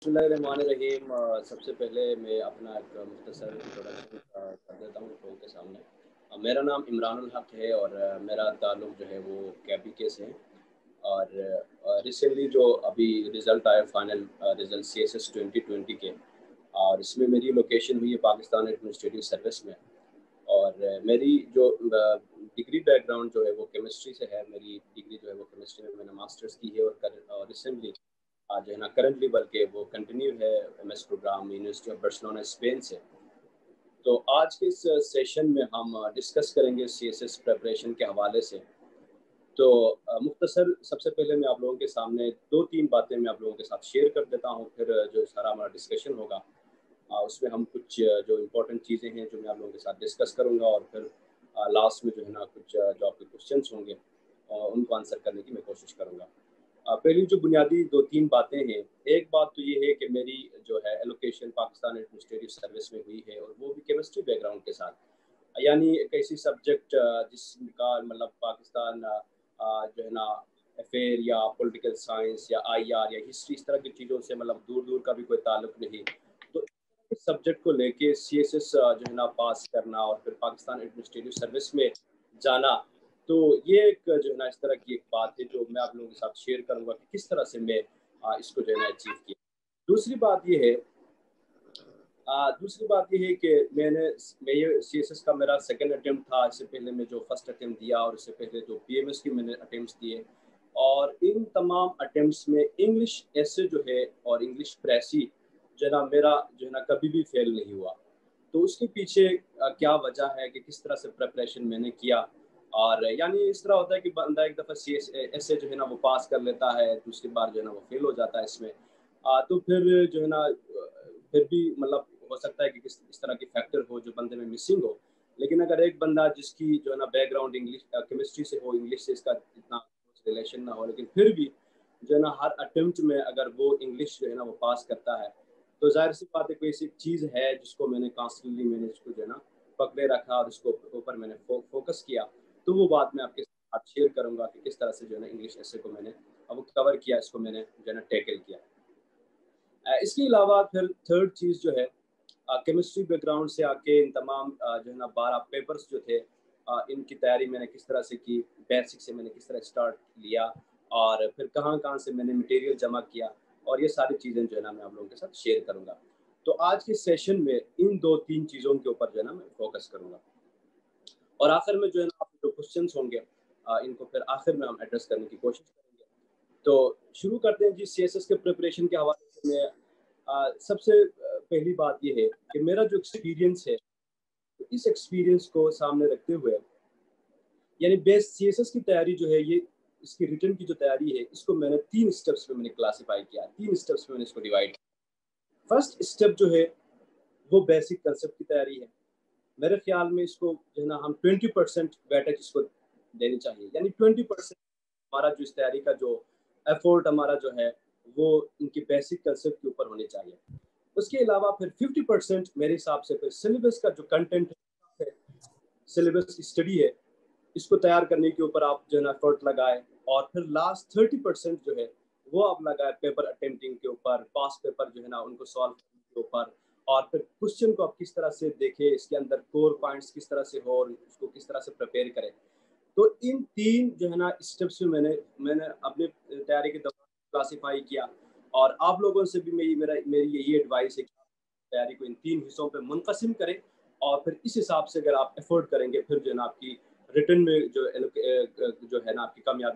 बिस्मिल्लाहिर्रहमानिर्रहीम। सबसे पहले मैं अपना एक मुख्तसर इंट्रोडक्शन कर देता हूँ लोगों के सामने। मेरा नाम इमरानुल हक है और मेरा ताल्लुक़ जो है वो केपीके से है। और रिसेंटली जो अभी रिज़ल्ट आया फाइनल रिज़ल्ट सीएसएस 2020 के, और इसमें मेरी लोकेशन हुई है पाकिस्तान एडमिनिस्ट्रेटिव सर्विस में। और मेरी जो डिग्री बैकग्राउंड जो है वो केमिस्ट्री से है। मेरी डिग्री जो है वो केमिस्ट्री में मैंने मास्टर्स की है। और रिसेंटली आज जो है ना करंटली बल्कि वो कंटिन्यू है MS program university of Barcelona Spain से। तो आज के इस सेशन में हम डिस्कस करेंगे सीएसएस प्रिपरेशन के हवाले से। तो मुख्तसर सबसे पहले मैं आप लोगों के सामने दो तीन बातें मैं आप लोगों के साथ शेयर कर देता हूँ। फिर जो सारा हमारा डिस्कशन होगा उसमें हम कुछ जो इम्पोर्टेंट चीज़ें हैं जो मैं आप लोगों के साथ डिस्कस करूँगा, और फिर लास्ट में जो है ना कुछ जो आपके क्वेश्चंस होंगे उनको आंसर करने की मैं कोशिश करूँगा। पहली जो बुनियादी दो तीन बातें हैं, एक बात तो ये है कि मेरी जो है एलोकेशन पाकिस्तान एडमिनिस्ट्रेटिव सर्विस में हुई है, और वो भी केमिस्ट्री बैकग्राउंड के साथ। यानी एक ऐसी सब्जेक्ट जिसका मतलब पाकिस्तान जो है ना अफेयर या पॉलिटिकल साइंस या आईआर या हिस्ट्री इस तरह की चीज़ों से मतलब दूर दूर का भी कोई ताल्लुक नहीं। तो इस सब्जेक्ट को लेके सीएसएस जो है ना पास करना और फिर पाकिस्तान एडमिनिस्ट्रेटिव सर्विस में जाना, तो ये एक जो है ना इस तरह की एक बात है जो मैं आप लोगों के साथ शेयर करूंगा कि किस तरह से मैं इसको जो है ना अचीव किया। दूसरी बात ये है कि मैं ये सीएसएस का मेरा सेकंड अटेम्प्ट था। इससे पहले मैं जो फर्स्ट अटेम्प्ट दिया और इससे पहले जो पीएमएस की मैंने अटेम्प्ट्स दिए, और इन तमाम अटेम्प्ट्स में इंग्लिश ऐसे जो है और इंग्लिश प्रेसी जो है ना मेरा जो है ना कभी भी फेल नहीं हुआ। तो उसके पीछे क्या वजह है कि किस तरह से प्रिपरेशन मैंने किया। और यानी इस तरह होता है कि बंदा एक दफ़ा सी ऐसे जो है ना वो पास कर लेता है, दूसरी बार जो है ना वो फेल हो जाता है इसमें। तो फिर जो है ना फिर भी मतलब हो सकता है कि इस तरह के फैक्टर हो जो बंदे में मिसिंग हो। लेकिन अगर एक बंदा जिसकी जो है ना बैकग्राउंड इंग्लिश केमिस्ट्री से हो, इंग्लिश से इसका इतना रिलेशन ना हो, लेकिन फिर भी जो है ना हर अटेम्प्ट में अगर वो इंग्लिश जो है ना वो पास करता है, तो जाहिर सी बात है कोई ऐसी चीज़ है जिसको मैंने कॉन्स्टेंटली मैंने इसको जो है ना पकड़े रखा और इसको ऊपर मैंने फोकस किया। तो वो बात मैं आपके साथ शेयर करूंगा कि किस तरह से जो है ना इंग्लिश ऐसे को मैंने अब कवर किया, इसको मैंने जो है ना टैकल किया। इसके अलावा फिर थर्ड चीज़ जो है केमिस्ट्री बैकग्राउंड से आके इन तमाम जो है ना 12 पेपर्स जो थे इनकी तैयारी मैंने किस तरह से की, बेसिक से मैंने किस तरह स्टार्ट लिया, और फिर कहाँ कहाँ से मैंने मटेरियल जमा किया, और ये सारी चीज़ें जो है ना मैं आप लोगों के साथ शेयर करूँगा। तो आज के सेशन में इन दो तीन चीज़ों के ऊपर जो है ना मैं फोकस करूँगा, और आखिर में जो है ना आपके जो क्वेश्चन होंगे इनको फिर आखिर में हम एड्रेस करने की कोशिश करेंगे। तो शुरू करते हैं जी सीएसएस के प्रिपरेशन के हवाले से। मैं सबसे पहली बात ये है कि मेरा जो एक्सपीरियंस है, तो इस एक्सपीरियंस को सामने रखते हुए यानी बेस सीएसएस की तैयारी जो है, ये इसकी रिटर्न की जो तैयारी है, इसको मैंने तीन स्टेप्स में मैंने क्लासीफाई किया, तीन स्टेप्स में मैंने इसको डिवाइड किया। फर्स्ट स्टेप जो है वो बेसिक कंसेप्ट की तैयारी है। मेरे ख्याल में इसको जो है ना हम 20% वेटेज इसको देनी चाहिए, यानी 20% हमारा जो इस तैयारी का जो एफर्ट हमारा जो है वो इनकी बेसिक कंसेप्ट के ऊपर होने चाहिए। उसके अलावा फिर 50% मेरे हिसाब से फिर सिलेबस का जो कंटेंट है, सिलेबस की स्टडी है, इसको तैयार करने के ऊपर आप जो है ना एफर्ट लगाए। और फिर लास्ट 30% जो है वो आप लगाए पेपर अटेम्प्टिंग के ऊपर, पास पेपर जो है ना उनको सॉल्व करने के ऊपर, और फिर क्वेश्चन को आप किस तरह से देखें, इसके अंदर कोर पॉइंट्स किस तरह से हो और उसको किस तरह से प्रिपेयर करें। तो इन तीन जो है ना स्टेप्स में मैंने अपने तैयारी के दौरान क्लासीफाई किया, और आप लोगों से भी मेरी यही एडवाइस है कि तैयारी को इन तीन हिस्सों पे मुनक़सिम करें, और फिर इस हिसाब से अगर आप एफर्ट करेंगे, फिर जो है ना आपकी रिटर्न में जो है ना आपकी कामयाबी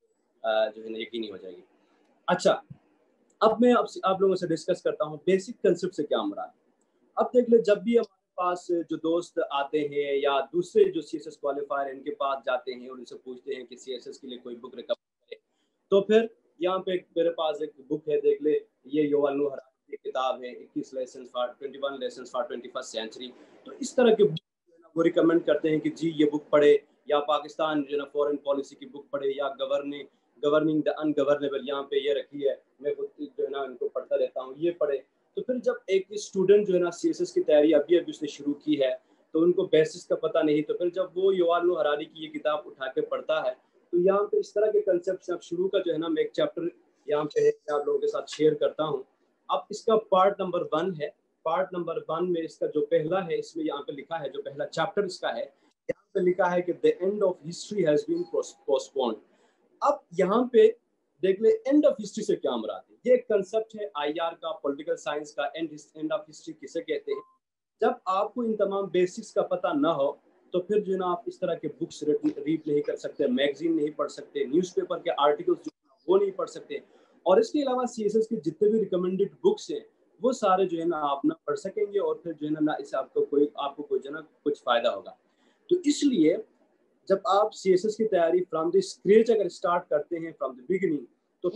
जो है ना यकीनी हो जाएगी। अच्छा, अब मैं आप लोगों से डिस्कस करता हूँ बेसिक कंसेप्ट से क्या मुराद है। अब देख ले, जब भी हमारे पास जो दोस्त आते हैं या दूसरे जो सीएसएस क्वालिफायर इनके पास जाते हैं और उनसे पूछते हैं कि सीएसएस के लिए कोई बुक रिकमेंड करें, तो फिर यहाँ पे मेरे पास एक बुक है, देख ले, ये युval नोह हरारी की किताब है 21 lesson for 21 lesson for 21st century. तो इस तरह के बुक वो रिकमेंड करते हैं कि जी ये बुक पढ़े, या पाकिस्तान जो है ना फॉरेन पॉलिसी की बुक पढ़े, या गवर्निंग द अनगवर्नेबल यहाँ पे ये रखी है, मैं खुद जो है ना इनको पढ़ता रहता हूँ, ये पढ़े। तो फिर जब एक स्टूडेंट जो है ना सीएसएस की तैयारी अभी अभी उसने शुरू की है, तो उनको बेसिस का पता नहीं, तो फिर जब वो युval नोह हरारी की ये किताब उठा के पढ़ता है, तो यहाँ पे इस तरह के कंसेप्ट अब शुरू का जो है ना मैं एक चैप्टर यहाँ पे है, मैं आप लोगों के साथ शेयर करता हूँ। اب اس کا پارٹ نمبر 1 ہے. پارٹ نمبر 1 میں اس کا جو پہلا ہے، اس میں یہاں پہ لکھا ہے، جو پہلا چیپٹر اس کا ہے، یہاں پہ لکھا ہے کہ the end of history has been postponed. اب یہاں پہ دیکھ لیں اینڈ آف ہسٹری سے کیا مراد ہے. یہ ایک کنسپٹ ہے آئی آر کا، پولیٹیکل سائنس کا. اینڈ آف ہسٹری کسے کہتے ہیں؟ جب آپ کو ان تمام بیسکس کا پتہ نہ ہو تو پھر جو ہے نا آپ اس طرح کے بکس ریڈ نہیں کر سکتے، میگزین نہیں پڑھ سکتے، نیوز پیپر کے آرٹیکلس جو ہے وہ نہیں پڑھ سکتے. اور اس کے علاوہ سی ایس ایس کے جتنے بھی ریکمینڈیڈ بکس ہیں وہ سارے جو ہے نا آپ نہ پڑھ سکیں گے، اور پھر جو ہے نا اس آپ کو کوئی جو ہے نا کچھ فائدہ ہوگا. تو اس لیے جب آپ سی ایس ایس کی تیاری فرام دی اسکریچ اگر اسٹارٹ کرتے ہیں فرام دی بگننگ، تو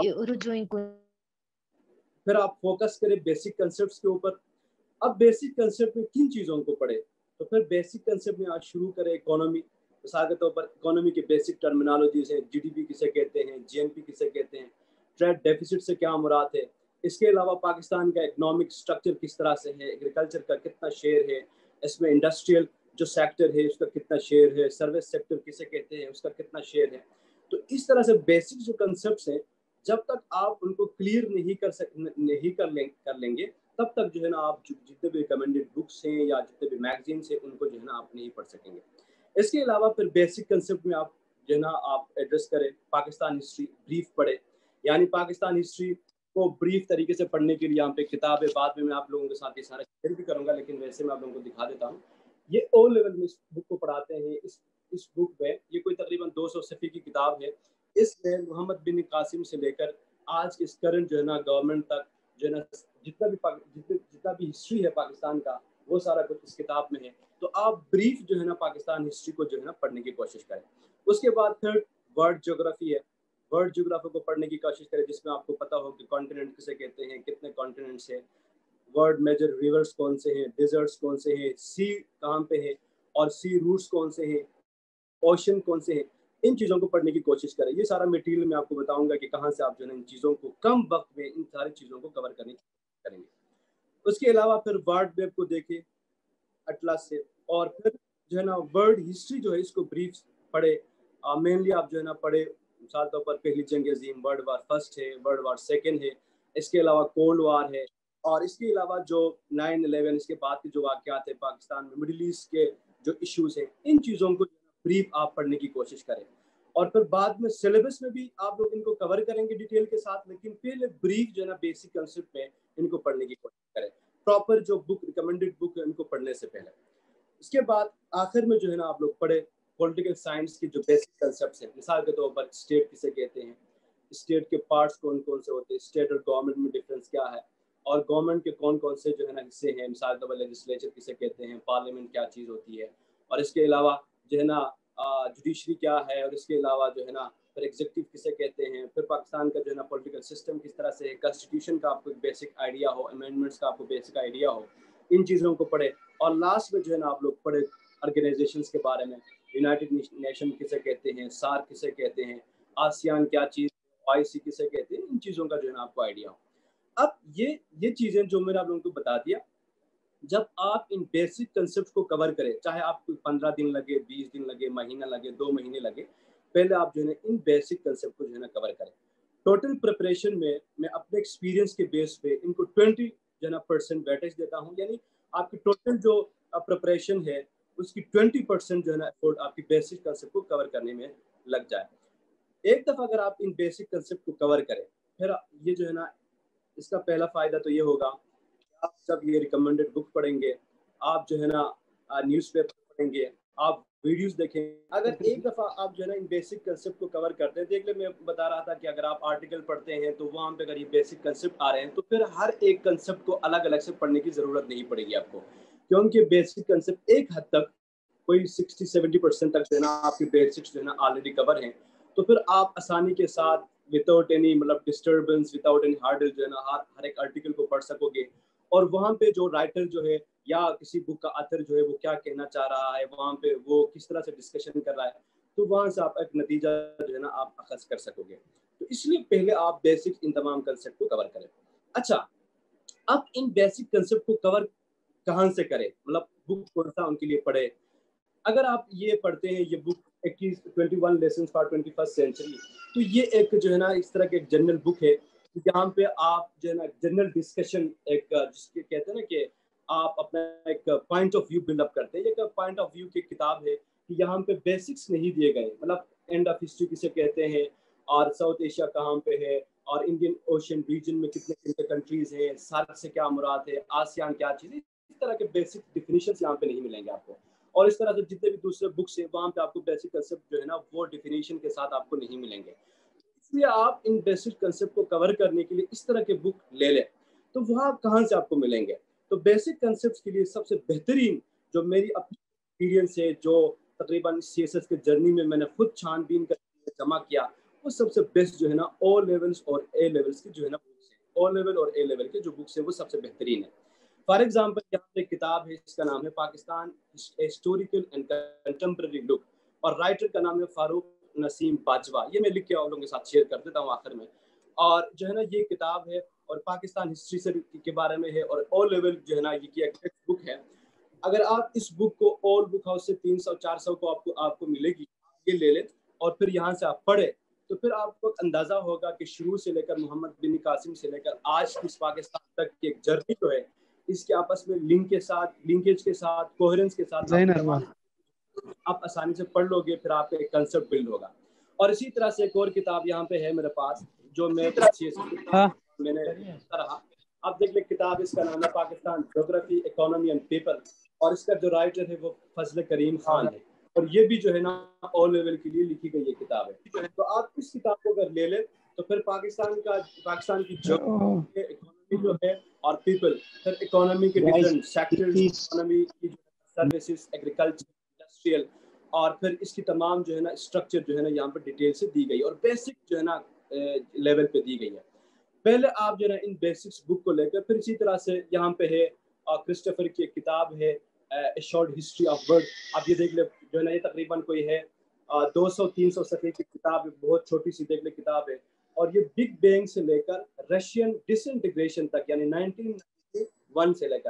پھر آپ فوکس کریں بیسک کنسیپٹس کے اوپر. اب بیسک کنسیپٹ میں کن چیزوں کو پڑھے؟ تو پھر بیسک کنسیپٹ میں آج شروع کریں اکانومی. مثال کے طور پر اکانومی کے بیسک ٹرمینالوجیز ہیں، جی ڈی پی کسے کہتے ہیں، جی این پی کسے کہتے ہیں، ٹریڈ ڈیفیسٹ سے کیا مراد ہے. اس کے علاوہ پاکستان کا اکنامک سٹرکچر کس طرح سے ہے، ایگریکلچر کا کتنا شیئر ہے اس میں، انڈسٹریل جو سیکٹر ہے اس کا کتنا شیئر ہے، سروس سیکٹر کسے کہتے ہیں اس کا کتنا شیئر ہے. تو اس طرح سے بیسک جو کنسیپٹس ہیں جب تک آپ ان کو کلیئر نہیں کر لیں گے تب تک جو ہے نا آپ جتنے بھی ریکمینڈیڈ بکس ہیں یا جتنے بھی میگزینس ہیں ان کو جو ہے نا آپ نہیں پڑھ سکیں گے. اس کے علاوہ پھر بیسک کنسیپٹ میں آپ جو ہے نا آپ ایڈریس کریں پاکستان ہسٹری بریف پڑھیں. یعنی پاکستان ہسٹری کو بریف طریقے سے پڑھنے کے لیے یہاں پہ کتاب ہے، بعد میں آپ لوگوں کے ساتھ یہ سارا شیئر بھی کروں گا، لیکن ویسے میں آپ لوگوں کو دکھا دیتا ہوں. یہ او لیول میں اس بک کو پڑھاتے ہیں. اس بک میں یہ کوئی تقریباً 200 صفحے کی کتاب ہے. اس میں محمد بن قاسم سے لے کر آج کے اس کرنٹ جو ہے نا گورنمنٹ تک جو ہے نا جتنا بھی ہسٹری ہے پاکستان کا وہ سارا کچھ اس کتاب میں ہے. تو آپ بریف جو ہے نا پاکستان ہسٹری کو جو ہے نا پڑھنے کی کوشش کریں. اس کے بعد پھر ورلڈ جیوگرافی ہے. ورلڈ جیوگرافی کو پڑھنے کی کوشش کریں جس میں آپ کو پتہ ہو کہ کانٹیننٹ کسے کہتے ہیں، کتنے کانٹیننٹس ہیں، ورلڈ میجر ریورس کون سے ہیں، ڈیزرٹس کون سے ہیں، سی کہاں پہ ہیں اور سی روٹس کون سے ہیں، اوشن کون سے ہیں. ان چیزوں کو پڑھنے کی کوشش کریں. یہ سارا میٹیریل میں آپ کو بتاؤں گا کہ کہاں سے آپ جو ہے نا ان چیزوں کو کم وقت میں ان ساری چیزوں کو کور کرنے کی کوشش کریں گے. اس کے علاوہ پھر ورلڈ میپ کو دیکھیں اٹلس سے، اور پھر جو ہے نا ورلڈ ہسٹری جو ہے اس کو بریف پڑھے. مینلی آپ جو ہے نا پڑھے مثال طور پر پہلی جنگ عظیم، ورلڈ وار فرسٹ ہے، ورلڈ وار سیکنڈ ہے، اس کے علاوہ کولڈ وار ہے، اور اس کے علاوہ جو 9/11 اس کے بعد کے جو واقعات ہیں پاکستان میں، مڈل ایسٹ کے جو ایشوز ہیں، ان چیزوں کو بریف آپ پڑھنے کی کوشش کریں. اور پھر بعد میں سلیبس میں بھی آپ لوگ ان کو کور کریں گے ڈیٹیل کے ساتھ، لیکن پہلے بریف جو ہے نا بیسک کنسیپٹ میں ان کو پڑھنے کی کوشش کریں. پراپر جو بک ریکمینڈیڈ بک ہے ان کو پڑھنے سے پہلے. اس کے بعد آخر میں جو ہے نا آپ لوگ پڑھے پولیٹیکل سائنس کی جو بیسک کنسیپٹس ہیں. مثال کے طور پر اسٹیٹ کسے کہتے ہیں، اسٹیٹ کے پارٹس کون کون سے ہوتے ہیں، اسٹیٹ اور گورنمنٹ میں ڈفرینس کیا ہے، اور گورنمنٹ کے کون کون سے جو ہے نا حصے ہیں. مثال کے طور پر لیجسلیچر کسے کہتے ہیں، پارلیمنٹ کیا چیز ہوتی ہے، اور اس کے علاوہ جو ہے نا جوڈیشری کیا ہے، اور اس کے علاوہ جو ہے نا پھر ایگزیکٹو کسے کہتے ہیں. پھر پاکستان کا جو ہے نا پولیٹیکل سسٹم کس طرح سے ہے، کنسٹیٹیوشن کا آپ کو ایک بیسک آئیڈیا ہو، امینڈمنٹس کا آپ کو بیسک آئیڈیا ہو، ان چیزوں کو پڑھے. اور لاسٹ میں جو ہے نا آپ لوگ پڑھے آرگنائزیشنس کے بارے میں. یونائٹڈ نیشن کسے کہتے ہیں، سارک کسے کہتے ہیں، آسیان کیا چیز، آئی سی کسے کہتے ہیں، ان چیزوں کا جو ہے نا آپ کو آئیڈیا ہو. اب یہ چیزیں جو میں نے آپ لوگوں کو بتا دیا، جب آپ ان بیسک کنسیپٹ کو کور کریں، چاہے آپ کو 15 دن لگے، 20 دن لگے، مہینہ لگے، 2 مہینے لگے، پہلے آپ جو ہے نا ان بیسک کنسیپٹ کو جو ہے نا کور کریں. ٹوٹل پریپریشن میں اپنے ایکسپیرینس کے بیس پہ ان کو 20 جو ہے نا % ویٹیج دیتا ہوں. یعنی آپ کی ٹوٹل جو پریپریشن ہے اس کی 20% جو ہے نا ایفورٹ آپ کی بیسک کنسیپٹ کو کور کرنے میں لگ جائے. ایک دفعہ اگر آپ ان بیسک کنسیپٹ کو کور کریں، پھر یہ جو ہے نا اس کا پہلا فائدہ تو یہ ہوگا کہ آپ جب یہ ریکمینڈیڈ بک پڑھیں گے، آپ جو ہے نا نیوز پیپر پڑھیں گے، آپ ویڈیوز دیکھیں. اگر ایک دفعہ آپ جو ہے نا ان بیسک کنسیپٹ کو کور کرتے ہیں، دیکھ لیں میں بتا رہا تھا کہ اگر آپ آرٹیکل پڑھتے ہیں تو وہاں پہ اگر یہ بیسک کنسیپٹ آ رہے ہیں تو پھر ہر ایک کنسیپٹ کو الگ الگ سے پڑھنے کی ضرورت نہیں پڑے گی آپ کو، کیونکہ بیسک کنسیپٹ ایک حد تک کوئی 60-70% تک جو ہے نا آپ کی بیسکس جو ہے نا آلریڈی کور ہیں. تو پھر آپ آسانی کے ساتھ without any disturbance, without any hurdle جو ہے نا ہر ایک آرٹیکل کو پڑھ سکو گے. اور وہاں پہ جو رائٹر جو ہے یا کسی بک کا آتھر جو ہے وہ کیا کہنا چاہ رہا ہے، وہاں پہ وہ کس طرح سے ڈسکشن کر رہا ہے، تو وہاں سے آپ ایک نتیجہ جو ہے نا آپ اخذ کر سکو گے. تو اس لیے پہلے آپ بیسک ان تمام کنسیپٹ کو کور کریں. اچھا، اب ان بیسک کنسیپٹ کو کور کہاں سے کریں، مطلب بک کون سا ان کے لیے پڑھے. اگر آپ یہ پڑھتے ہیں یہ بک 21 لیسنز فار 21st سینچری، تو یہ ایک جو ہے نا اس طرح کی ایک جنرل بک ہے یہاں پہ آپ جو ہے نا جنرل ڈسکشن ایک جس کے کہتے ہیں نا کہ آپ اپنا ایک point of view build up کرتے ہیں. یہ ایک پوائنٹ آف ویو کی کتاب ہے کہ یہاں پہ بیسکس نہیں دیے گئے, مطلب اینڈ آف ہسٹری کسے کہتے ہیں, اور ساؤتھ ایشیا کہاں پہ ہے, اور انڈین اوشین ریجن میں کتنے کتنے کنٹریز ہیں, سارک سے کیا مراد ہے, آسیان کیا چیز ہے, اس طرح کے بیسک ڈیفینیشنز یہاں پہ نہیں ملیں گے آپ کو. اور اس طرح سے جتنے بھی دوسرے بکس ہیں وہاں پہ آپ کو بیسک کنسیپٹ جو ہے نا وہ ڈیفینیشن کے ساتھ آپ کو نہیں ملیں گے. اس لیے آپ ان بیسک کنسیپٹ کو کور کرنے کے لیے اس طرح کے بک لے لیں. تو وہاں کہاں سے آپ کو ملیں گے؟ تو بیسک کنسیپٹس کے لیے سب سے بہترین جو میری اپنی ایکسپیرینس ہے, جو تقریباً سی ایس ایس کے جرنی میں میں نے خود چھان بین کر جمع کیا, وہ سب سے بیسٹ جو ہے نا او لیولس اور اے لیولس کی جو ہے نا بکس ہیں. او لیول اور اے لیول کے جو بکس ہیں وہ سب سے بہترین ہے. فار ایگزامپل یہاں پہ ایک کتاب ہے جس کا نام ہے Pakistan historical and contemporary look, اور رائٹر کا نام ہے فاروق نسیم باجوہ. یہ میں لکھ کے آپ لوگوں کے ساتھ شیئر کر دیتا ہوں آخر میں. اور جو ہے نا یہ کتاب ہے اور پاکستان ہسٹری سے کے بارے میں ہے, اور او لیول جو ہے نا یہ کی ایک ٹیکسٹ بک ہے. اگر آپ اس بک کو اول بک ہاؤس سے 300-400 کو آپ کو ملے گی, یہ لے لیں اور پھر یہاں سے آپ پڑھیں, تو پھر آپ کو اندازہ ہوگا کہ شروع سے لے کر محمد بن قاسم سے لے کر آج اس پاکستان تک کی ایک جرنی جو ہے, اس کے آپس میں لنکیج کے ساتھ کوہرنس کے ساتھ آپ آسانی سے پڑھ لو گے, پھر آپ کا ایک کنسپٹ بلڈ ہوگا. اور اسی طرح سے ایک اور کتاب یہاں پہ ہے میرے پاس جو میں نے رہا, آپ دیکھ لیں کتاب, اس کا نام ہے پاکستان جغرافی اکانومی اینڈ پیپل, اور اس کا جو رائٹر ہے وہ فضل کریم خان ہے, اور یہ بھی جو ہے نا او لیول کے لیے لکھی گئی یہ کتاب ہے. تو آپ اس کتاب کو اگر لے لیں تو پھر پاکستان کی اکانومی جو ہے اور پیپل, پھر اکانومی کے ڈفرنٹ سیکٹرز, اکانومی کی سروسز, ایگریکلچر, انڈسٹریل, اور پھر اس کی تمام جو ہے نا اسٹرکچر جو ہے نا یہاں پہ ڈیٹیل سے دی گئی, اور بیسک جو ہے نا لیول پہ دی گئی ہے. پہلے آپ جو ہے نا ان بیسکس بک کو لے کر پھر اسی طرح سے یہاں پہ ہے کرسٹوفر کی ایک کتاب ہے شارٹ ہسٹری آف ورڈ. آپ یہ دیکھ لیں جو ہے نا یہ تقریباً کوئی ہے 200-300 صفحے کی کتاب ہے, بہت چھوٹی سی دیکھ لیں کتاب ہے, اور یہ بگ بینگ سے لے کر رشین ڈس انٹیگریشن تک, یعنی 1991 سے لے کر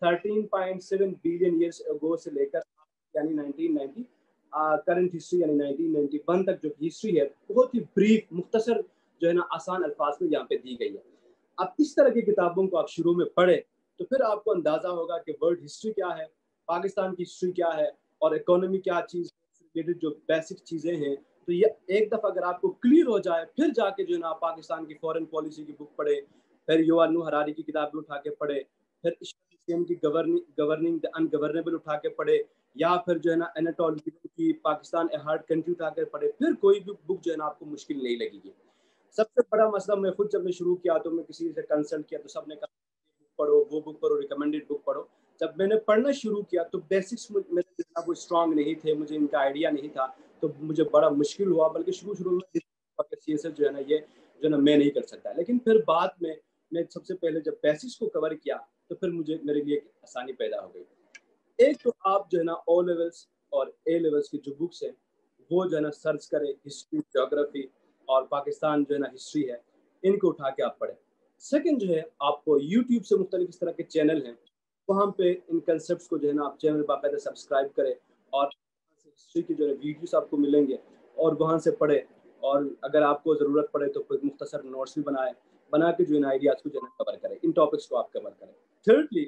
13.7 بلین ایئرس اگو سے لے کر یعنی 1990 کرنٹ ہسٹری یعنی 1991 تک جو ہسٹری ہے, بہت ہی بریف مختصر جو ہے نا آسان الفاظ میں یہاں پہ دی گئی ہے. اب اس طرح کی کتابوں کو آپ شروع میں پڑھیں تو پھر آپ کو اندازہ ہوگا کہ ورلڈ ہسٹری کیا ہے, پاکستان کی ہسٹری کیا ہے, اور اکانومی کیا چیز ہے, جو بیسک چیزیں ہیں. تو یہ ایک دفعہ اگر آپ کو کلیئر ہو جائے, پھر جا کے جو ہے نا پاکستان کی فورن پالیسی کی بک پڑھے, پھر یووال نوح ہراری کی کتاب اٹھا کے پڑھے, پھر کی گورننگ دی انگورنیبل اٹھا کے پڑھے, یا پھر جو ہے نا ایناٹول کی پاکستان اے ہارڈ کنٹری اٹھا کے پڑھے, پھر کوئی بھی بک جو ہے نا آپ کو مشکل نہیں لگے گی. سب سے بڑا مسئلہ میں خود جب میں شروع کیا تو میں کسی سے کنسلٹ کیا تو سب نے کہا بک پڑھو, وہ بک پڑھو, ریکمینڈیڈ بک پڑھو. جب میں نے پڑھنا شروع کیا تو بیسکس میرے وہ اسٹرانگ نہیں تھے, مجھے ان کا آئیڈیا نہیں تھا, تو مجھے بڑا مشکل ہوا. بلکہ شروع میں سی ایس ایس جو ہے نا یہ جو ہے نا میں نہیں کر سکتا, لیکن پھر بعد میں سب سے پہلے جب بیسکس کو کور کیا تو پھر میرے لیے ایک آسانی پیدا ہو گئی. ایک تو آپ جو ہے نا او لیولس اور اے لیولس کی جو بکس ہیں وہ جو ہے نا سرچ کریں, ہسٹری, جغرافی اور پاکستان جو ہے نا ہسٹری ہے, ان کو اٹھا کے آپ پڑھیں. سیکنڈ جو ہے آپ کو یوٹیوب سے مختلف اس طرح کے چینل ہیں, وہاں پہ ان کنسیپٹس کو جو ہے نا آپ چینل باقاعدہ سبسکرائب کریں, اور ہسٹری کی جو ہے ویڈیوز آپ کو ملیں گے اور وہاں سے پڑھیں, اور اگر آپ کو ضرورت پڑے تو کوئی مختصر نوٹس بھی بنا کے جو ہے نا آئیڈیاز کو جو ہے نا کور کریں, ان ٹاپکس کو آپ کور کریں. تھرڈلی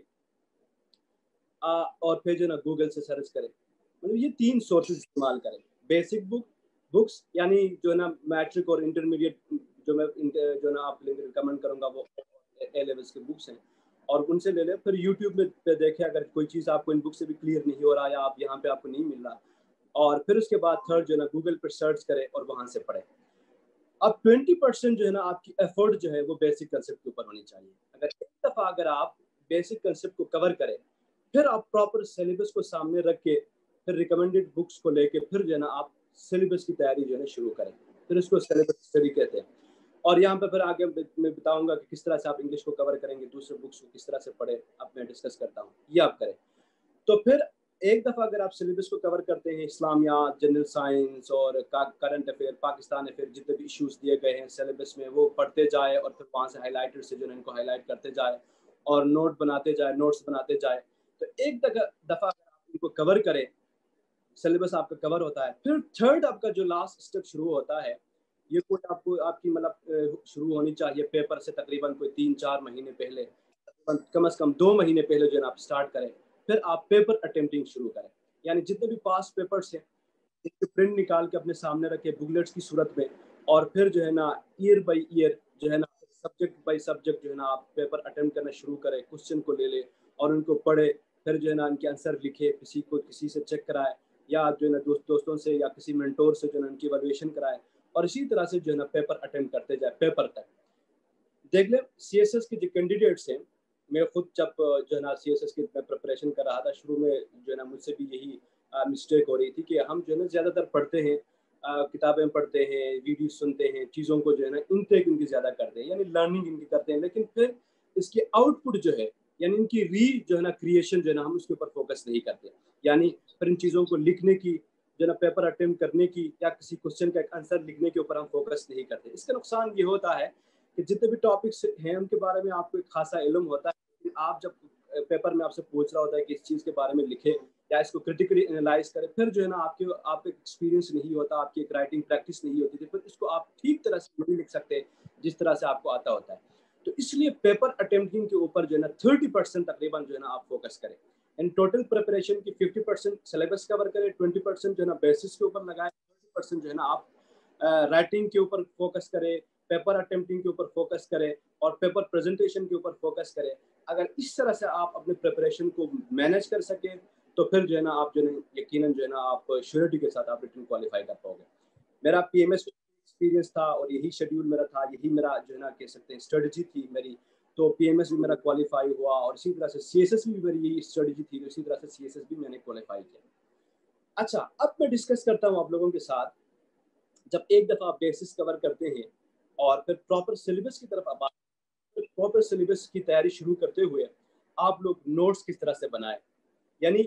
اور پھر جو ہے نا گوگل سے سرچ کریں, مطلب یہ 3 سورسز استعمال کریں. بیسک بکس یعنی جو ہے نا میٹرک اور انٹرمیڈیٹ جو میں جو ہے نا آپ ریکمینڈ کروں گا وہ اے لیولس کے بکس ہیں, اور ان سے لے لیں. پھر یوٹیوب میں دیکھیں اگر کوئی چیز آپ کو ان بک سے بھی کلیئر نہیں ہو رہا یا آپ یہاں پہ آپ کو نہیں مل رہا, اور پھر اس کے بعد تھرڈ جو ہے نا گوگل پہ سرچ کریں اور وہاں سے پڑھیں. اب 20% جو ہے نا آپ کی ایفرٹ جو ہے وہ بیسک کنسیپٹ کے اوپر ہونی چاہیے. اگر آپ بیسک کنسیپٹ کو کور کریں, پھر آپ پراپر سلیبس کو سامنے رکھ کے پھر ریکمینڈیڈ بکس کو لے کے پھر جو ہے نا آپ سلیبس کی تیاری جو ہے نا شروع کریں, پھر اس کو سلیبس اسٹڈی کہتے ہیں. اور یہاں پہ پھر آگے میں بتاؤں گا کہ کس طرح سے آپ انگلش کو کور کریں گے, دوسرے بکس کو کس طرح سے پڑھیں, اب میں ڈسکس کرتا ہوں, یہ آپ کریں. تو پھر ایک دفعہ اگر آپ سلیبس کو کور کرتے ہیں, اسلامیات, جنرل سائنس اور کرنٹ افیئر, پاکستان افیئر, جتنے بھی ایشوز دیے گئے ہیں سلیبس میں وہ پڑھتے جائے, اور پھر وہاں سے ہائی لائٹر سے جو ہے ان کو ہائی لائٹ کرتے جائے اور نوٹس بناتے جائے, تو ایک دفعہ اگر آپ ان کو کور کریں, سلیبس آپ کا کور ہوتا ہے. پھر تھرڈ آپ کا جو لاسٹ اسٹیپ شروع ہوتا ہے یہ کوئی آپ کو آپ کی مطلب شروع ہونی چاہیے پیپر سے تقریباً کوئی 3-4 مہینے پہلے، کم از کم 2 مہینے پہلے جو ہے نا آپ اسٹارٹ کریں، پھر آپ پیپر اٹمپٹنگ شروع کریں. یعنی جتنے بھی پاس پیپرس ہیں ایک پرنٹ نکال کے اپنے سامنے رکھے بکلیٹس کی صورت میں، اور پھر جو ہے نا ایئر بائی ایئر جو ہے نا سبجیکٹ بائی سبجیکٹ جو ہے نا آپ پیپر اٹمپٹ کرنا شروع کریں، کوشچن کو لے لیں اور ان کو پڑھے، پھر جو ہے نا ان کے آنسر لکھے، کسی سے چیک کرائے، یا جو ہے نا دوستوں سے یا کسی مینٹور سے جو ہے نا ان کی ایویلویشن کرائے، اور اسی طرح سے جو ہے نا پیپر اٹمپٹ کرتے جائے پیپر تک. دیکھ لیں سی ایس ایس کے جو کینڈیڈیٹس ہیں، میں خود جب جو ہے نا سی ایس ایس کی پریپریشن کر رہا تھا شروع میں جو ہے نا مجھ سے بھی یہی مسٹیک ہو رہی تھی کہ ہم جو ہے نا زیادہ تر پڑھتے ہیں، کتابیں پڑھتے ہیں، ویڈیو سنتے ہیں، چیزوں کو جو ہے نا انٹیک ان کی زیادہ کرتے ہیں، یعنی لرننگ ان کی کرتے ہیں، لیکن پھر اس کی آؤٹ پٹ جو ہے یعنی ان کی جو ہے نا کریشن جو ہے نا ہم اس کے اوپر فوکس نہیں کرتے. یعنی پھر ان چیزوں کو لکھنے کی جو ہے نا پیپر اٹمپٹ کرنے کی یا کسی کوشچن کا ایک آنسر لکھنے کے اوپر ہم فوکس نہیں کرتے. اس کا نقصان یہ ہوتا ہے کہ جتنے بھی ٹاپکس ہیں ان کے بارے میں آپ کو ایک خاصا علم ہوتا ہے، لیکن آپ جب پیپر میں آپ سے پوچھ رہا ہوتا ہے کہ اس چیز کے بارے میں لکھیں یا اس کو کریٹیکلی انالائز کریں، پھر جو ہے نا آپ کا ایکسپیرینس نہیں ہوتا، آپ کی ایک رائٹنگ پریکٹس نہیں ہوتی تھی، پھر اس کو آپ ٹھیک طرح سے نہیں لکھ سکتے جس طرح سے آپ کو آتا ہوتا ہے. تو اس لیے پیپر اٹمپٹنگ کے اوپر جو ہے نا 30% تقریباً جو ہے نا آپ فوکس کریں. ان ٹوٹل پریپریشن کی 50% سلیبس کور کریں، 20% جو ہے نا بیسس کے اوپر لگائیں، 30% جو ہے نا آپ رائٹنگ کے اوپر فوکس کریں، پیپر اٹمپٹنگ کے اوپر فوکس کریں اور پیپر پریزنٹیشن کے اوپر فوکس کریں. اگر اس طرح سے آپ اپنے پریپریشن کو مینیج کر سکیں تو پھر جو ہے نا آپ جو ہے یقیناً جو ہے نا آپ شیورٹی کے ساتھ آپ ریٹن کوالیفائی کر پاؤ گے. میرا پی ایم ایس ایکسپیرینس تھا اور یہی شیڈیول میرا تھا، یہی میرا جو ہے نا کہہ سکتے ہیں اسٹریٹجی تھی میری. تو پی ایم ایس بھی میرا کوالیفائی ہوا اور اسی طرح سے سی ایس ایس بھی میری یہی اسٹریٹجی تھی، اسی طرح سے سی ایس ایس بھی میں نے کوالیفائی کیا. اچھا اب میں ڈسکس کرتا ہوں آپ لوگوں کے ساتھ، جب ایک دفعہ آپ بیسس کور کرتے ہیں اور پھر پراپر سلیبس کی طرف آپ پراپر سلیبس کی تیاری شروع کرتے ہوئے آپ لوگ نوٹس کس طرح سے بنائیں. یعنی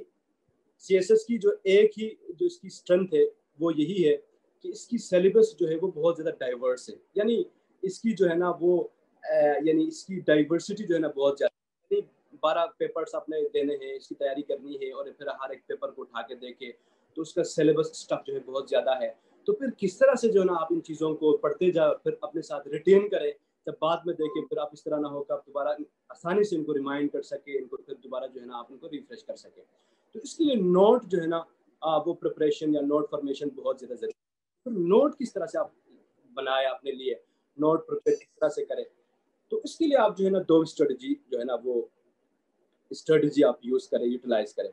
سی ایس ایس کی جو ایک ہی جو اس کی اسٹرینتھ ہے وہ یہی ہے کہ اس کی سلیبس جو ہے وہ بہت زیادہ ڈائیورس ہے. یعنی اس کی جو ہے نا وہ یعنی اس کی ڈائیورسٹی جو ہے نا بہت زیادہ، یعنی 12 پیپرس آپ نے دینے ہیں، اس کی تیاری کرنی ہے اور پھر ہر ایک پیپر کو اٹھا کے دیکھے تو اس کا سلیبس اسٹف جو ہے بہت زیادہ ہے. تو پھر کس طرح سے جو ہے نا آپ ان چیزوں کو پڑھتے جا پھر اپنے ساتھ ریٹین کریں، جب بعد میں دیکھیں پھر آپ اس طرح نہ ہو کہ آپ دوبارہ آسانی سے ان کو ریمائنڈ کر سکیں، ان کو پھر دوبارہ جو ہے نا آپ ان کو ریفریش کر سکیں. تو اس کے لیے نوٹ جو ہے نا وہ پریپریشن یا نوٹ فارمیشن بہت زیادہ ضروری ہے. تو نوٹ کس طرح سے آپ بنائے اپنے لیے، نوٹ پریپیئر کس طرح سے کریں، تو اس کے لیے آپ جو ہے نا 2 اسٹریٹجی جو ہے نا وہ اسٹریٹجی آپ یوز کریں، یوٹیلائز کریں.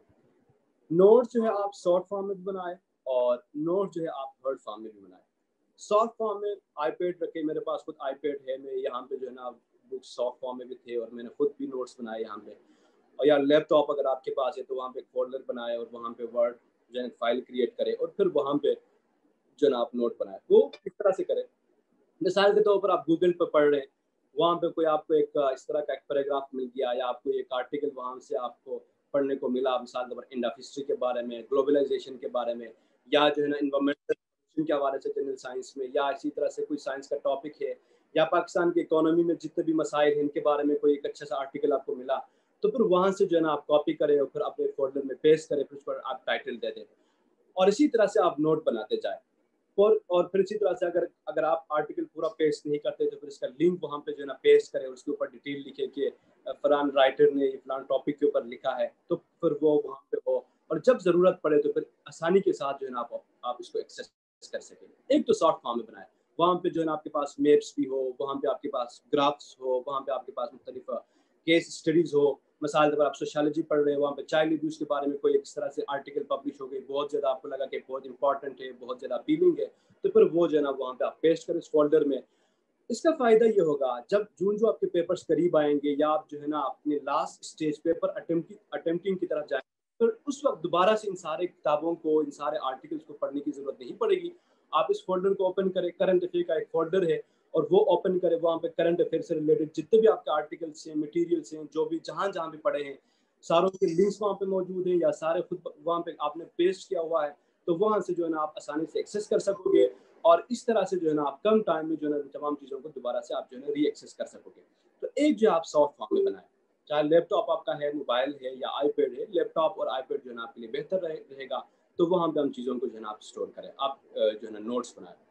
نوٹ جو ہے آپ شارٹ فارم میں بھی بنائیں اور نوٹ جو ہے آپ ورڈ فارم میں بھی بنائیں. شارٹ فارم میں آئی پیڈ رکھے، میرے پاس خود آئی پیڈ ہے، میں یہاں پہ جو ہے نا بک شارٹ فارم میں بھی تھے اور میں نے خود بھی نوٹس بنائے یہاں پہ. اور یا لیپ ٹاپ اگر آپ کے پاس ہے تو وہاں پہ ایک فولڈر بنائے اور وہاں پہ ورڈ جو ہے فائل کریٹ کرے اور پھر وہاں پہ جو ہے نا آپ نوٹ بنائے. وہ کس طرح سے کریں، مثال کے طور پر آپ گوگل پہ پڑھ رہے ہیں، وہاں پہ کوئی آپ کو ایک اس طرح کا ایک پیراگراف مل گیا یا آپ کو ایک آرٹیکل وہاں سے آپ کو پڑھنے کو ملا، مثال کے طور پر اینڈ آف ہسٹری کے بارے میں، گلوبلائزیشن کے بارے میں، یا جو ہے نا انوائرمنٹل کے حوالے سے جنرل سائنس میں، یا اسی طرح سے کوئی سائنس کا ٹاپک ہے، یا پاکستان کی اکانومی میں جتنے بھی مسائل ہیں ان کے بارے میں کوئی ایک اچھا سا آرٹیکل آپ کو ملا، تو پھر وہاں سے جو ہے نا آپ کاپی کریں اور پھر اپنے فولڈر میں پیسٹ کریں، پھر اس پر آپ ٹائٹل دے دیں اور اسی طرح سے آپ نوٹ بناتے جائیں. اور پھر اسی طرح سے اگر آپ آرٹیکل پورا پیسٹ نہیں کرتے تو پھر اس کا لنک وہاں پہ جو ہے نا پیسٹ کریں، اس کے اوپر ڈیٹیل لکھے کہ فلان رائٹر نے فلان ٹاپک کے اوپر لکھا ہے، تو پھر وہ وہاں پہ ہو اور جب ضرورت پڑے تو پھر آسانی کے ساتھ جو ہے نا آپ اس کو ایکسیس کر سکیں. ایک تو شارٹ فارم میں بنائیں، وہاں پہ جو ہے نا آپ کے پاس میپس بھی ہو، وہاں پہ آپ کے پاس گرافس ہو، وہاں پہ آپ کے پاس مختلف کیس اسٹڈیز ہو. مثال طور پر آپ سوشالوجی پڑھ رہے ہیں، وہاں پہ چائلڈ ابیوز کے بارے میں کوئی اس طرح سے آرٹیکل پبلش ہو گئی، بہت زیادہ آپ کو لگا کہ بہت امپورٹنٹ ہے، بہت زیادہ اپیلنگ ہے، تو پھر وہ جو ہے نا وہاں پہ آپ پیسٹ کریں اس فولڈر میں. اس کا فائدہ یہ ہوگا جب جو آپ کے پیپرز قریب آئیں گے یا آپ جو ہے نا اپنے لاسٹ اسٹیج پیپر اٹمپٹنگ کی طرف جائیں، پھر اس وقت دوبارہ سے ان سارے کتابوں کو، ان سارے آرٹیکلس کو پڑھنے کی ضرورت نہیں پڑے گی. آپ اس فولڈر کو اوپن کریں، کرنٹ افیئر کا ایک فولڈر ہے اور وہ اوپن کریں، وہاں پہ کرنٹ افیئر سے ریلیٹڈ جتنے بھی آپ کے آرٹیکلس ہیں، مٹیریلس ہیں، جو بھی جہاں بھی پڑھے ہیں، ساروں کے لنکس وہاں پہ موجود ہیں یا سارے خود وہاں پہ آپ نے پیسٹ کیا ہوا ہے، تو وہاں سے جو ہے نا آپ آسانی سے ایکسیس کر سکو گے اور اس طرح سے جو ہے نا آپ کم ٹائم میں جو ہے نا تمام چیزوں کو دوبارہ سے آپ جو ہے نا ری ایکسیس کر سکو گے. تو ایک جو آپ سافٹ فارم میں بنائیں، چاہے لیپ ٹاپ آپ کا ہے، موبائل ہے یا آئی پیڈ ہے، لیپ ٹاپ اور آئی پیڈ جو ہے نا آپ کے لیے بہتر رہے گا. تو وہاں پہ ہم چیزوں کو جو ہے نا آپ اسٹور کریں، آپ جو ہے نا نوٹس بنائیں.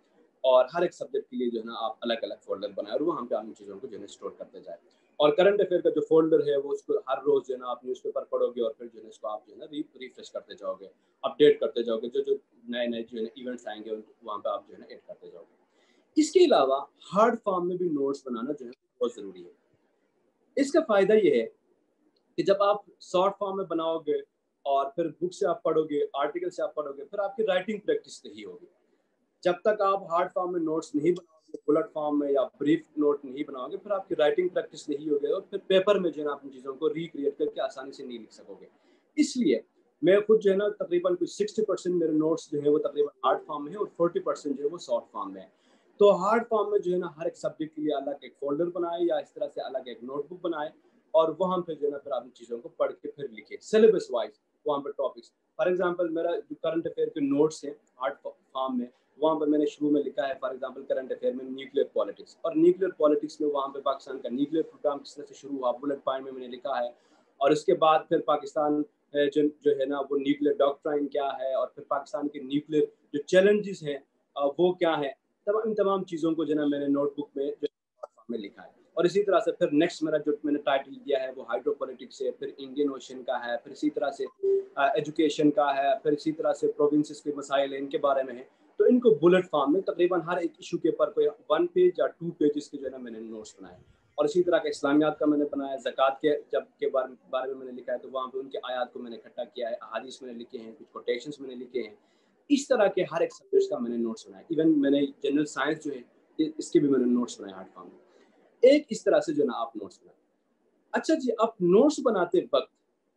اور ہر ایک سبجیکٹ کے لیے جو ہے نا آپ الگ الگ فولڈر بنائیں اور وہاں پہ آپ ان چیزوں کو جو ہے اسٹور کرتے جائیں. اور کرنٹ افیئر کا جو فولڈر ہے وہ اس کو ہر روز جو ہے نا آپ نیوز پیپر پڑھو گے اور پھر جو ہے اس کو آپ جو ہے نا ریفریش کرتے جاؤ گے, اپڈیٹ کرتے جاؤ گے, جو نئے نئے جو ہے ایونٹس آئیں گے وہاں پہ آپ جو ہے نا ایڈ کرتے جاؤ گے. اس کے علاوہ ہارڈ فارم میں بھی نوٹس بنانا جو ہے بہت ضروری ہے. اس کا فائدہ یہ ہے کہ جب آپ شارٹ فارم میں بناؤ گے اور پھر بک سے آپ پڑھو گے, آرٹیکل سے آپ پڑھو گے, پھر آپ کی رائٹنگ پریکٹس نہیں ہوگی. جب تک آپ ہارڈ فارم میں نوٹس نہیں بناؤ گے, بلٹ فارم میں یا بریف نوٹ نہیں بناؤ گے, پھر آپ کی رائٹنگ پریکٹس نہیں ہوگی اور پھر پیپر میں جو ہے نا آپ ان چیزوں کو ریکریٹ کر کے آسانی سے نہیں لکھ سکو گے. اس لیے میں خود جو ہے نا تقریباً 60% میرے نوٹس جو ہے وہ تقریباً ہارڈ فارم میں ہے اور 40% جو ہے وہ شارٹ فارم میں ہے. تو ہارڈ فارم میں جو ہے نا ہر ایک سبجیکٹ کے لیے الگ ایک فولڈر بنائے یا اس طرح سے الگ ایک نوٹ بک بنائے اور وہاں پہ جو ہے نا پھر آپ ان چیزوں کو پڑھ کے پھر لکھے سلیبس وائز وہاں پہ ٹاپکس. فار ایگزامپل میرا جو کرنٹ افیئر کے نوٹس ہیں ہارڈ فارم میں, وہاں پر میں نے شروع میں لکھا ہے فار ایگزامپل کرنٹ افیئر میں نیوکلیئر پالیٹکس, اور نیوکلیئر پالیٹکس میں وہاں پہ پاکستان کا نیوکلیئر پروگرام کس طرح سے شروع ہوا بلٹ پوائنٹ میں نے لکھا ہے. اور اس کے بعد پھر پاکستان جو ہے نا وہ نیوکلیئر ڈاکٹرائن کیا ہے, اور پھر پاکستان کے نیوکلیئر جو چیلنجز ہیں وہ کیا ہے, ان تمام چیزوں کو جو ہے نا میں نے نوٹ بک میں جو لکھا ہے. اور اسی طرح سے پھر نیکسٹ میرا جو میں نے ٹائٹل دیا ہے وہ ہائیڈرو پولیٹکس ہے, پھر انڈین اوشین کا ہے, پھر اسی طرح سے ایجوکیشن کا ہے, پھر اسی طرح سے پروونسز کے مسائل ہیں ان کے بارے میں ہے. تو ان کو بلٹ فارم میں تقریباً ہر ایک ایشو کے اوپر کوئی 1 پیج یا 2 پیجز کے جو ہے نا میں نے نوٹس بنائے. اور اسی طرح کا اسلامیات کا میں نے بنایا, زکوٰۃ کے بارے میں نے لکھا ہے تو وہاں پہ ان کے آیات کو میں نے اکٹھا کیا ہے, احادیث میں نے لکھے ہیں, کچھ کوٹیشنس میں نے لکھے ہیں. اس طرح کے ہر ایک سبجیکٹ کا میں نے نوٹس بنایا. ایون میں نے جنرل سائنس جو ہے اس کے بھی میں نے نوٹس بنائے ہارڈ فارم میں. ایک اس طرح سے جو ہے نا آپ نوٹس بنائیں. اچھا جی, آپ نوٹس بناتے وقت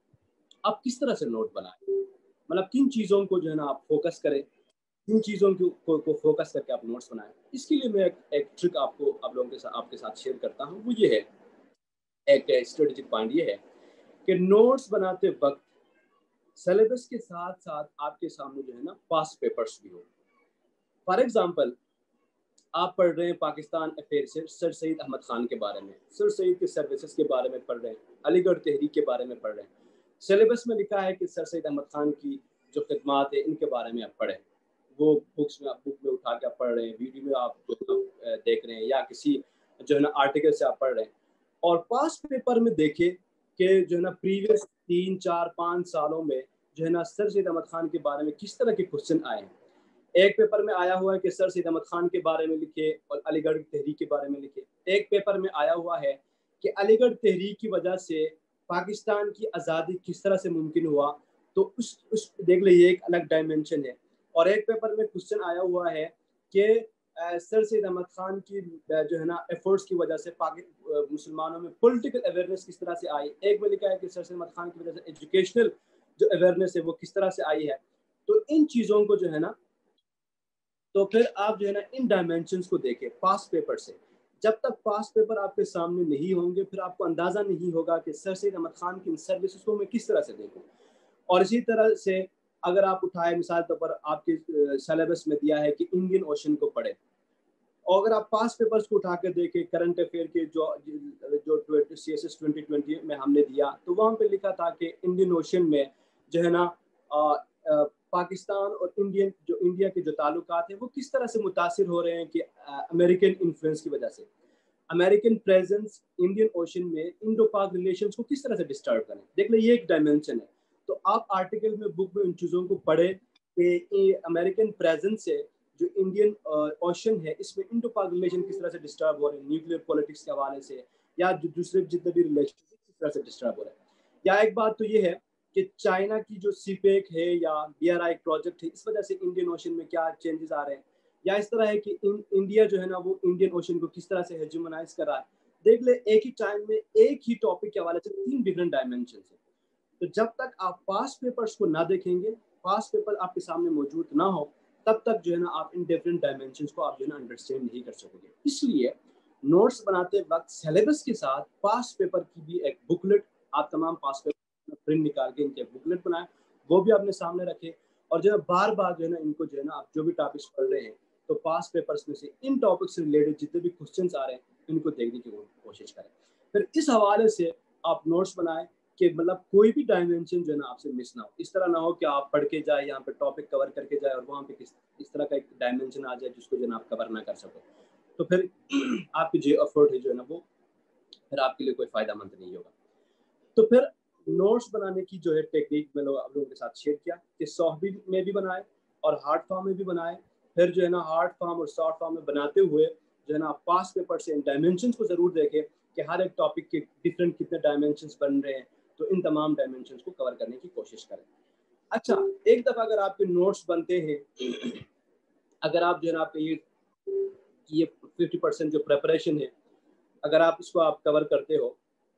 آپ کس طرح سے نوٹ بنائیں, مطلب کن چیزوں کو جو ہے نا آپ فوکس کریں, کن چیزوں کو فوکس کر کے آپ نوٹس بنائیں. اس کے لیے میں ایک ٹرک آپ کے ساتھ شیئر کرتا ہوں. وہ یہ ہے, ایک اسٹریٹجک پوائنٹ یہ ہے کہ نوٹس بناتے وقت سلیبس کے ساتھ ساتھ آپ کے سامنے جو ہے نا پاس پیپرس بھی ہو. فار ایگزامپل آپ پڑھ رہے ہیں پاکستان افیئر سے سر سید احمد خان کے بارے میں, سر سید کے سروسز کے بارے میں پڑھ رہے ہیں, علی گڑھ تحریک کے بارے میں پڑھ رہے ہیں. سلیبس میں لکھا ہے کہ سر سید احمد خان کی جو خدمات ہیں ان کے بارے میں آپ پڑھیں. وہ بک میں اٹھا کے آپ پڑھ رہے ہیں, ویڈیو میں آپ دیکھ رہے ہیں, یا کسی جو ہے نا آرٹیکل سے آپ پڑھ رہے ہیں. اور پاس پیپر میں دیکھیں کہ جو ہے نا پریویس 3 4 5 سالوں میں جو ہے نا سر سید احمد خان کے بارے میں کس طرح کے کوشچن آئے ہیں. ایک پیپر میں آیا ہوا ہے کہ سر سید احمد خان کے بارے میں لکھے اور علی گڑھ تحریک کے بارے میں لکھے. ایک پیپر میں آیا ہوا ہے کہ علی گڑھ تحریک کی وجہ سے پاکستان کی آزادی کس طرح سے ممکن ہوا, تو اس دیکھ لیں یہ ایک الگ ڈائمینشن ہے. اور ایک پیپر میں کوشچن آیا ہوا ہے کہ سر سید احمد خان کی جو ہے نا ایفرٹس کی وجہ سے مسلمانوں میں پولیٹیکل اویئرنیس کس طرح سے آئی. ایک میں لکھا ہے کہ سر سید احمد خان کی وجہ سے ایجوکیشنل جو اویئرنیس ہے وہ کس طرح سے آئی ہے. تو ان چیزوں کو جو ہے نا, تو پھر آپ جو ہے نا ان ڈائمینشنز کو دیکھیں پاس پیپر سے. جب تک پاس پیپر آپ کے سامنے نہیں ہوں گے پھر آپ کو اندازہ نہیں ہوگا کہ سر سید احمد خان کی سروسز کو میں کس طرح سے دیکھوں. اور اسی طرح سے اگر آپ اٹھائے مثال طور پر آپ کے سلیبس میں دیا ہے کہ انڈین اوشن کو پڑھیں, اور اگر آپ پاس پیپرز کو اٹھا کے دیکھیں کرنٹ افیئر کے جو CSS 2020 میں ہم نے دیا, تو وہاں پہ لکھا تھا کہ انڈین اوشن میں جو ہے نا پاکستان اور انڈیا کے جو تعلقات ہیں وہ کس طرح سے متاثر ہو رہے ہیں کہ امریکن انفلوئنس کی وجہ سے. امریکن پریزنس انڈین اوشن میں انڈو پاک ریلیشنز کو کس طرح سے ڈسٹرب کریں. دیکھ لیں یہ ایک ڈائمینشن ہے. تو آپ آرٹیکل میں بک میں ان چیزوں کو پڑھیں کہ امریکن پریزنس سے جو انڈین اوشن ہے اس میں انڈو پاک ریلیشن کس طرح سے ڈسٹرب ہو رہے ہیں, نیوکلیئر پالیٹکس کے حوالے سے یا دوسرے جتنے بھی ریلیشن کس طرح سے ڈسٹرب ہو رہے ہیں. یا ایک بات تو یہ ہے کہ چائنا کی جو سی پیک ہے یا BRI پروجیکٹ ہے اس وجہ سے انڈین اوشن میں کیا چینجز آ رہے ہیں. یا اس طرح ہے کہ انڈیا جو ہے نا وہ انڈین اوشن کو کس طرح سے ہیجمنائز کر رہا ہے. دیکھ لیں ایک ہی ٹائم میں ایک ہی ٹاپک کے حوالے سے 3 ڈفرنٹ ڈائمینشنز ہیں. تو جب تک آپ پاس پیپرز کو نہ دیکھیں گے, پاس پیپر آپ کے سامنے موجود نہ ہو, تب تک جو ہے نا آپ ان ڈفرنٹ ڈائمینشنز کو آپ جو ہے نا انڈرسٹینڈ نہیں کر سکو گے. اس لیے نوٹس بناتے وقت سلیبس کے ساتھ پاس پیپر کی بھی ایک بکلٹ, آپ تمام پاس پیپر پرنٹ نکال کے ان کے بکلٹ بنائیں, وہ بھی اپنے سامنے رکھیں. اور جو ہے بار بار جو ہے نا ان کو جو ہے نا آپ جو بھی ٹاپکس پڑھ رہے ہیں تو پاس پیپرز میں سے ان ٹاپک سے ریلیٹڈ جتنے بھی کوشچنس آ رہے ہیں ان کو دیکھنے کی کوشش کریں. پھر اس حوالے سے آپ نوٹس بنائیں کہ مطلب کوئی بھی ڈائمینشن جو ہے نا آپ سے مس نہ ہو. اس طرح نہ ہو کہ آپ پڑھ کے جائیں یہاں پہ ٹاپک کور کر کے جائیں اور وہاں پہ اس طرح کا ایک ڈائمینشن آ جائے جس کو جو ہے نا آپ کور نہ کر سکو, تو پھر آپ کی جو ایفرٹ ہے جو ہے نا وہ پھر آپ کے لیے کوئی فائدہ مند نہیں ہوگا. تو پھر نوٹس بنانے کی جو ہے ٹیکنیک میں آپ لوگوں کے ساتھ شیئر کیا کہ سافٹ میں بھی بنائے اور ہارڈ فارم میں بھی بنائے. پھر جو ہے نا ہارڈ فارم اور سافٹ فارم میں بناتے ہوئے جو ہے نا آپ پاس پیپر سے ان ڈائمینشنس کو ضرور دیکھیں کہ ہر ایک ٹاپک کے ڈفرینٹ کتنے ڈائمینشنس بن رہے ہیں, تو ان تمام ڈائمینشنس کو کور کرنے کی کوشش کریں. اچھا, ایک دفعہ اگر آپ کے نوٹس بنتے ہیں, اگر آپ جو ہے نا آپ کے یہ 50% جو پریپریشن ہے اگر آپ اس کو آپ کور کرتے ہو,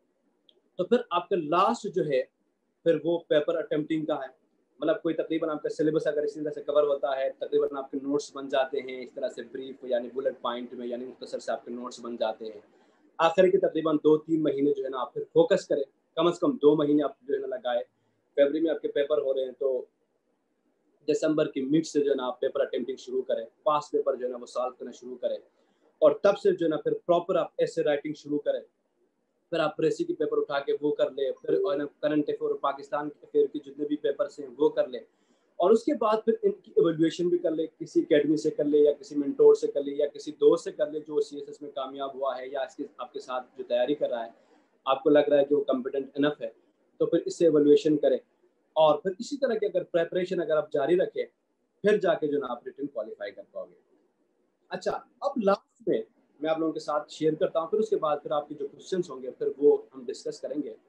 تو پھر آپ کا لاسٹ جو ہے پھر وہ پیپر اٹمپٹنگ کا ہے. مطلب کوئی تقریباً آپ کا سلیبس اگر اسی طرح سے کور ہوتا ہے, تقریباً آپ کے نوٹس بن جاتے ہیں اس طرح سے بریف یعنی بلٹ پوائنٹ میں, یعنی مختصر سے آپ کے نوٹس بن جاتے ہیں. آخر کے تقریباً 2-3 مہینے جو ہے نا آپ پھر فوکس کریں, کم از کم 2 مہینے آپ جو ہے نا لگائے. فیبرری میں آپ کے پیپر ہو رہے ہیں تو دسمبر کی مڈ سے جو ہے نا آپ پیپر اٹمپٹنگ شروع کریں, پاس پیپر جو ہے نا وہ سالو کرنا شروع کریں, اور تب سے جو ہے نا پھر پراپر آپ ایسے رائٹنگ شروع کریں. پھر آپ پریسی کے پیپر اٹھا کے وہ کر لیں, پھر کرنٹ افیئر پاکستان افیئر کے جتنے بھی پیپرس ہیں وہ کر لیں, اور اس کے بعد پھر ان کی ایویلویشن بھی کر لیں, کسی اکیڈمی سے کر لیں یا کسی مینٹور سے کر لیں یا کسی دوست سے کر لیں جو سی ایس ایس میں کامیاب ہوا ہے یا آپ کے ساتھ جو تیاری کر رہا ہے آپ کو لگ رہا ہے کہ وہ کمپیٹنٹ انف ہے, تو پھر اس سے ایویلویشن کریں. اور پھر اسی طرح کی اگر پریپریشن اگر آپ جاری رکھیں پھر جا کے جو نا آپ ریٹن کوالیفائی کر پاؤ گے. اچھا, اب لاسٹ میں آپ لوگوں کے ساتھ شیئر کرتا ہوں, پھر اس کے بعد پھر آپ کے جو کوشچنس ہوں گے پھر وہ ہم ڈسکس کریں گے.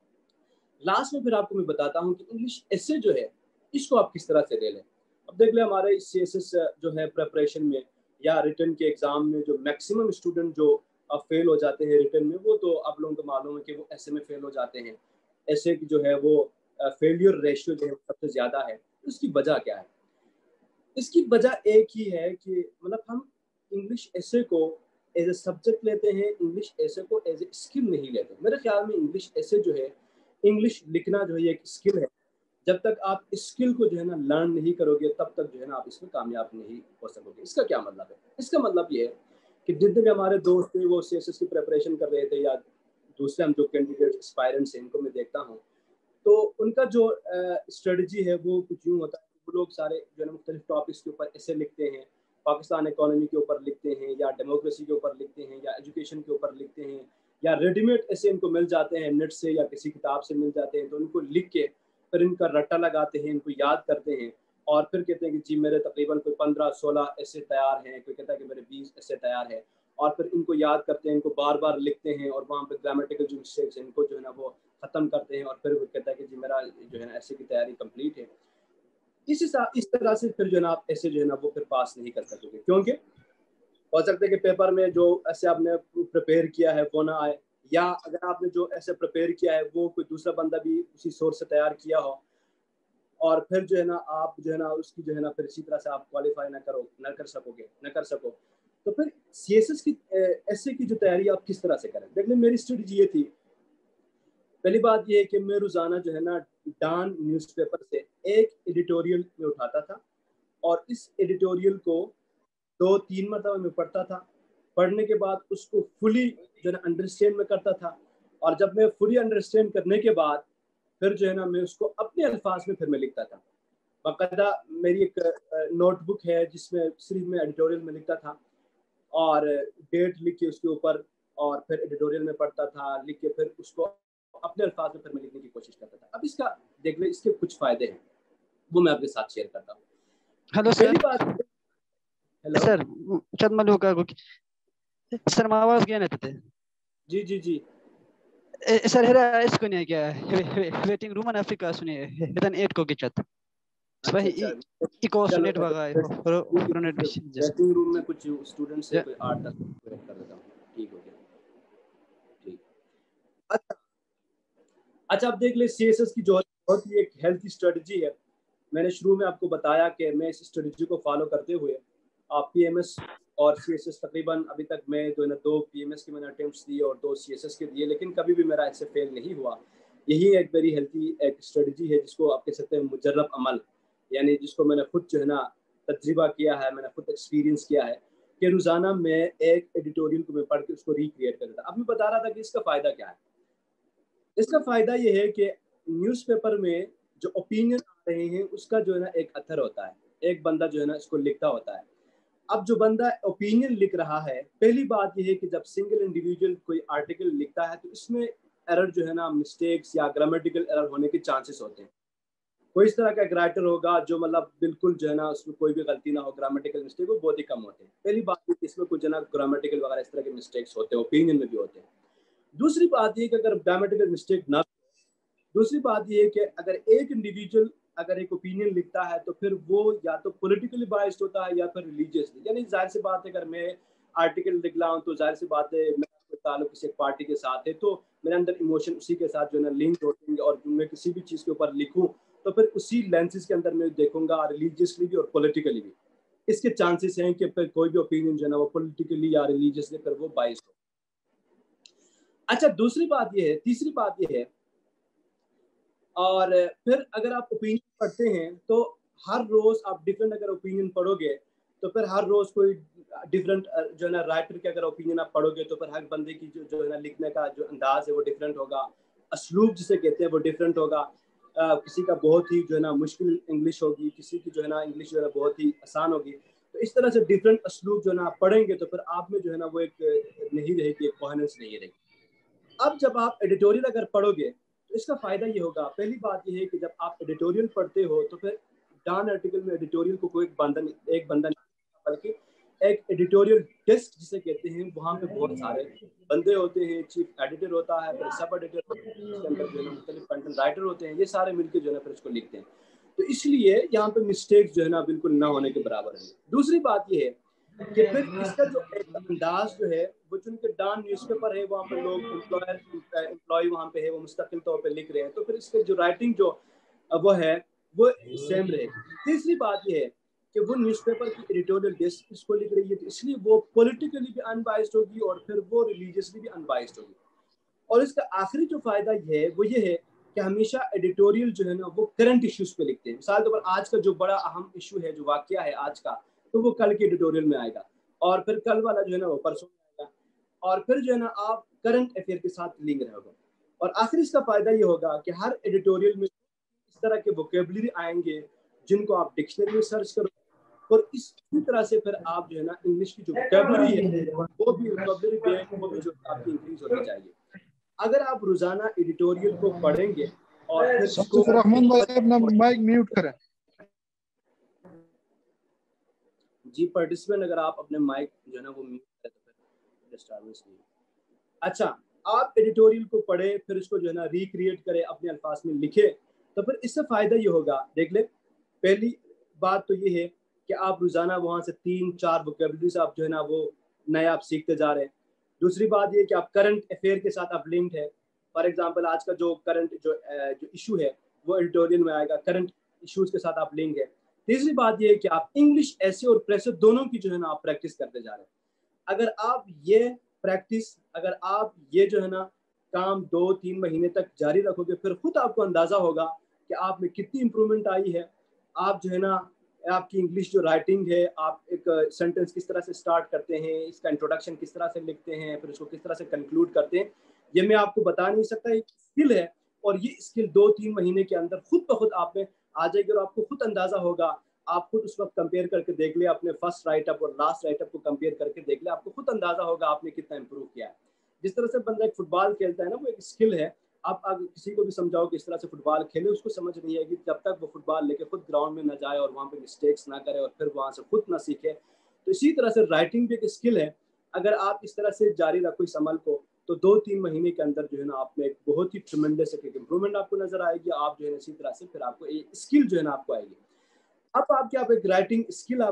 لاسٹ میں پھر آپ کو میں بتاتا ہوں کہ انگلش ایسے جو ہے اس کو آپ کس طرح سے لے لیں. اب دیکھ لیں ہمارے سی ایس ایس جو ہے پریپریشن میں یا ریٹن کے ایگزام میں جو میکسیمم اسٹوڈنٹ جو فیل ہو جاتے ہیں ریٹن میں, وہ تو آپ لوگوں کو معلوم ہے کہ وہ ایسے میں فیل ہو جاتے ہیں. ایسے کی جو ہے وہ فیلئر ریشیو جو ہے سب سے زیادہ ہے. اس کی وجہ کیا ہے؟ اس کی وجہ ایک ہی ہے کہ مطلب ہم انگلش ایسے کو ایز اے سبجیکٹ لیتے ہیں, انگلش ایسے کو ایز اے اسکل نہیں لیتے. میرے خیال میں انگلش ایسے جو ہے, انگلش لکھنا جو ہے ایک اسکل ہے. جب تک آپ اسکل کو جو ہے نا لرن نہیں کرو گے تب تک جو ہے نا آپ اس میں کامیاب نہیں ہو سکو گے. اس کا کیا مطلب ہے؟ اس کا مطلب یہ ہے کہ جتنے بھی ہمارے دوست ہیں وہ سی ایس ایس کی پریپریشن کر رہے تھے یا دوسرے ہم جو کینڈیڈیٹ اسپائرنٹس ہیں ان کو میں دیکھتا ہوں, تو ان کا جو اسٹریٹجی ہے وہ کچھ یوں ہوتا ہے. وہ لوگ سارے جو ہے نا مختلف ٹاپکس کے اوپر ایسے لکھتے ہیں, پاکستان اکانومی کے اوپر لکھتے ہیں یا ڈیموکریسی کے اوپر لکھتے ہیں یا ایجوکیشن کے اوپر لکھتے ہیں, یا ریڈی میڈ ایسے ان کو مل جاتے ہیں نیٹ سے یا کسی کتاب سے مل جاتے ہیں, تو ان کو لکھ کے پھر ان کا رٹا لگاتے ہیں, ان کو یاد کرتے ہیں, اور پھر کہتے ہیں کہ جی میرے تقریباً کوئی 15-16 ایسے تیار ہیں, کوئی کہتا ہے کہ میرے 20 ایسے تیار ہیں, اور پھر ان کو یاد کرتے ہیں, ان کو بار بار لکھتے ہیں, اور وہاں پہ گرامیٹیکل جو مسٹیکس ہیں ان کو جو ہے نا وہ ختم کرتے ہیں, اور پھر وہ کہتا ہے کہ جی میرا جو ہے نا ایسے کی تیاری کمپلیٹ ہے. اس طرح سے پھر جو ہے نا آپ ایسے جو ہے نا وہ پھر پاس نہیں کر سکتے, کیونکہ ہو سکتا ہے کہ پیپر میں جو ایسے آپ نے پریپیئر کیا ہے وہ نہ آئے, یا اگر آپ نے جو ایسے پریپیئر کیا ہے وہ کوئی دوسرا بندہ بھی اسی سورس سے تیار کیا ہو, اور پھر جو ہے نا آپ جو ہے نا اس کی جو ہے نا پھر اسی طرح سے آپ کوالیفائی نہ کر سکو. تو پھر سی ایس ایس کی ایسے کی جو تیاری آپ کس طرح سے کریں؟ دیکھ لیں میری اسٹریٹجی یہ تھی. پہلی بات یہ ہے کہ میں روزانہ جو ہے نا ڈان نیوز پیپر سے ایک ایڈیٹوریل میں اٹھاتا تھا, اور اس ایڈیٹوریل کو 2-3 مرتبہ میں پڑھتا تھا. پڑھنے کے بعد اس کو فلی جو ہے نا انڈرسٹینڈ میں کرتا تھا, اور جب میں فلی انڈرسٹینڈ کرنے کے بعد پھر جو ہے نا میں اس کو اپنے الفاظ میں پھر میں لکھتا تھا. باقاعدہ میری ایک نوٹ بک ہے جس میں صرف میں ایڈیٹوریل میں لکھتا تھا, اور ڈیٹ لکھ کے اس کے اوپر, اور پھر ایڈیٹوریل میں پڑھتا تھا, لکھ کے پھر اس کو اپنے الفاظ میں پھر میں لکھنے کی کوشش کرتا تھا. اب اس کا دیکھ لیں اس کے کچھ فائدے ہیں, وہ میں آپ کے ساتھ شیئر کرتا ہوں. ہلو پہلی سر. بات, ہیلو سر چند ملوکا سر ما آواز گیا نا تھے. جی جی جی سر هذا اسكن يا ويتنج روم افريكا سني هذا 8 کو گچت اچھا صحیح اچھا, ایکوس چلو نیٹ وغیرہ فرونٹ ڈریسنگ روم میں کچھ اسٹوڈنٹ سے کوئی 8-10 کر دیتا ہوں. ٹھیک ہو گیا, ٹھیک. اچھا اب دیکھ لیں سی ایس ایس کی جو بہت ہی ایک ہیلتھی اسٹریٹجی ہے. میں نے شروع میں آپ کو بتایا کہ میں اس اسٹریٹجی کو فالو کرتے ہوئے آپ پی ایم ایس اور سی ایس ایس تقریباً ابھی تک میں جو ہے نا 2 پی ایم ایس کے میں نے اٹیمپٹس دیے اور 2 سی ایس ایس کے دیے, لیکن کبھی بھی میرا ایسے فیل نہیں ہوا. یہی ایک ویری ہیلتھی ایک اسٹریٹجی ہے جس کو آپ کہہ سکتے ہیں مجرب عمل, یعنی جس کو میں نے خود جو ہے نا تجربہ کیا ہے, میں نے خود ایکسپیرینس کیا ہے کہ روزانہ میں ایک ایڈیٹوریل کو میں پڑھ کے اس کو ریکریٹ کر دیتا. اب میں بتا رہا تھا کہ اس کا فائدہ کیا ہے. اس کا فائدہ یہ ہے کہ نیوز پیپر میں جو اوپینین آ رہے ہیں اس کا جو ہے نا ایک اثر ہوتا ہے, ایک بندہ جو ہے نا اس کو لکھتا ہوتا ہے. اب جو بندہ اوپینین لکھ رہا ہے, پہلی بات یہ ہے کہ جب سنگل انڈیویجول کوئی آرٹیکل لکھتا ہے تو اس میں ایرر جو ہے نا مسٹیکس یا گرامیٹیکل ایرر ہونے کے چانسز ہوتے ہیں. کوئی اس طرح کا ایک رائٹر ہوگا جو مطلب بالکل جو ہے نا اس میں کوئی بھی غلطی نہ ہو, گرامیٹیکل مسٹیک وہ بہت ہی کم ہوتے ہیں. پہلی بات یہ اس میں کچھ جو ہے نا گرامیٹیکل وغیرہ اس طرح کے مسٹیکس ہوتے ہیں, اوپینین میں بھی ہوتے ہیں. دوسری بات یہ کہ اگر گرامیٹیکل مسٹیک نہ, دوسری بات یہ ہے کہ اگر ایک انڈیویجول اگر ایک اوپینین لکھتا ہے تو پھر وہ یا تو پولیٹیکلی بائسڈ ہوتا ہے یا پھر ریلیجیسلی. یعنی ظاہر سی بات ہے اگر میں آرٹیکل لکھ رہا ہوں تو ظاہر سی بات ہے میرا تعلق کسی ایک پارٹی کے ساتھ ہے تو میرے اندر ایموشن اسی کے ساتھ جو ہے نا لنک ہوتے ہیں, اور میں کسی بھی چیز کے اوپر لکھوں تو پھر اسی لینسز کے اندر میں دیکھوں گا ریلیجیسلی بھی اور پولیٹیکلی بھی. اس کے چانسز ہیں کہ پھر کوئی بھی اوپینین جو ہے نا وہ پولیٹیکلی یا ریلیجیسلی پھر وہ بائسڈ ہو. اچھا دوسری بات یہ ہے, تیسری بات یہ ہے, اور پھر اگر آپ اوپینین پڑھتے ہیں تو ہر روز آپ ڈفرینٹ اگر اوپینین پڑھو گے تو پھر ہر روز کوئی ڈفرینٹ جو ہے نا رائٹر کے اگر اوپینین آپ پڑھو گے تو پھر ہر بندے کی جو ہے نا لکھنے کا جو انداز ہے وہ ڈفرینٹ ہوگا, اسلوب جسے کہتے ہیں وہ ڈفرینٹ ہوگا. کسی کا بہت ہی جو ہے نا مشکل انگلش ہوگی, کسی کی جو ہے نا انگلش جو ہے نا بہت ہی آسان ہوگی. تو اس طرح سے ڈفرینٹ اسلوب جو ہے نا آپ پڑھیں گے تو پھر آپ میں جو ہے نا وہ ایک نہیں رہے گی, ایک کوہرنس نہیں رہے گی. اب جب آپ ایڈیٹوریل اگر پڑھو گے تو اس کا فائدہ یہ ہوگا, پہلی بات یہ ہے کہ جب آپ ایڈیٹوریل پڑھتے ہو تو پھر ڈان آرٹیکل میں ایڈیٹوریل کو کوئی ایک بندہ نہیں, بلکہ ایک ایڈیٹوریل ڈیسک جسے کہتے ہیں وہاں پہ بہت سارے بندے ہوتے ہیں. چیف ایڈیٹر ہوتا ہے, پھر سب ایڈیٹر ہوتا ہے, اس کے اندر جو ہے نا مختلف کنٹینٹ رائٹر ہوتے ہیں, یہ سارے مل کے جو ہے نا پھر اس کو لکھتے ہیں. تو اس لیے یہاں پہ مسٹیک جو ہے نا بالکل نہ ہونے کے برابر ہے. دوسری بات یہ ہے کہ پھر اس کا جو ایک انداز جو ہے وہ چونکہ ڈان نیوز پیپر ہے, وہاں پہ لوگ امپلائی وہاں پہ ہے, وہ مستقل طور پہ لکھ رہے ہیں, تو پھر اس کے جو رائٹنگ جو وہ ہے وہ سیم رہے گی. تیسری بات یہ ہے کہ وہ نیوز پیپر کی ایڈیٹوریل ڈیسک اس کو لکھ رہی ہے, تو اس لیے وہ پولیٹیکلی بھی ان بائسڈ ہوگی اور پھر وہ ریلیجیسلی بھی ان بائسڈ ہوگی. اور اس کا آخری جو فائدہ یہ ہے وہ یہ ہے کہ ہمیشہ ایڈیٹوریل جو ہے نا وہ کرنٹ ایشوز پہ لکھتے ہیں. مثال طور پر آج کا جو بڑا اہم ایشو ہے, جو واقعہ ہے آج کا, تو وہ کل کے ایڈیٹوریل میں آئے گا, اور پھر کل والا جو ہے نا وہ پرسوں میں آئے گا, اور پھر جو ہے نا آپ کرنٹ افیئر کے ساتھ لنک رہے گا. اور آخر اس کا فائدہ یہ ہوگا کہ ہر ایڈیٹوریل میں اس طرح کے ووکیبلری آئیں گے جن کو آپ ڈکشنری میں سرچ کرو, اور اسی طرح سے پھر آپ جو ہے نا انگلش کی جو ووکیبلری ہے وہ بھی ووکیبلری بینک وہ بھی جو آپ کی انکریز ہوتی جائے گی. اگر آپ روزانہ ایڈیٹوریل کو پڑھیں گے اور پھر اس کو رحمان بھائی اپنا مائک میوٹ کریں. جی پارٹیسپینٹ اگر آپ اپنے مائک جو ہے نا وہ میوٹ کریں تو پھر ڈسٹربنس نہیں. اچھا آپ ایڈیٹوریل کو پڑھیں, پھر اس کو جو ہے نا ریکریٹ کریں, اپنے الفاظ میں لکھیں, تو پھر اس سے فائدہ یہ ہوگا. دیکھ لیں, پہلی بات تو یہ ہے کہ آپ روزانہ وہاں سے 3-4 ووکیبلریز آپ جو ہے نا وہ نئے آپ سیکھتے جا رہے ہیں. دوسری بات یہ کہ آپ کرنٹ افیئر کے ساتھ آپ لنکڈ ہے. فار ایگزامپل آج کا جو کرنٹ جو ایشو ہے وہ ایڈیٹوریل میں آئے گا, کرنٹ ایشوز کے ساتھ آپ لنک ہے. تیسری بات یہ ہے کہ آپ انگلش ایسے اور پریسے دونوں کی جو ہے نا آپ پریکٹس کرتے جا رہے ہیں. اگر آپ یہ پریکٹس, اگر آپ یہ جو ہے نا کام 2-3 مہینے تک جاری رکھو گے, پھر خود آپ کو اندازہ ہوگا کہ آپ میں کتنی امپرومنٹ آئی ہے. آپ جو ہے نا آپ کی انگلش جو رائٹنگ ہے, آپ ایک سینٹنس کس طرح سے سٹارٹ کرتے ہیں, اس کا انٹروڈکشن کس طرح سے لکھتے ہیں, پھر اس کو کس طرح سے کنکلوڈ کرتے ہیں, یہ میں آپ کو بتا نہیں سکتا. ایک اسکل ہے, اور یہ اسکل 2-3 مہینے کے اندر خود بخود آپ میں آ جائے گی, اور آپ کو خود اندازہ ہوگا. آپ خود اس وقت کمپیئر کر کے دیکھ لیں, اپنے فرسٹ رائٹ اپ اور لاسٹ رائٹ اپ کو کمپیئر کر کے دیکھ لیں, آپ کو خود اندازہ ہوگا آپ نے کتنا امپروو کیا ہے. جس طرح سے بندہ ایک فٹ بال کھیلتا ہے نا, وہ ایک اسکل ہے. آپ اگر کسی کو بھی سمجھاؤ کہ اس طرح سے فٹ بال کھیلے, اس کو سمجھ نہیں آئے گی جب تک وہ فٹ بال لے کے خود گراؤنڈ میں نہ جائے اور وہاں پہ مسٹیکس نہ کرے اور پھر وہاں سے خود نہ سیکھے. تو اسی طرح سے رائٹنگ بھی ایک اسکل ہے. اگر آپ اس طرح سے جاری رکھو اس عمل کو, تو 2-3 مہینے کے اندر جو ہے نا آپ میں ایک بہت ہی ٹریمنڈس امپرومنٹ آپ کو نظر آئے گی. آپ جو ہے اسی طرح سے پھر آپ کو ایک اسکل جو ہے نا آپ کو آئے گی. اب آپ کیا ایک رائٹنگ اسکل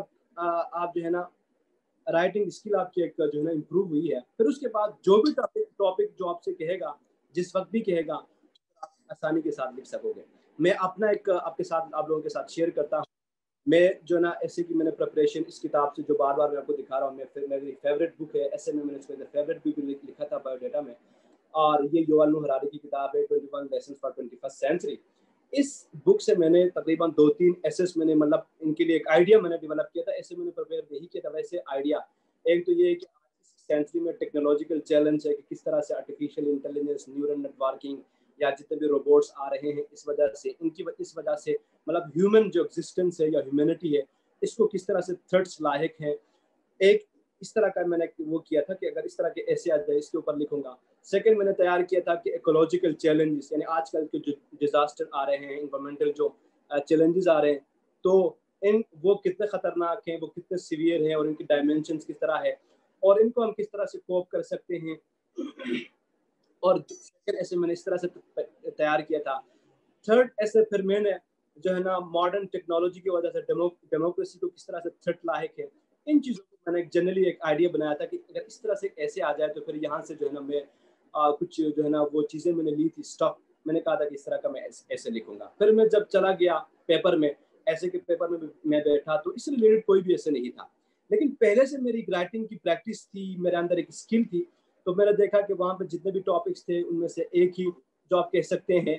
آپ جو ہے نا رائٹنگ اسکل آپ کی ایک جو ہے نا امپروو ہوئی ہے. پھر اس کے بعد جو بھی ٹاپک جو آپ سے کہے گا, جس وقت بھی کہے گا, آپ آسانی کے ساتھ لکھ سکو گے. میں اپنا ایک آپ کے ساتھ آپ لوگوں کے ساتھ شیئر کرتا ہوں. میں جو ہے نا ایسے کی میں نے پریپریشن اس کتاب سے جو بار بار میں آپ کو دکھا رہا ہوں, میری فیوریٹ بک ہے. ایسے میں نے اس میں فیوریٹ بک لکھا تھا بایو ڈیٹا میں, اور یہ یوول نوح ہراری کی کتاب ہے 21 Lessons for 21st Century. اس بک سے میں نے تقریباً 2-3 ایسے میں نے مطلب ان کے لیے ایک آئیڈیا میں نے ڈیولپ کیا تھا. ایسے میں نے پریپیئر یہی کیا تھا. ویسے آئیڈیا ایک تو یہ ہے کہ سینچری میں ٹیکنالوجیکل چیلنج ہے کہ کس طرح سے artificial intelligence, neural networking, یا جتنے بھی روبوٹس آ رہے ہیں اس وجہ سے اس وجہ سے مطلب ہیومن جو ایگزسٹنس ہے یا ہیومینٹی ہے اس کو کس طرح سے تھریٹس لاحق ہیں. ایک اس طرح کا میں نے وہ کیا تھا کہ اگر اس طرح کے ایسے آ جائے اس کے اوپر لکھوں گا. سیکنڈ میں نے تیار کیا تھا کہ ایکولوجیکل چیلنجز یعنی آج کل کے جو ڈیزاسٹر آ رہے ہیں انوائرمنٹل جو چیلنجز آ رہے ہیں تو وہ کتنے خطرناک ہیں, وہ کتنے سیویئر ہیں اور ان کی ڈائمینشنز کس طرح ہے اور ان کو ہم کس طرح سے کوپ کر سکتے ہیں. اور ایسے میں نے اس طرح سے تیار کیا تھا. تھرڈ ایسے پھر میں نے جو ہے نا ماڈرن ٹیکنالوجی کی وجہ سے ڈیموکریسی کو کس طرح سے تھریٹ لاحق ہے ان چیزوں کو میں نے جنرلی ایک آئیڈیا بنایا تھا کہ اگر اس طرح سے ایسے آ جائے تو پھر یہاں سے جو ہے نا میں کچھ جو ہے نا وہ چیزیں میں نے لی تھی اسٹاف, میں نے کہا تھا کہ اس طرح کا میں ایسے لکھوں گا. پھر میں جب چلا گیا پیپر میں ایسے کے پیپر میں بیٹھا تو اس سے ریلیٹڈ کوئی بھی ایسے نہیں تھا, لیکن پہلے سے میری رائٹنگ کی پریکٹس تھی, میرے اندر ایک اسکل تھی. تو میں نے دیکھا کہ وہاں پہ جتنے بھی ٹاپکس تھے ان میں سے ایک ہی جو آپ کہہ سکتے ہیں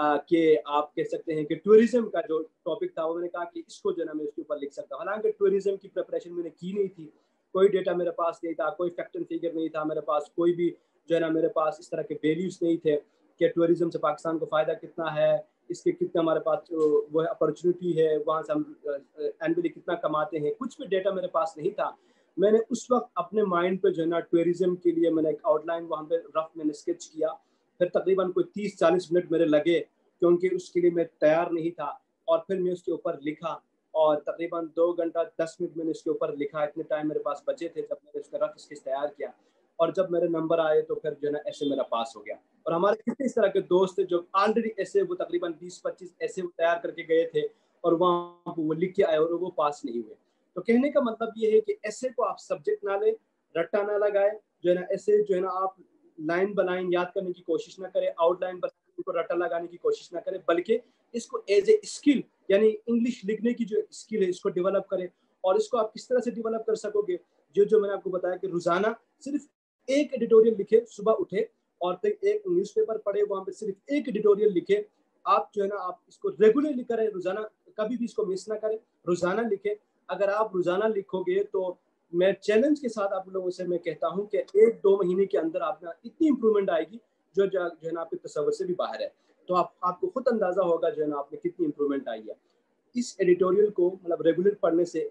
کہ ٹورزم کا جو ٹاپک تھا وہ میں نے کہا کہ اس کو جو ہے نا میں اس کے اوپر لکھ سکتا ہوں. حالانکہ ٹورزم کی پریپریشن میں نے کی نہیں تھی, کوئی ڈیٹا میرے پاس نہیں تھا, کوئی فیکٹ اینڈ فگر نہیں تھا میرے پاس, کوئی بھی جو ہے نا میرے پاس اس طرح کے ویلیوز نہیں تھے کہ ٹورزم سے پاکستان کو فائدہ کتنا ہے, اس کے کتنا ہمارے پاس وہ اپرچونیٹی ہے, وہاں سے ہم اینولی کتنا کماتے ہیں, کچھ بھی ڈیٹا میرے پاس نہیں تھا. میں نے اس وقت اپنے مائنڈ پہ جو ہے نا ٹورزم کے لیے میں نے ایک آؤٹ لائن وہاں پہ رف میں نے اسکیچ کیا. پھر تقریباً کوئی 30-40 منٹ میرے لگے کیونکہ اس کے لیے میں تیار نہیں تھا, اور پھر میں اس کے اوپر لکھا اور تقریباً 2 گھنٹہ 10 منٹ میں نے اس کے اوپر لکھا. اتنے ٹائم میرے پاس بچے تھے جب میں نے اس کا رف اسکیچ تیار کیا, اور جب میرے نمبر آئے تو پھر جو ہے نا ایسے میرا پاس ہو گیا. اور ہمارے کتنے اس طرح کے دوست تھے جو آلریڈی ایسے وہ تقریباً 20-25 ایسے وہ تیار کر کے گئے تھے اور وہاں وہ لکھ کے آئے اور وہ پاس نہیں ہوئے. تو کہنے کا مطلب یہ ہے کہ ایسے کو آپ سبجیکٹ نہ لیں, رٹا نہ لگائے, جو ہے نا ایسے جو ہے نا آپ لائن بلائن یاد کرنے کی کوشش نہ کریں, آؤٹ لائن بنانے کو رٹا لگانے کی کوشش نہ کریں, بلکہ اس کو ایز اے اسکل یعنی انگلش لکھنے کی جو اسکل ہے اس کو ڈیولپ کریں. اور اس کو آپ کس طرح سے ڈیولپ کر سکو گے, جو میں نے آپ کو بتایا کہ روزانہ صرف ایک ایڈیٹوریل لکھے, صبح اٹھے اور پھر ایک نیوز پیپر پڑھے, وہاں پہ صرف ایک ایڈیٹوریل لکھے. آپ جو ہے نا آپ اس کو ریگولرلی کریں, روزانہ کبھی بھی اس کو مس نہ کریں, روزانہ لکھیں. اگر آپ روزانہ لکھو گے تو میں چیلنج کے ساتھ آپ لوگوں سے میں کہتا ہوں کہ 1-2 مہینے کے اندر آپ میں اتنی امپرومنٹ آئے گی جو ہے نا آپ کے تصور سے بھی باہر ہے. تو آپ کو خود اندازہ ہوگا جو ہے نا آپ میں کتنی امپرومنٹ آئی ہے. اس ایڈیٹوریل کو مطلب ریگولر پڑھنے سے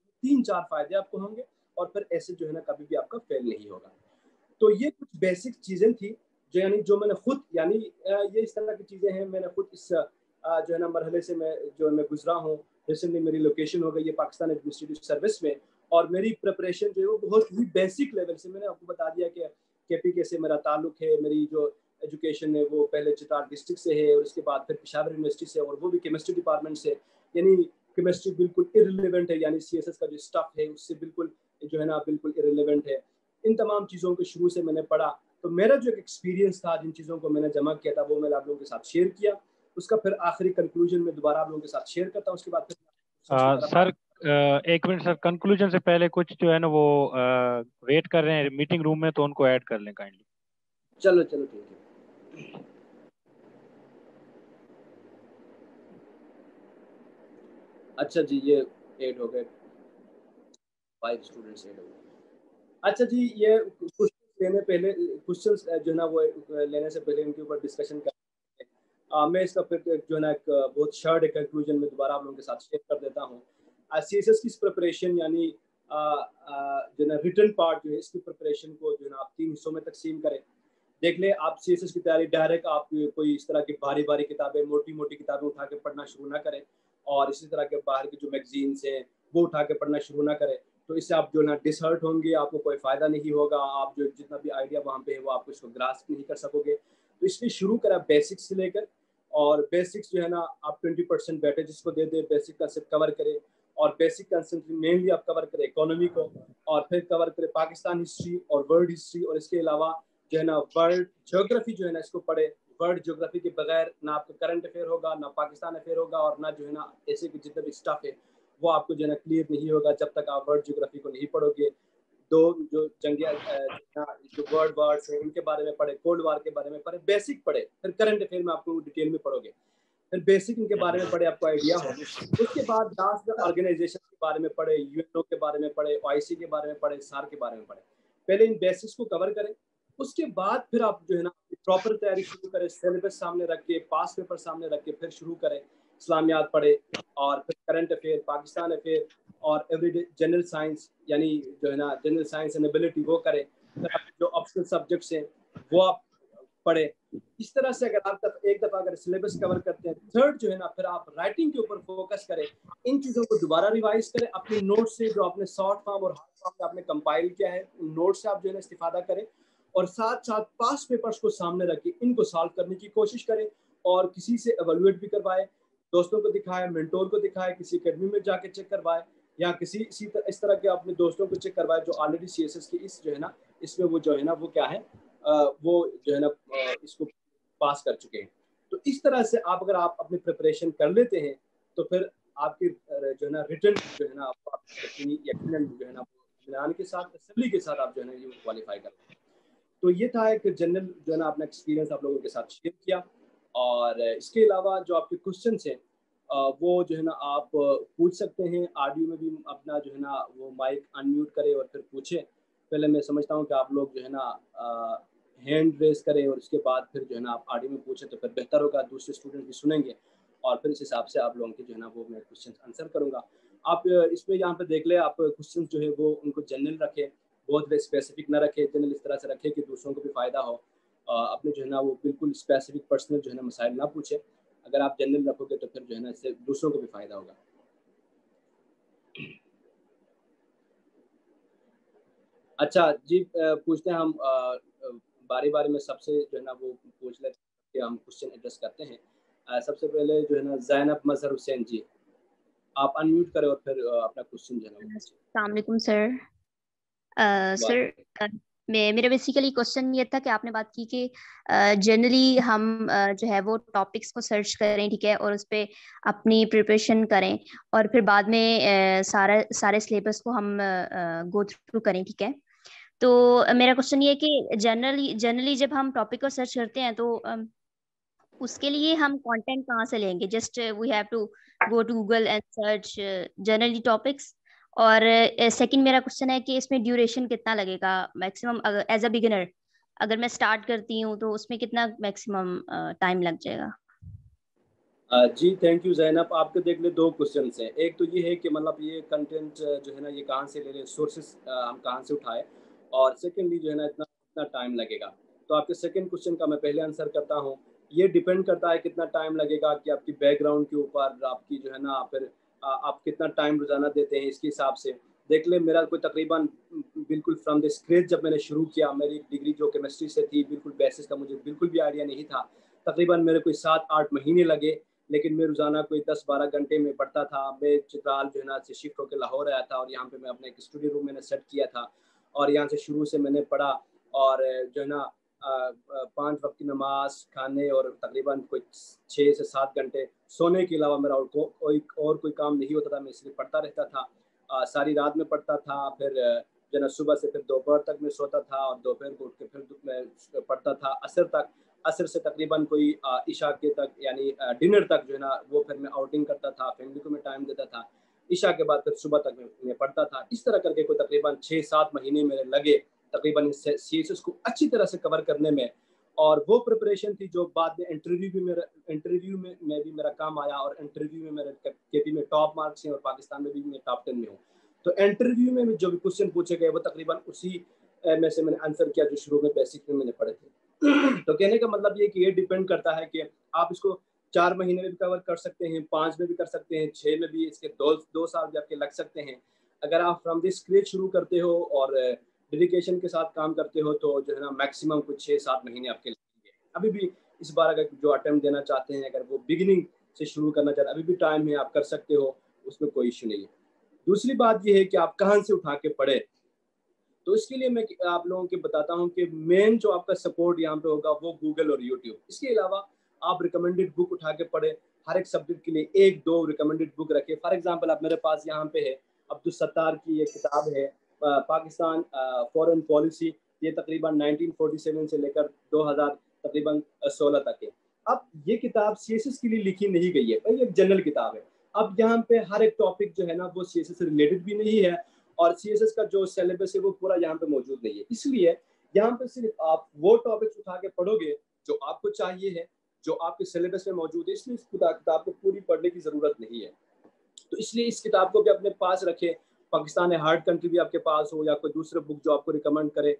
3-4 فائدے آپ کو ہوں گے, اور پھر ایسے جو ہے نا کبھی بھی آپ کا فیل نہیں ہوگا. تو یہ کچھ بیسک چیزیں تھی جو میں نے خود یعنی یہ اس طرح کی چیزیں ہیں میں نے خود اس جو ہے نا مرحلے سے میں گزرا ہوں. ریسنٹلی میری لوکیشن ہو گئی ہے پاکستان ایڈمنسٹریٹو سروس میں, اور میری پریپریشن جو ہے وہ بہت ہی بیسک لیول سے, میں نے آپ کو بتا دیا کہ KPK سے میرا تعلق ہے. میری جو ایجوکیشن ہے وہ پہلے چترال ڈسٹرکٹ سے ہے اور اس کے بعد پھر پشاور یونیورسٹی سے, اور وہ بھی کیمسٹری ڈپارٹمنٹ سے. یعنی کیمسٹری بالکل ارریلیونٹ ہے, یعنی CSS کا جو اسٹف ہے اس سے بالکل جو ہے نا بالکل ارریلیونٹ ہے. ان تمام چیزوں کو شروع سے میں نے پڑھا, تو میرا جو ایک ایکسپیرینس تھا جن چیزوں کو میں نے جمع کیا تھا وہ میں آپ لوگوں کے ساتھ شیئر کیا. اس کا پھر آخری کنکلوژن میں دوبارہ آپ لوگوں کے ساتھ شیئر کرتا ہوں. اس کے بعد سر ایک منٹ سر, کنکلوژن سے پہلے کچھ جو ہے نا وہ ویٹ کر رہے ہیں میٹنگ روم میں, تو ان کو ایڈ کر لیں کائنڈلی. چلو ٹھیک ہے. اچھا جی, یہ ایڈ ہو گئے, 5 اسٹوڈنٹس ایڈ ہو گئے. اچھا جی, یہ کوشچنس جو ہے نا وہ لینے سے پہلے ان کے اوپر ڈسکشن کر میں اس کا پھر جو ہے نا ایک بہت شارٹ ایک کنکلوژن میں دوبارہ آپ لوگوں کے ساتھ شیئر کر دیتا ہوں. CSS کی پریپریشن یعنی جو ہے نا ریٹن پارٹ جو ہے اس کی پریپریشن کو جو ہے نا آپ 3 حصوں میں تقسیم کریں. دیکھ لیں آپ CSS کی تیاری ڈائریکٹ آپ کوئی اس طرح کی بھاری کتابیں موٹی کتابیں اٹھا کے پڑھنا شروع نہ کریں, اور اسی طرح کے باہر کی جو میگزینس ہیں وہ اٹھا کے پڑھنا شروع نہ کریں. تو اس سے آپ جو ہے نا ڈسہرٹ ہوں گے, آپ کو کوئی فائدہ نہیں ہوگا, آپ جو جتنا بھی آئیڈیا وہاں پہ ہے وہ آپ کو اس کو گراسپ نہیں کر سکو گے. تو اس لیے شروع کرا بیسکس سے لے کر, اور بیسکس جو ہے نا آپ 20% ویٹیج اس کو دے دیں, بیسک کنسیپٹ کور کریں, اور بیسک کنسیپٹ مینلی آپ کور کریں اکانومی کو, اور پھر کور کریں پاکستان ہسٹری اور ورلڈ ہسٹری, اور اس کے علاوہ جو ہے نا ورلڈ جیوگرافی جو ہے نا اس کو پڑھے. ورلڈ جیوگرافی کے بغیر نہ آپ کا کرنٹ افیئر ہوگا, نہ پاکستان افیئر ہوگا, اور نہ جو ہے نا ایسے کہ جتنے بھی اسٹف ہے وہ آپ کو جو ہے نا کلیئر نہیں ہوگا جب تک آپ ورلڈ جیوگرافی کو نہیں پڑھو گے. جو جنگیاں جو ورلڈ وارز ہیں ان کے بارے میں پڑھے, کولڈ وار کے بارے میں پڑھے, بیسک پڑھے. پھر کرنٹ افیئر میں آپ کو ڈیٹیل میں پڑھو گے, پھر بیسک ان کے بارے میں پڑھے, آپ کو آئیڈیا ہو. اس کے بعد لاسٹ آرگنائزیشن کے بارے میں پڑھے, UNO کے بارے میں پڑھے, OIC کے بارے میں پڑھے, SAR کے بارے میں پڑھے. پہلے ان بیسکس کو کور کریں, اس کے بعد پھر آپ جو ہے نا پراپر تیاری شروع کریں, سلیبس سامنے رکھ کے, پاس پیپر سامنے رکھ کے پھر شروع کریں, اسلامیات پڑھے اور پھر کرنٹ افیئر, پاکستان افیئر اور ایوری ڈے جنرل سائنس, یعنی جو ہے نا جنرل سائنس اینڈ ایبلٹی وہ کریں. پھر آپ جو آپشنل سبجیکٹس ہیں وہ آپ پڑھے. اس طرح سے اگر آپ ایک دفعہ اگر سلیبس کور کرتے ہیں, تھرڈ جو ہے نا پھر آپ رائٹنگ کے اوپر فوکس کریں, ان چیزوں کو دوبارہ ریوائز کریں, اپنی نوٹ سے جو آپ نے شارٹ فارم اور ہارڈ فارم میں آپ نے کمپائل کیا ہے ان نوٹ سے آپ جو ہے نا استفادہ کریں, اور ساتھ ساتھ پاس پیپرز کو سامنے رکھیں, ان کو سالو کرنے کی کوشش کریں, اور کسی سے ایویلویٹ بھی کروائے, دوستوں کو دکھائے, مینٹور کو دکھائے, کسی اکیڈمی میں جا کے چیک کروائے, یا کسی اس طرح کے اپنے دوستوں کو چیک کروائے جو آلریڈی سی ایس ایس کی اس جو ہے نا اس میں وہ جو ہے نا وہ کیا ہے وہ جو ہے نا اس کو پاس کر چکے ہیں. تو اس طرح سے آپ اگر آپ اپنی پریپریشن کر لیتے ہیں تو پھر آپ کی جو ہے نا ریٹرن جو ہے نا آپ یقیناً جو ہے نا اطمینان کے ساتھ, تسلی کے ساتھ آپ جو ہے نا یہ کوالیفائی کرتے ہیں. تو یہ تھا ایک جنرل جو ہے نا اپنا ایکسپیرینس آپ لوگوں کے ساتھ شیئر کیا. اور اس کے علاوہ جو آپ کے کوشچنس ہیں وہ جو ہے نا آپ پوچھ سکتے ہیں, آڈیو میں بھی اپنا جو ہے نا وہ مائک ان میوٹ کرے اور پھر پوچھیں. پہلے میں سمجھتا ہوں کہ آپ لوگ جو ہے نا ہینڈ ریز کریں اور اس کے بعد پھر جو ہے نا آپ آڈیو میں پوچھیں تو پھر بہتر ہوگا, دوسرے اسٹوڈنٹ بھی سنیں گے, اور پھر اس حساب سے آپ لوگوں کے جو ہے نا وہ میں کوشچن آنسر کروں گا. آپ اس پہ یہاں پہ دیکھ لیں, آپ کوشچن جو ہے وہ ان کو جنرل رکھیں, بہت اسپیسیفک نہ رکھے, جنرل اس طرح سے رکھے کہ دوسروں کو بھی فائدہ ہو. اپنے جو ہے نا وہ بالکل اسپیسیفک پرسنل جو ہے نا مسائل نہ پوچھے. اگر آپ جنرل رکھو گے تو پھر جو ہے نا اس سے دوسروں کو بھی فائدہ ہوگا. اچھا جی, پوچھتے ہیں ہم باری باری میں سب سے جو ہے نا وہ پوچھ لیتے ہیں کہ ہم کوشچن ایڈریس کرتے ہیں. سب سے پہلے جو ہے نا زینب مظہر حسین جی, آپ ان میوٹ کریں اور پھر اپنا کوشچن جو ہے نا. السلام علیکم سر. سر میرا بیسیکلی کوشچن یہ تھا کہ آپ نے بات کی کہ جنرلی ہم جو ہے وہ ٹاپکس کو سرچ کریں, ٹھیک ہے, اور اس پہ اپنی پریپریشن کریں, اور پھر بعد میں سارے سلیبس کو ہم گو تھرو کریں, ٹھیک ہے. تو میرا کوشچن یہ ہے کہ جنرلی جب ہم ٹاپک کو سرچ کرتے ہیں تو اس کے لیے ہم کنٹینٹ کہاں سے لیں گے؟ Just we have to go to Google and search generally topics. اور سیکنڈ میرا کوشچن ہے کہ اس میں ڈیوریشن کتنا لگے گا میکسیمم ایز اے بگنر, اگر میں اسٹارٹ کرتی ہوں تو اس میں کتنا میکسیمم ٹائم لگ جائے گا؟ جی تھینک یو زینب. آپ کے دیکھ لیں دو کوشچنس ہیں. ایک تو یہ ہے کہ مطلب یہ کنٹینٹ جو ہے نا یہ کہاں سے لے لیں, سورسز ہم کہاں سے اٹھائے, اور سیکنڈلی جو ہے نا اتنا ٹائم لگے گا. تو آپ کے سیکنڈ کوشچن کا میں پہلے آنسر کرتا ہوں. یہ ڈیپینڈ کرتا ہے کتنا ٹائم لگے گا کہ آپ کی بیک گراؤنڈ کے اوپر, آپ کی جو ہے نا پھر آپ کتنا ٹائم روزانہ دیتے ہیں, اس کے حساب سے دیکھ لیں. میرا کوئی تقریباً بالکل فرام دا اسکریچ جب میں نے شروع کیا, میری ڈگری جو کیمسٹری سے تھی بالکل بیسس کا مجھے بالکل بھی آئیڈیا نہیں تھا. تقریباً میرے کوئی 7-8 مہینے لگے, لیکن میں روزانہ کوئی 10-12 گھنٹے میں پڑھتا تھا. میں چترال جو ہے نا سے شفٹ ہو کے لاہور آیا تھا, اور یہاں پہ میں اپنے ایک اسٹوڈیو روم میں نے سیٹ کیا تھا, اور یہاں سے شروع سے میں نے پڑھا. اور جو ہے نا 5 وقت کی نماز, کھانے, اور تقریباً کوئی 6 سے 7 گھنٹے سونے کے علاوہ میرا اور کوئی کام نہیں ہوتا تھا. میں اس لیے پڑھتا رہتا تھا, ساری رات میں پڑھتا تھا. پھر جو ہے نا صبح سے پھر دوپہر تک میں سوتا تھا, اور دوپہر کو اٹھ کے پھر میں پڑھتا تھا عصر تک. عصر سے تقریباً کوئی عشاء کے تک یعنی ڈنر تک جو ہے نا وہ پھر میں آؤٹنگ کرتا تھا, فیملی کو میں ٹائم دیتا تھا. عشاء کے بعد پھر صبح تک میں پڑھتا تھا. اس طرح کر کے کوئی تقریباً 6-7 مہینے میرے لگے تقریباً سی ایس ایس کو اچھی طرح سے کور کرنے میں. اور وہ پریپریشن تھی جو بعد میں انٹرویو میں بھی میرا کام آیا, اور انٹرویو میں میرے کے پی میں ٹاپ مارکس ہیں, اور پاکستان میں بھی میں ٹاپ 10 میں ہوں. تو انٹرویو میں جو بھی کوشچن پوچھے گئے وہ تقریباً اسی میں سے میں نے آنسر کیا جو شروع میں بیسک میں نے پڑھے تھے. تو کہنے کا مطلب یہ کہ یہ ڈیپینڈ کرتا ہے کہ آپ اس کو 4 مہینے میں بھی کور کر سکتے ہیں, 5 میں بھی کر سکتے ہیں, 6 میں بھی, اس کے 2 سال بھی آپ کے لگ سکتے ہیں. اگر آپ فرام دی اسکریچ شروع کرتے ہو اور ڈیڈیکیشن کے ساتھ کام کرتے ہو تو جو ہے نا میکسیمم کچھ 6-7 مہینے آپ کے لگیں گے. ابھی بھی اس بار اگر جو اٹیمپٹ دینا چاہتے ہیں, اگر وہ بگننگ سے شروع کرنا چاہتے ہیں, ابھی بھی ٹائم ہے, آپ کر سکتے ہو, اس میں کوئی ایشو نہیں ہے. دوسری بات یہ ہے کہ آپ کہاں سے اٹھا کے پڑھیں. تو اس کے لیے میں آپ لوگوں کو بتاتا ہوں کہ مین جو آپ کا سپورٹ یہاں پہ ہوگا وہ گوگل اور یوٹیوب. اس کے علاوہ آپ ریکمنڈیڈ بک اٹھا کے پڑھیں. ہر ایک سبجیکٹ کے لیے 1-2 ریکمنڈیڈ بک رکھے. فار ایگزامپل آپ میرے پاس یہاں پہ ہے عبدالستار کی یہ کتاب ہے پاکستان فورن پالیسی. یہ تقریباً 1947 سے لے کر 2000 تقریباً 16 تک ہے. اب یہ کتاب سی ایس ایس کے لیے لکھی نہیں گئی ہے, یہ جنرل کتاب ہے. اب یہاں پہ ہر ایک ٹاپک جو ہے نا وہ سی ایس ایس سے ریلیٹڈ بھی نہیں ہے, اور سی ایس ایس کا جو سلیبس ہے وہ پورا یہاں پہ موجود نہیں ہے. اس لیے یہاں پہ صرف آپ وہ ٹاپکس اٹھا کے پڑھو گے جو آپ کو چاہیے ہے, جو آپ کے سلیبس میں موجود ہے, اس لیے اس کتاب کو پوری پڑھنے کی ضرورت نہیں ہے. تو اس لیے اس کتاب کو بھی اپنے پاس رکھیں. پاکستان ہارڈ کنٹری بھی آپ کے پاس ہو یا کوئی دوسرے بک جو آپ کو ریکمینڈ کرے,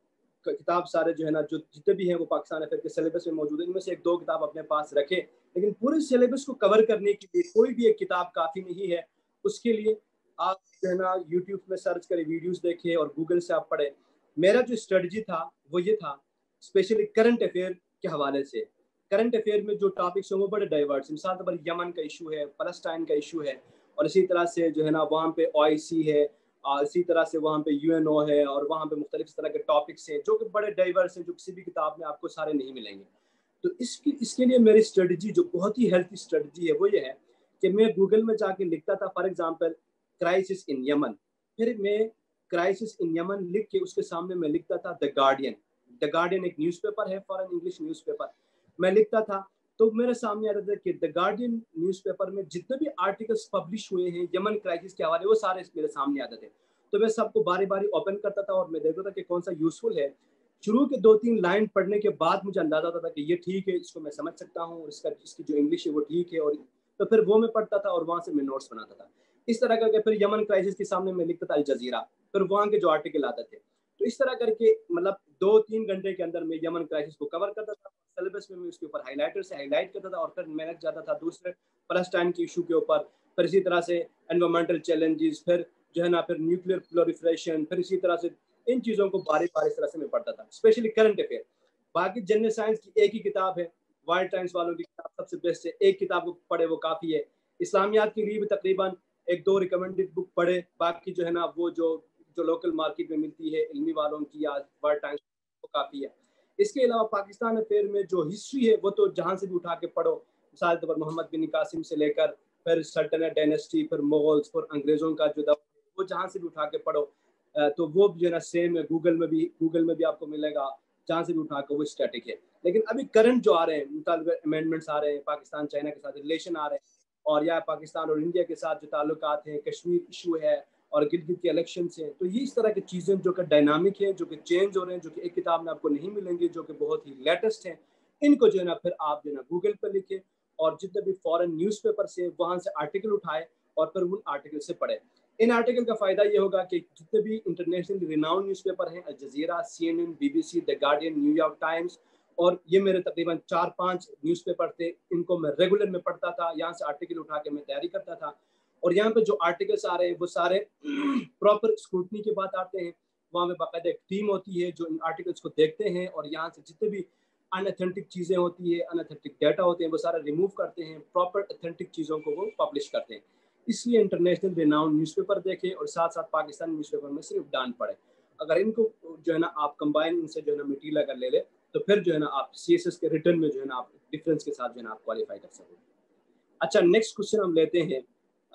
کتاب سارے جو ہے نا جو جتنے بھی ہیں وہ پاکستان افیئر کے سلیبس میں موجود ہیں, ان میں سے ایک دو کتاب اپنے پاس رکھیں. لیکن پورے سلیبس کو کور کرنے کے لیے کوئی بھی ایک کتاب کافی نہیں ہے. اس کے لیے آپ جو ہے نا یوٹیوب میں سرچ کریں, ویڈیوز دیکھیں اور گوگل سے آپ پڑھیں. میرا جو اسٹریٹجی تھا وہ یہ تھا, اسپیشلی کرنٹ افیئر کے حوالے سے. کرنٹ افیئر میں جو ٹاپکس ہیں وہ بڑے ڈائیورس, مثال طور پر یمن کا ایشو ہے, فلسطین کا ایشو ہے, اور اسی طرح سے جو ہے نا وہاں پہ OIC ہے, اور اسی طرح سے وہاں پہ UNO ہے, اور وہاں پہ مختلف اس طرح کے ٹاپکس ہیں جو کہ بڑے ڈائیورس ہیں, جو کسی بھی کتاب میں آپ کو سارے نہیں ملیں گے. تو اس کے لیے میری اسٹریٹجی جو بہت ہی ہیلتھی اسٹریٹجی ہے وہ یہ ہے کہ میں گوگل میں جا کے لکھتا تھا for example crisis in Yemen, پھر میں کرائسس ان یمن لکھ کے اس کے سامنے میں لکھتا تھا دا گارڈین. دا گارڈین ایک نیوز پیپر ہے, فارن انگلش نیوز پیپر. میں لکھتا تھا تو میرے سامنے آتا تھا کہ دا گارڈین نیوز پیپر میں جتنے بھی آرٹیکلس پبلش ہوئے ہیں یمن کرائسس کے حوالے, وہ سارے میرے سامنے آتے تھے. تو میں سب کو باری باری اوپن کرتا تھا اور میں دیکھتا تھا کہ کون سا یوزفل ہے. شروع کے 2-3 لائن پڑھنے کے بعد مجھے اندازہ ہوتا تھا کہ یہ ٹھیک ہے, اس کو میں سمجھ سکتا ہوں, اور اس کی جو انگلش ہے وہ ٹھیک ہے, اور تو پھر وہ میں پڑھتا تھا اور وہاں سے میں نوٹس بناتا تھا. اس طرح کر کے پھر یمن کرائسس کے سامنے میں لکھتا تھا الجزیرہ, پھر وہاں کے جو آرٹیکل آتے تھے. تو اس طرح کر کے مطلب 2-3 گھنٹے کے اندر میں یمن کرائسس کو کور کرتا تھا. سلیبس میں اس کے اوپر ہائی لائٹر سے ہائی لائٹ کرتا تھا, اور پھر میں جاتا تھا دوسرے فلسطین کے ایشو کے اوپر, پھر اسی طرح سے انوائرمنٹل چیلنجز, پھر جو ہے نا پھر نیوکلیئر پرولیفریشن, پھر اسی طرح سے ان چیزوں کو باری باری اس طرح سے میں پڑھتا تھا, اسپیشلی کرنٹ افیئر. باقی جنرل سائنس کی ایک ہی کتاب ہے, وائلڈ ٹائمز والوں کی کتاب سب سے بیسٹ ہے, ایک کتاب کو پڑھے وہ کافی ہے. اسلامیات کے لیے بھی تقریباً 1-2 ریکمنڈڈ بک پڑھے, باقی جو ہے نا وہ جو لوکل مارکیٹ میں ملتی ہے علمی والوں کی یا ورلڈ ٹائمز وہ کافی ہے. اس کے علاوہ پاکستان افیئر میں جو ہسٹری ہے وہ تو جہاں سے بھی اٹھا کے پڑھو, مثال طور پر محمد بن قاسم سے لے کر پھر سلطنت ڈائنسٹی, پھر مغلز, پھر انگریزوں کا جو دور وہ جہاں سے بھی اٹھا کے پڑھو, تو وہ جو ہے نا سیم ہے. گوگل میں بھی آپ کو ملے گا, جہاں سے بھی اٹھا کے وہ اسٹیٹک ہے. لیکن ابھی کرنٹ جو آ رہے ہیں مطالبہ امینڈمنٹس آ رہے ہیں, پاکستان چائنا کے ساتھ ریلیشن آ رہے ہیں, اور یا پاکستان اور انڈیا کے ساتھ جو تعلقات ہیں, کشمیر ایشو ہے, اور گلگت کے الیکشنس ہیں. تو یہ اس طرح کی چیزیں جو کہ ڈائنامک ہیں, جو کہ چینج ہو رہے ہیں, جو کہ ایک کتاب میں آپ کو نہیں ملیں گے, جو کہ بہت ہی لیٹسٹ ہیں, ان کو جو ہے نا پھر آپ جو ہے نا گوگل پہ لکھیں, اور جتنے بھی فورن نیوز پیپر سے وہاں سے آرٹیکل اٹھائے اور پھر ان آرٹیکل سے پڑھیں. ان آرٹیکل کا فائدہ یہ ہوگا کہ جتنے بھی انٹرنیشنل ریناؤنڈ نیوز پیپر ہیں, Al Jazeera, CNN, BBC, the Guardian, New York Times, اور یہ میرے تقریباً 4-5 نیوز پیپر تھے, ان کو میں ریگولر میں پڑھتا تھا. یہاں سے آرٹیکل اٹھا کے میں تیاری کرتا تھا, اور یہاں پہ جو آرٹیکلس آ رہے ہیں وہ سارے پراپر اسکروٹنی کے بعد آتے ہیں. وہاں پہ باقاعدہ ایک ٹیم ہوتی ہے جو ان آرٹیکلس کو دیکھتے ہیں, اور یہاں سے جتنے بھی اناتھینٹک چیزیں ہوتی ہیں, اناتھینٹک ڈیٹا ہوتے ہیں, وہ سارا ریموو کرتے ہیں, پراپر اتھینٹک چیزوں کو وہ پبلش کرتے ہیں. اس لیے انٹرنیشنل ریناؤنڈ نیوز پیپر دیکھیں, اور ساتھ ساتھ پاکستانی نیوز پیپر میں صرف ڈان پڑھیں. اگر ان کو جو ہے نا آپ کمبائن ان سے جو ہے نا مٹیریل اگر لے لیں, تو پھر جو ہے نا آپ CSS کے ریٹرن میں جو ہے نا آپ ڈفرینس کے ساتھ جو ہے نا آپ کوالیفائی کر سکیں. اچھا, نیکسٹ کوشچن ہم لیتے ہیں,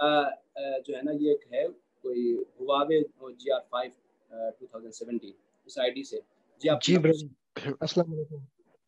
جو ہے نا یہ ایک ہے کوئی ہواوے GR5 2017 اس ID سے. جی آپ جی برادر, السلام علیکم.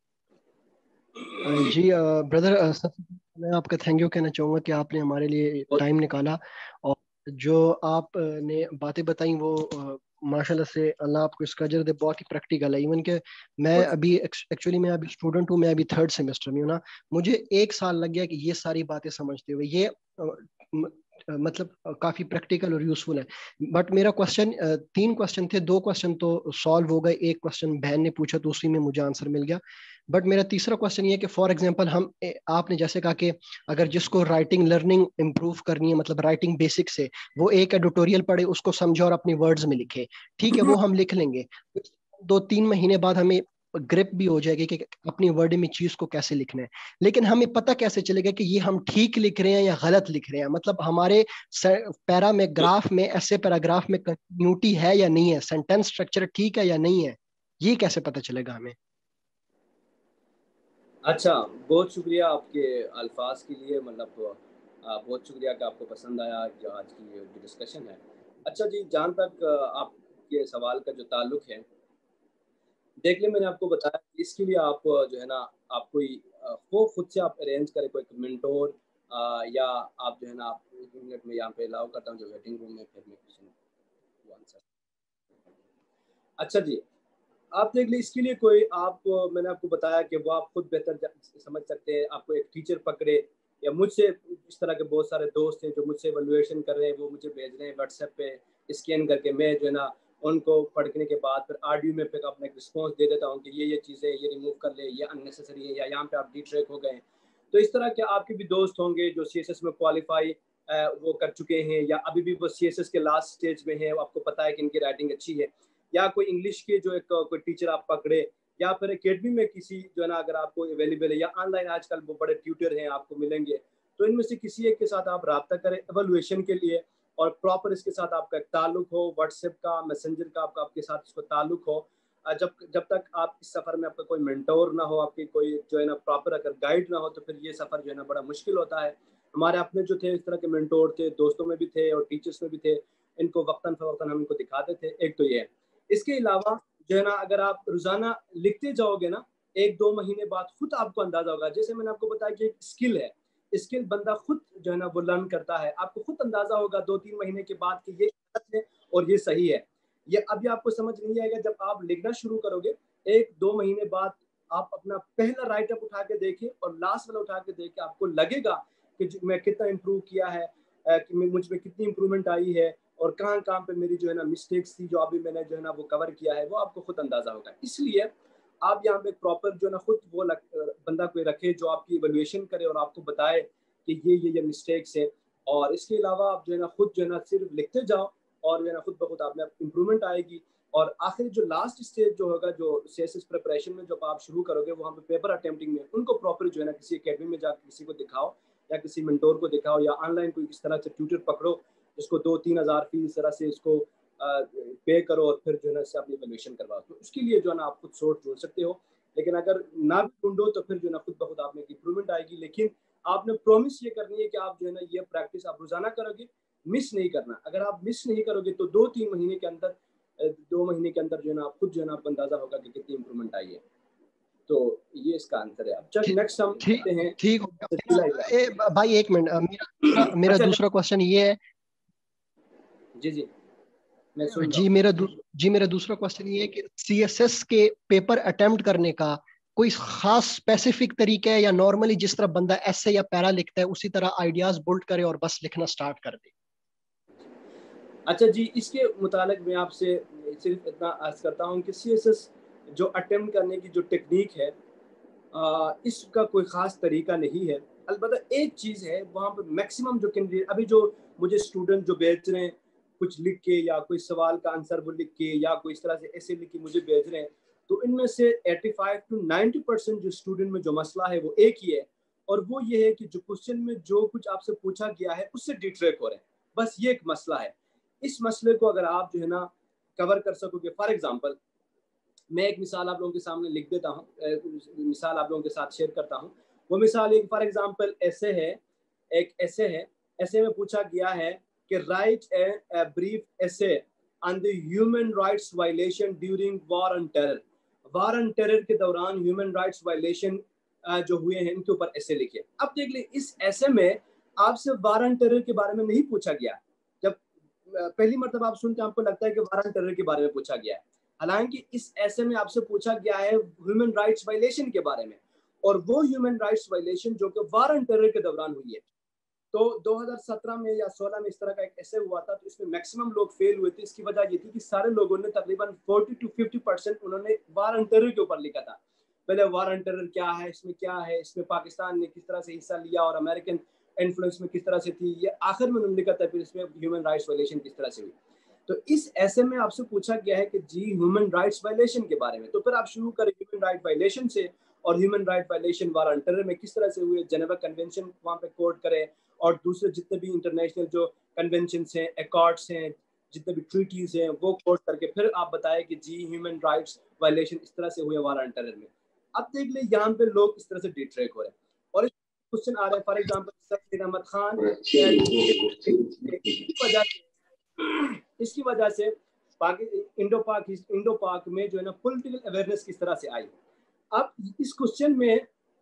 جی برادر, میں آپ کا تھینک یو کہنا چاہوں گا کہ آپ نے ہمارے لیے ٹائم نکالا, اور جو آپ نے باتیں بتائیں وہ ماشاء اللہ سے اللہ آپ کو اس کا اجر دے, بہت ہی پریکٹیکل ہے. ایون کہ میں ابھی ایکچولی میں ابھی اسٹوڈنٹ ہوں, میں ابھی 3rd سیمسٹر میں ہوں نا, مجھے 1 سال لگ گیا کہ یہ ساری باتیں سمجھتے ہوئے. یہ مطلب کافی پریکٹیکل اور یوزفل ہے. بٹ میرا کوشچن 3 کوشچن تھے, 2 کوشچن تو سالو ہو گئے, ایک کوشچن بہن نے پوچھا تو اسی میں مجھے آنسر مل گیا. بٹ میرا تیسرا کوشچن یہ کہ فار ایگزامپل آپ نے جیسے کہا کہ اگر جس کو رائٹنگ لرننگ امپروو کرنی ہے, مطلب رائٹنگ بیسک سے, وہ ایک ایڈیٹوریل پڑھے, اس کو سمجھے اور اپنی ورڈز میں لکھے. ٹھیک ہے, وہ ہم لکھ لیں گے. 2-3 مہینے بعد ہمیں گرپ بھی ہو جائے گی کہ اپنی ورڈ میں چیز کو کیسے لکھنا ہے. لیکن ہمیں پتہ کیسے چلے گا کہ یہ ہم ٹھیک لکھ رہے ہیں یا غلط لکھ رہے ہیں؟ مطلب ہمارے پیرا میں گراف میں ایسے پیراگراف میں کنٹینیوٹی ہے یا نہیں ہے, سینٹینس اسٹرکچر ٹھیک ہے یا نہیں ہے, یہ کیسے پتہ چلے گا ہمیں؟ اچھا, بہت شکریہ آپ کے الفاظ کے لیے, مطلب بہت شکریہ کہ آپ کو پسند آیا جو آج کی جو ڈسکشن ہے. اچھا جی, جہاں تک آپ کے سوال کا جو تعلق ہے, دیکھ لیں میں نے آپ کو بتایا کہ اس کے لیے آپ جو ہے نا آپ کوئی خود سے آپ ارینج کریں, کوئی مینٹور, یا آپ جو ہے نا آپ 1 منٹ میں یہاں پہ الاؤ کرتا ہوں جو ویٹنگ روم میں, پھر میں آنسر. اچھا جی, آپ دیکھ لیں اس کے لیے کوئی آپ میں نے آپ کو بتایا کہ وہ آپ خود بہتر سمجھ سکتے ہیں. آپ کو ایک ٹیچر پکڑے یا مجھ سے اس طرح کے بہت سارے دوست ہیں جو مجھ سے ایویلویشن کر رہے ہیں, وہ مجھے بھیج رہے ہیں واٹس ایپ پہ اسکین کر کے, میں جو ہے نا ان کو پڑھنے کے بعد پھر آڈیو میں پھر اپنا ایک رسپانس دے دیتا ہوں کہ یہ چیزیں یہ ریموو کر لیں, یہ اننیسیسری ہے, یا یہاں پہ آپ ڈی ٹریک ہو گئے ہیں. تو اس طرح کے آپ کے بھی دوست ہوں گے جو سی ایس ایس میں کوالیفائی وہ کر چکے ہیں, یا ابھی بھی وہ سی ایس ایس کے لاسٹ اسٹیج میں ہیں, آپ کو پتہ ہے کہ ان کی رائٹنگ اچھی ہے, یا کوئی انگلش کے جو ایک کوئی ٹیچر آپ پکڑے, یا پھر اکیڈمی میں کسی جو ہے نا اگر آپ کو اویلیبل ہے, یا آن لائن آج کل وہ بڑے ٹیوٹر ہیں آپ کو ملیں گے, تو ان میں سے کسی ایک کے ساتھ آپ رابطہ کریں ایویلویشن کے لیے, اور پراپر اس کے ساتھ آپ کا ایک تعلق ہو, واٹس ایپ کا میسنجر کا آپ کے ساتھ اس کو تعلق ہو. جب تک آپ اس سفر میں آپ کا کوئی مینٹور نہ ہو, آپ کی کوئی جو ہے نا پراپر اگر گائیڈ نہ ہو, تو پھر یہ سفر جو ہے نا بڑا مشکل ہوتا ہے. ہمارے اپنے جو تھے اس طرح کے مینٹور تھے, دوستوں میں بھی تھے اور ٹیچرس میں بھی تھے, ان کو وقتاً فوقتاً ہم ان کو دکھاتے تھے. ایک تو یہ ہے. اس کے علاوہ جو ہے نا اگر آپ روزانہ لکھتے جاؤ گے نا, 1-2 مہینے بعد خود آپ کو اندازہ ہوگا. جیسے میں نے آپ کو بتایا کہ ایک اسکل ہے, اسکل بندہ خود جو ہے نا وہ لرن کرتا ہے. آپ کو خود اندازہ ہوگا 2-3 مہینے کے بعد کہ یہ غلط ہے اور یہ صحیح ہے. یہ ابھی آپ کو سمجھ نہیں آئے گا. جب آپ لکھنا شروع کرو گے 1-2 مہینے بعد آپ اپنا پہلا رائٹ اپ اٹھا کے دیکھیں اور لاسٹ والا اٹھا کے دیکھیں, آپ کو لگے گا کہ میں کتنا امپروو کیا ہے, کہ مجھ میں کتنی امپرومنٹ آئی ہے, اور کہاں پہ میری جو ہے نا مسٹیکس تھی جو ابھی میں نے جو ہے نا وہ کور کیا ہے, وہ آپ کو خود اندازہ ہوگا. اس لیے آپ یہاں پہ پراپر جو ہے نا خود وہ بندہ کوئی رکھے جو آپ کی ایویلویشن کرے اور آپ کو بتائے کہ یہ مسٹیکس ہے. اور اس کے علاوہ آپ جو ہے نا خود جو ہے نا صرف لکھتے جاؤ, اور جو ہے نا خود بخود آپ میں امپرومنٹ آئے گی. اور آخر جو لاسٹ اسٹیج جو ہوگا, جو سی ایس ایس پریپریشن میں جب آپ شروع کرو گے وہاں پہ پیپر اٹمپٹنگ میں, ان کو پراپر جو ہے نا کسی اکیڈمی میں جا کے کسی کو دکھاؤ, یا کسی منٹور کو دکھاؤ, یا آن لائن کوئی اس طرح سے ٹیوٹر پکڑو جس کو 2-3 ہزار فی اس طرح سے اس کو پے کرو, اور پھر جو ہے نا اس سے اپنی ایویلویشن کرواؤ. تو اس کے لیے جو ہے نا آپ خود سورس ڈھونڈ سکتے ہو. لیکن اگر نہ بھی ڈھونڈو تو پھر جو ہے نا خود بخود آپ میں امپرومنٹ آئے گی. لیکن آپ نے پرومس یہ کرنی ہے کہ آپ جو ہے نا یہ پریکٹس آپ روزانہ کرو گے, مس نہیں کرنا. اگر آپ مس نہیں کرو گے تو 2-3 مہینے کے اندر 2 مہینے کے اندر جو ہے نا آپ خود جو ہے نا آپ کو اندازہ ہوگا کہ کتنی امپرومنٹ آئی ہے. تو یہ اس کا آنسر ہے. اب چل نیکسٹ ہم کرتے ہیں. ٹھیک ہو گیا بھائی, 1 منٹ, میرا دوسرا کوسچن یہ ہے. جی میں سن رہا جی میرا دوسرا کوسچن یہ ہے کہ سی ایس ایس کے پیپر اٹمپٹ کرنے کا کوئی خاص اسپیسیفک طریقہ ہے, یا نارملی جس طرح بندہ ایسے یا پیرا لکھتا ہے اسی طرح آئیڈیاز بلڈ کرے اور بس لکھنا سٹارٹ کر دے؟ اچھا جی, اس کے متعلق میں آپ سے صرف اتنا عرض کرتا ہوں کہ سی ایس ایس جو اٹمپٹ کرنے کی جو ٹیکنیک ہے, اس کا کوئی خاص طریقہ نہیں ہے. البتہ ایک چیز ہے, وہاں پہ میکسیمم جو کینڈیڈیٹ ابھی جو مجھے اسٹوڈنٹ جو بھیج رہے ہیں کچھ لکھ کے, یا کوئی سوال کا آنسر وہ لکھ کے, یا کوئی اس طرح سے ایسے لکھ کے مجھے بھیج رہے ہیں, تو ان میں سے 85-90% جو اسٹوڈنٹ میں جو مسئلہ ہے وہ ایک ہی ہے, اور وہ یہ ہے کہ جو کوشچن میں جو کچھ آپ سے پوچھا گیا ہے اس سے ڈیٹریک ہو رہے ہیں. بس یہ ایک مسئلہ ہے. اس مسئلے کو اگر آپ جو ہے نا کور کر سکو گے, فار ایگزامپل میں ایک مثال آپ لوگوں کے سامنے لکھ دیتا ہوں, مثال آپ لوگوں کے ساتھ شیئر کرتا ہوں. وہ مثال ایک فار ایگزامپل ایسے ہے, ایک ایسے ہے, ایسے میں پوچھا گیا ہے کہ right a brief essay on the human rights violation during war and terror. War and terror کے دوران ہیومن رائٹس وائلیشن جو ہوئے ہیں ان کے اوپر ایسے لکھے. اب دیکھ لیں اس ایسے میں آپ سے وار اینڈ ٹیرر کے بارے میں نہیں پوچھا گیا. جب پہلی مرتبہ آپ سنتے ہیں آپ کو لگتا ہے کہ وار اینڈ ٹیرر کے بارے میں پوچھا گیا ہے, حالانکہ اس ایسے میں آپ سے پوچھا گیا ہے ہیومن رائٹس وائلیشن کے بارے میں, اور وہ ہیومن رائٹس وائلیشن جو کہ وار اینڈ ٹیرر کے دوران ہوئی ہے. تو 2017 میں یا 16 میں اس طرح کا ایک ایسے ہوا تھا, تو اس میں میکسیمم لوگ فیل ہوئے تھے. اس کی وجہ یہ تھی کہ سارے لوگوں نے تقریباً 40-50% انہوں نے وار اینڈ ٹیرر کے اوپر لکھا تھا. پہلے وار اینڈ ٹیرر کیا ہے, اس میں کیا ہے, اس میں پاکستان نے کس طرح سے حصہ لیا اور امریکن انفلوئنس میں کس طرح سے تھی, یہ آخر میں انہوں نے لکھا تھا. پھر اس میں ہیومن رائٹس وائلیشن کس طرح سے ہوئی. تو اس ایسے میں آپ سے پوچھا گیا ہے کہ جی ہیومن رائٹس وائلیشن کے بارے میں, تو پھر آپ شروع کریں ہیومن رائٹ وائلیشن سے, اور human right violation war and terror میں کس طرح سے ہوئے, جنیوا کنونشن وہاں پہ کوٹ کریں, اور دوسرے جتنے بھی انٹرنیشنل جو کنونشنس ہیں, ایکارڈس ہیں, جتنے بھی ٹریٹیز ہیں وہ کوٹ کر کے پھر آپ بتائیں کہ جی ہیومن رائٹس وائلیشن اس طرح سے ہوئے وار اینڈ ٹیرر میں. اب دیکھ لیں یہاں پہ لوگ اس طرح سے ڈیٹریک ہو رہے ہیں, اور کوشچن آ رہا ہے فار ایگزامپل سید احمد خان, اس کی وجہ سے انڈو پاک میں جو ہے نا پولیٹیکل اویئرنیس کس طرح سے آئی. اب اس کوشچن میں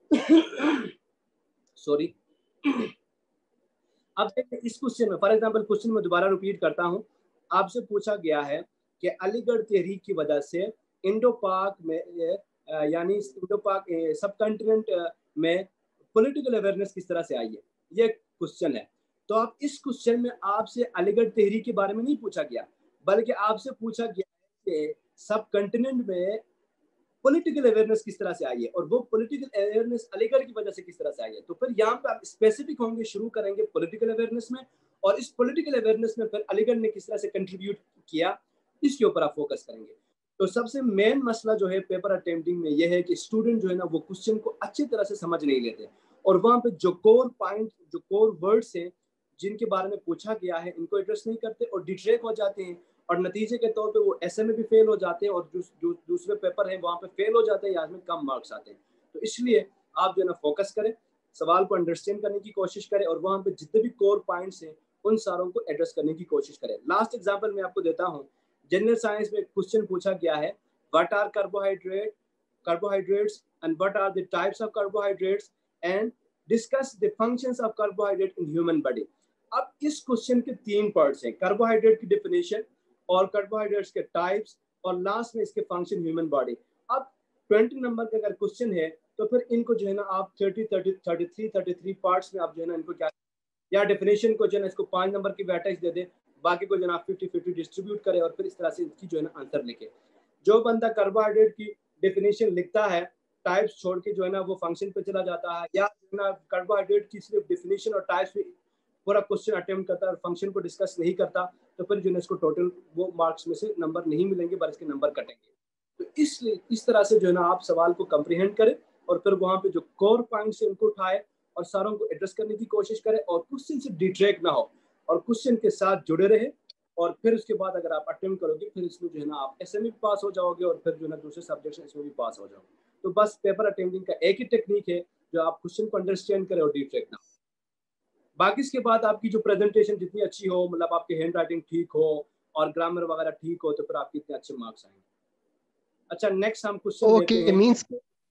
اب اس کوشچن میں فار ایگزامپل کوشچن میں دوبارہ ریپیٹ کرتا ہوں, آپ سے پوچھا گیا ہے کہ علی گڑھ تحریک کی وجہ سے इंडो पाक में यानी इंडो पाक सब कॉन्टिनेंट में पॉलिटिकल अवेयरनेस किस तरह से आई है, ये क्वेश्चन है। तो आप इस क्वेश्चन में आपसे अलीगढ़ तहरीक के बारे में नहीं पूछा गया, बल्कि आपसे पूछा गया कि सब कॉन्टिनेंट में पॉलिटिकल अवेयरनेस किस तरह से आई है और वो पॉलिटिकल अवेयरनेस अलीगढ़ की वजह से किस तरह से आई है। तो फिर यहाँ पे आप स्पेसिफिक होंगे, शुरू करेंगे पॉलिटिकल अवेयरनेस में, और इस पॉलिटिकल अवेयरनेस में फिर अलीगढ़ ने किस तरह से कंट्रीब्यूट किया, इसके ऊपर आप फोकस करेंगे। तो सबसे मेन मसला जो है पेपर अटेम्प्टिंग में यह है कि स्टूडेंट जो है ना वो क्वेश्चन को अच्छी तरह से समझ नहीं लेते, और वहाँ पे जो कोर पॉइंट, जो कोर वर्ड्स हैं जिनके बारे में पूछा गया है, इनको एड्रेस नहीं करते और डिट्रैक हो जाते हैं, और नतीजे के तौर पे वो एसए में भी फेल हो जाते हैं, और जो दूसरे पेपर हैं वहाँ पे फेल हो जाते हैं या में कम मार्क्स आते हैं। तो इसलिए आप जो है ना फोकस करें, सवाल को अंडरस्टैंड करने की कोशिश करें, और वहाँ पे जितने भी कोर पॉइंट्स हैं उन सारों को एड्रेस करने की कोशिश करें। लास्ट एग्जाम्पल मैं आपको देता हूँ, जनरल साइंस में क्वेश्चन पूछा गया है, what are carbohydrates and what are the types of carbohydrates and discuss the functions of carbohydrate in human body. अब इस क्वेश्चन के 3 पार्ट्स हैं, कार्बोहाइड्रेट की डेफिनेशन और कार्बोहाइड्रेट्स के टाइप्स और लास्ट में इसके फंक्शन ह्यूमन बॉडी। अब 20 नंबर का अगर क्वेश्चन है तो फिर इनको जो है ना आप 33 पार्ट्स में आप जो है ना इनको क्या, या डेफिनेशन को जो है ना इसको 5 नंबर की वेटेज दे दे, बाकी को जो है ना 50-50 डिस्ट्रीब्यूट करे, और फिर इस तरह से इसकी जो है ना आंसर लिखे। जो बंदा कार्बोहाइड्रेट की डेफिनेशन लिखता है, टाइप्स छोड़ के जो है ना वो फंक्शन पे चला जाता है, या जो है ना कार्बोहाइड्रेट की सिर्फ डेफिनेशन और टाइप्स पे पूरा क्वेश्चन अटेम्प्ट करता है और फंक्शन को डिस्कस नहीं करता, तो फिर जो है इसको टोटल वो मार्क्स में से नंबर नहीं मिलेंगे, बल्कि इसके नंबर कटेंगे। तो इसलिए इस तरह से जो है ना आप सवाल को कंप्रीहेंड करें, और फिर वहाँ पे जो कोर पॉइंट्स है उनको उठाए और सारों को एड्रेस करने की कोशिश करें, और क्वेश्चन से डिट्रैक्ट ना हो और क्वेश्चन के साथ जुड़े रहे, और फिर उसके बाद अगर आप अटेम्प्ट करोगे फिर इसमें जो है ना आप एसए में भी पास हो जाओगे, और फिर जो है ना दूसरे सब्जेक्ट्स इसमें भी पास हो जाओगे। तो बस पेपर अटेम्प्टिंग का एक ही टेक्निक है, जो आप क्वेश्चन को अंडरस्टैंड करें और डिट्रैक्ट ना हो। बाकी इसके बाद आपकी जो प्रेजेंटेशन जितनी अच्छी हो, मतलब आपकी हैंड राइटिंग ठीक हो और ग्रामर वगैरह ठीक हो, तो फिर आपके इतने अच्छे मार्क्स आएंगे। अच्छा, नेक्स्ट हम क्वेश्चन लेते हैं। मींस